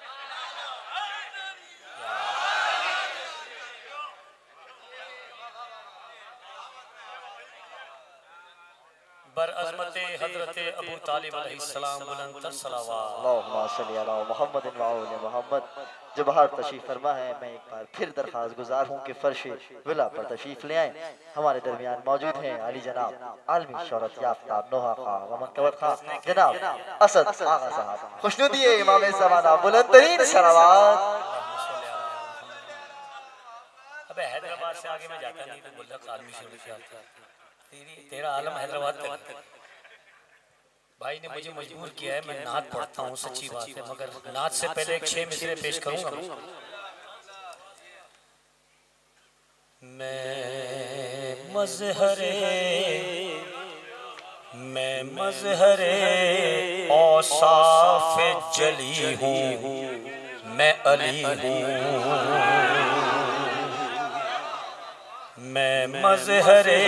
[SPEAKER 11] बरअज़मते हज़रते अबू तालिब अलैहिस्सलाम बुलंद सलावत
[SPEAKER 2] अल्लाहुम्मा सल्ली अला मुहम्मद व आले मुहम्मद। जो बाहर तशरीफ फरमा है, मैं एक बार फिर दरख्वास्त गुजार हूँ कि फर्श विला पर तशरीफ ले आए। हमारे दरमियान मौजूद हैं अली जनाब आलमी शोहरत याफ्ता नोहा खां व मनक़बत खां जनाब असद आगा साहब खुशनुदी इमाम ज़माना बुलंद तरीन सलावत।
[SPEAKER 11] अबे हैदराबाद से आगे मैं जाता नहीं तो गुल्लक आलमी शरीफ आता। तेरी तेरा आलम हैदराबाद तक। भाई ने मुझे मजबूर किया है, मैं नात पढ़ता हूँ, सच्ची बात है, मगर नात से पहले एक छह मिसरे पेश करूंगा। मैं मज़हरे मैं मज़हरे औसाफ जली हूँ, मैं अली हूँ। मैं मज़हरे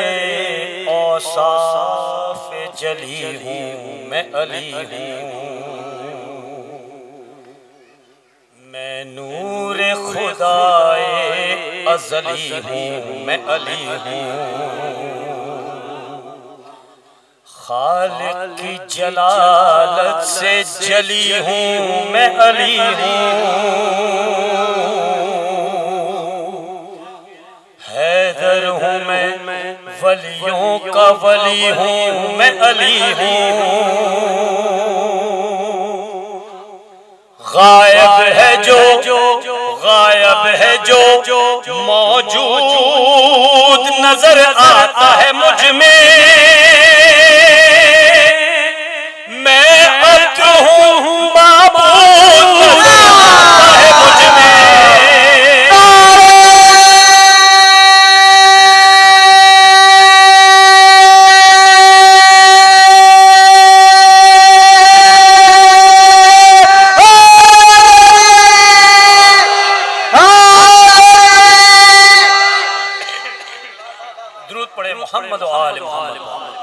[SPEAKER 11] औसाफ जली हूँ, मैं अली हूँ। मैं नूर खुदाए अज़ली हूँ, मैं अली हूँ। खालिक की जलालत से जली हूँ, मैं अली हूँ। हैदर हूँ मैं वलियों का वली हूँ, मैं अली हूँ। गायब है जो गायब है जो मौजूद नजर आता है मुझ में। मैं अत्र हूँ माबूद नजर आता है मुझ में। मोहम्मद व आले मोहम्मद।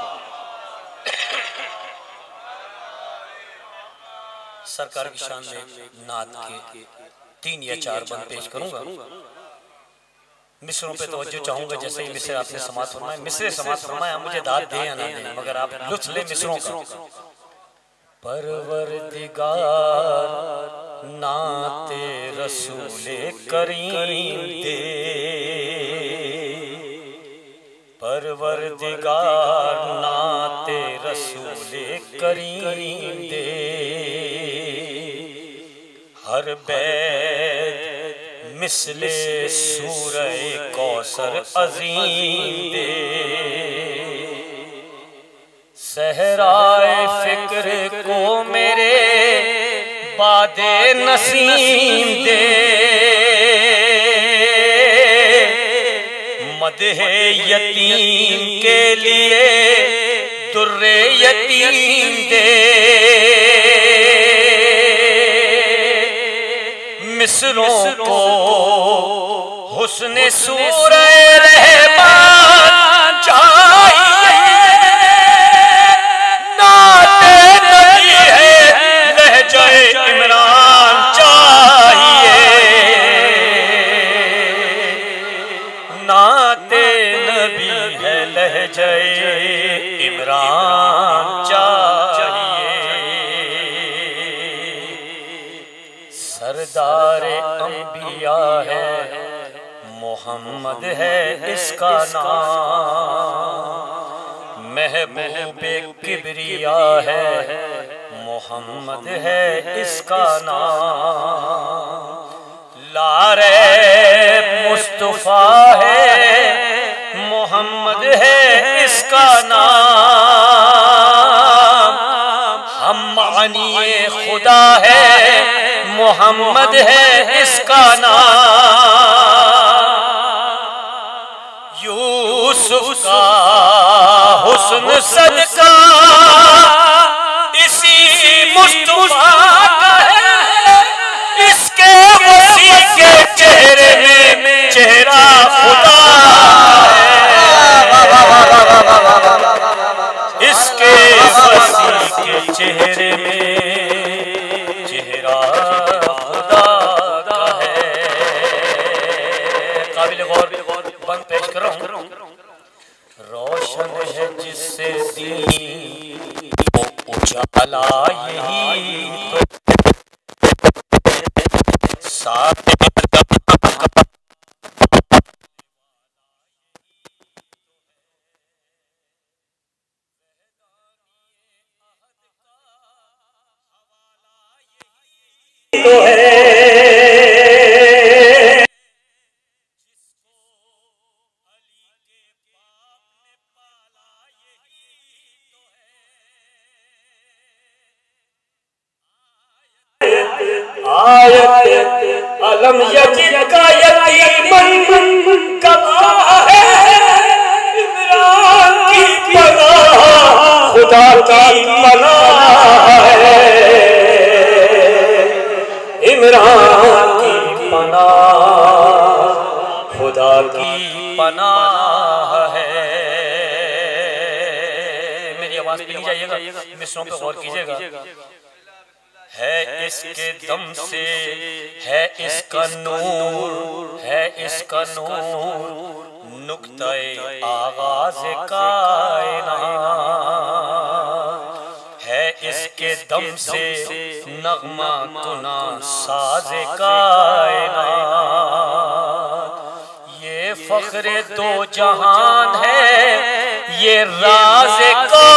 [SPEAKER 11] सरकार की शान में नात के तीन या चार बंद पेश करूंगा। मिसरों पे तवज्जो चाहूंगा, जैसे ही मिसरे आपने समात फरमाए, मिसरे समात फरमाए, मुझे दाद दे या ना दे, मगर आप लुत्फ ले मिसरों का। परवरदिगार नाते रसूले करीम दे, परवरदिगार नाते रसूले करीम दे, हर बैत मिसले सूरह कौसर अजीम दे, सहराए फिक्र को मेरे बादे नसीम दे, मदहे यतीम के लिए दुर्रे यतीम दे, मिसरों को हुस्न सूरह रहमान चाहिए, नाते नबी है लहजाए इमरान चाहिए, नाते नबी है लहजाए इमरान चाहिए, सरदार अंबिया है मोहम्मद है इसका नाम, महबूबे किबरिया है मोहम्मद है इसका नाम, लारे मुस्तफा है मोहम्मद है इसका नाम, हम मानिए खुदा है मोहम्मद है इसका नाम, यूसुफ का हुस्न सदका इसी मुस्तफा का है, इसके वसी के चेहरे में चेहरा खुदा है, इसके वसी के चेहरे में चेहरा खुदा का है। काबिल गौर बंद पेश कर रहा हूं, रोशन है जिससे दीन वो उजाला यही तो साथ तो है, आयत अलम यजिद का यतीमन गवाह है, इमरान की पनाह खुदा की पनाह है, इमरान की पनाह खुदा की पनाह है। मेरी आवाज पे नहीं जाइएगा, मिसरों पे गौर कीजिएगा, है इसके दम से है इसका नूर, है इसका नूर नुक्ताए आगाज कायनात, है इसके दम से नगमा कुना साज़े कायनात, ये फख्रे दो जहान है ये राज़े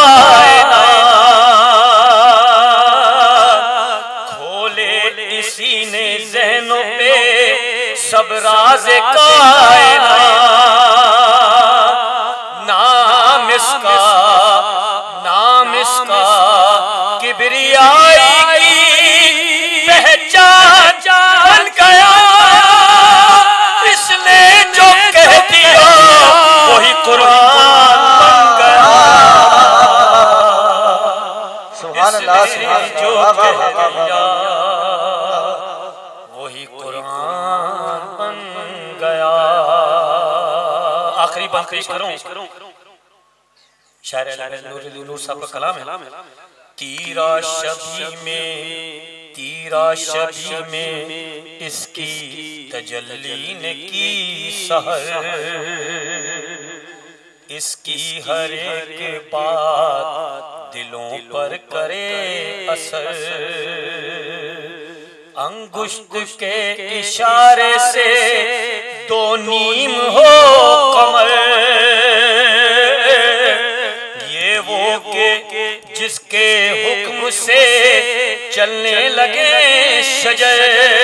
[SPEAKER 11] कायनात, खोले इसी ने ज़हनों पे सब राज़े कायनात, नाम इसका नाम इसका किबरियाई की पहचान बन गया, इसने जो कह दिया वही कुरान बन गया,
[SPEAKER 2] सुभान अल्लाह,
[SPEAKER 11] इसने जो कह दिया वही कुरान बन गया। आखिरी बात पेश करूं, शायर नूर साहब का कलाम है, तीरा शबी में तीरा शबी में इसकी तजल्ली ने की सहर, इसकी हर एक बात दिलों पर करे असर, अंगुष्ठ के इशारे से दो नीम हो कमर, ये वो के जिसके हुक्म से चलने लगे शजर।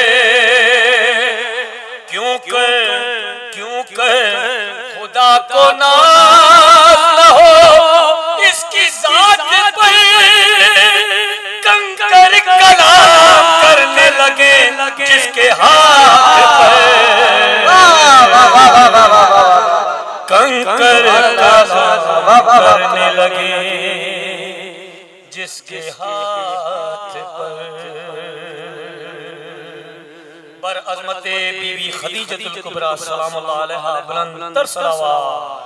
[SPEAKER 11] क्यों कर क्यों कर खुदा को नाज न हो इसकी जात पर, कंकर कलाम करने लगे जिसके हाथ पर, कंकर कलाम करने लगे जिसके हाथ पर। बर अज़मते बीबी खदीजतुल कुबरा सलामुल्लाह अलैहा बुलंद सलावत।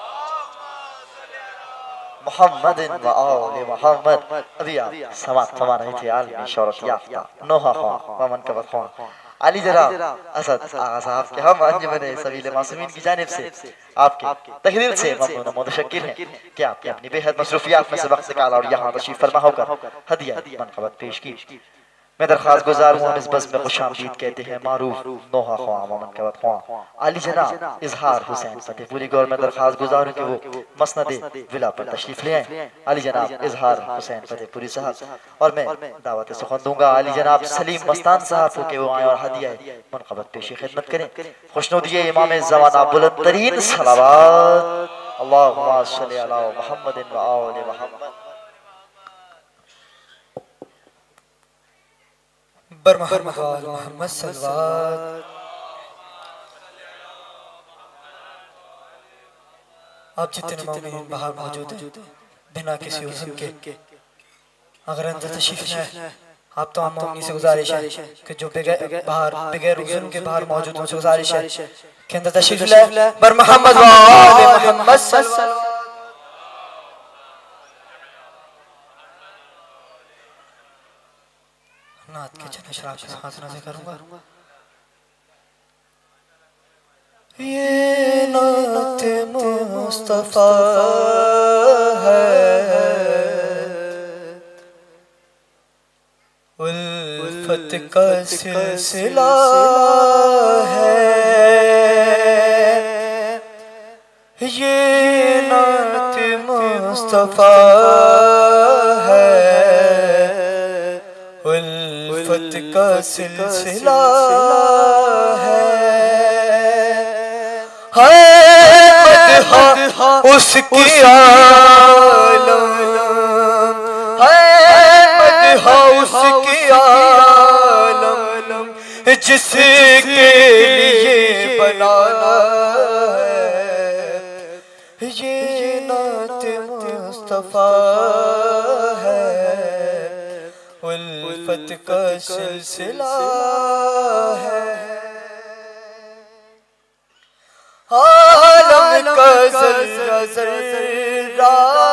[SPEAKER 2] मोहम्मद व आले मोहम्मद। अभी आप समाप्त फरमा रहे थे आलमी शोहरत याफ्ता नोहा ख्वां व मनकबत ख्वां अली जनाब असद आगा साहब के हम अंजुमन सबील मासूमीन की जानिब से आपके तकरीर से ममनून व मुतशक्किर हैं कि आपने अपनी बेहद मसरूफियात में से वक्त निकाला और यहाँ तशरीफ फरमा होकर हदिया मनकबत पेश की। मैं दरख्वास्त गुजार हूँ, हम इस बस में खुशामदीद कहते हैं मारूफ नोहा ख्वां व मनकबत ख्वां आली जनाब इजहार हुसैन फतेहपुरी गौर में दरख्वास्त गुजार हूँ कि वो मसनद विला पर तशरीफ ले आए। आली जनाब इजहार हुसैन फतेहपुरी साहब और मैं दावत सुखन दूंगा आली जनाब सलीम मस्तान साहब को कि वो आए और हदिया मनकबत पेशी खिदमत करें। खुशनुदी इमाम ज़माना बुलंद तरीन सलावत अल्लाहुम्मा सल्ली अला मुहम्मद व आले मुहम्मद।
[SPEAKER 8] बर मोहम्मद मोहम्मद सल्लल्लाहु। आप जितने मोमिन बाहर मौजूद हैं बिना किसी उज़्र के अगर अंदर तशरीफ लाए, आप तो हम मोमिन से गुजारिश है कि जो बगैर बाहर बगैर उज़्र के बाहर मौजूद उनसे गुजारिश है कि अंदर तशरीफ लाए। बर मोहम्मद मोहम्मद सल्लल्लाहु। नात के चने शराब के साथ नज़र करूँगा। ये नात मुस्तफ़ा है, उल्फत का सिलसिला है। ये नात मुस्तफ़ा है, उल्फत का सिलसिला है। है मदहा उसकी आलम, है मदहा उसकी आलम जिसके लिए बनाना है। ये नात मुस्तफ़ा है, उल्फत का सिलसिला है। आलम का ज़र्रा ज़र्रा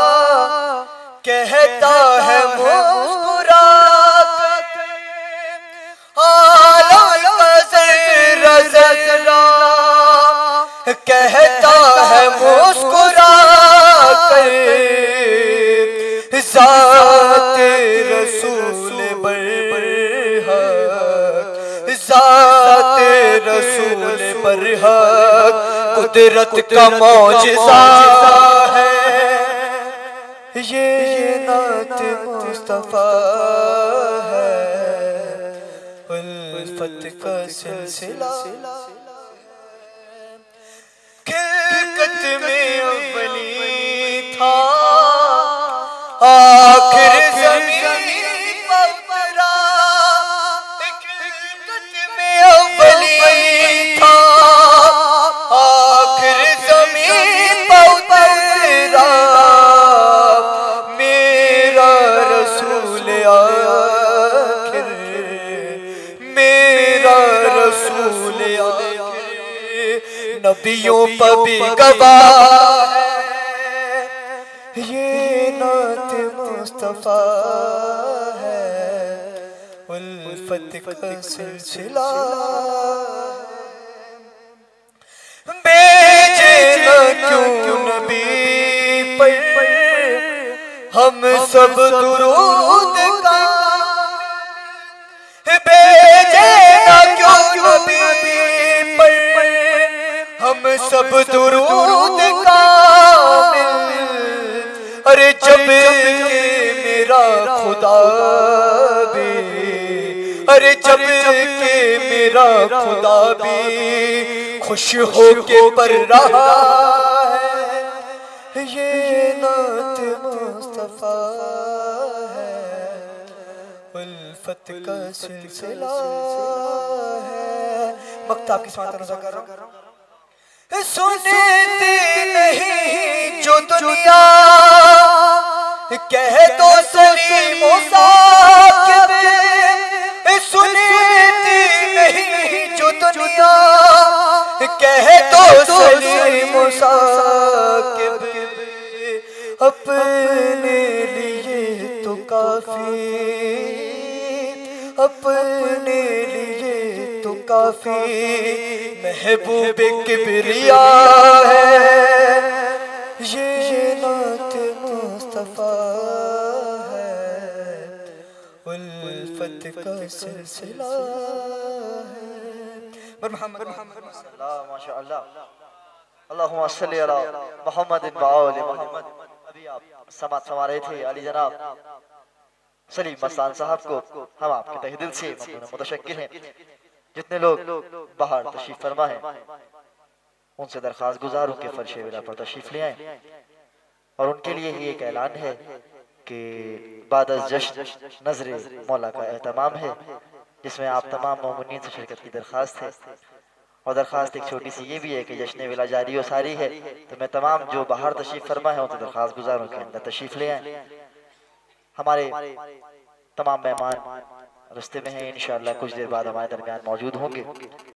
[SPEAKER 8] कहता है मुस्कुरा कर, आलम का ज़र्रा ज़र्रा कहता है मुस्कुरा कर, ज़ात रसूल बरहक, ज़ात रसूल बरहक कुदरत का मौजिज़ा है। ये नात मुस्तफ़ा है, उल्फत का सिलसिला। खिलकत में अव्वली था, आखिर ज़मीन परा। खिलकत में अव्वली था, आखिर ज़मीन परा। मेरा रसूल आखिर, मेरा रसूल आखिर नबियों पर भी गवाह है। ये नात मुस्तफ़ा है, उल्फत का सिलसिला। भेजे न क्यों नबी पर हम सब दुरूद का, भेजे सब दुरूद कामिल, अरे जब के मेरा खुदा भी, अरे जब के मेरा खुदा भी खुश हो के पढ़ रहा है, ये नात मुस्तफा है, उल्फत का सिलसिला है। मक्ता आपकी साथ नज़र कर रहा हूं। सुनती नहीं जो दुनिया कह तो सलीम साकिब, सुनती नहीं जो दुनिया कह तो सलीम साकिब, अपने लिए तो काफी, अपने लिए तो काफी महबूब किबरिया है, ये नात मुस्तफा है, उल्फत का सिलसिला है। मोहम्मद
[SPEAKER 2] माशाअल्लाह, अल्लाहुम्मा सल्ली अला मोहम्मद व आले मोहम्मद। अभी आप समात फरमा रहे थे अली जनाब सलीम मस्तान साहब को हम आपके तहे दिल से मुतशक्किर हैं। जितने लोग बाहर तशरीफ फरमा है उनसे दरख्वास्त गुजार हूं कि फर्शे विला पर तशरीफ ले आए, और उनके लिए ही एक ऐलान है कि बाद अज़ जश्न नजरे मौला का एहतमाम है, जिसमें आप तमाम मोमिनीन से शिरकत की दरख्वास्त है। और दरख्वास्त एक छोटी सी ये भी है कि जश्न विला जारी और सारी है, तो मैं तमाम जो बाहर तशरीफ फरमा है उनसे दरख्वास्त गुजार हूं कि अंदर तशरीफ ले आए। हमारे तमाम मेहमान रास्ते में हैं, इंशाअल्लाह कुछ देर बाद हमारे दरमियान मौजूद होंगे।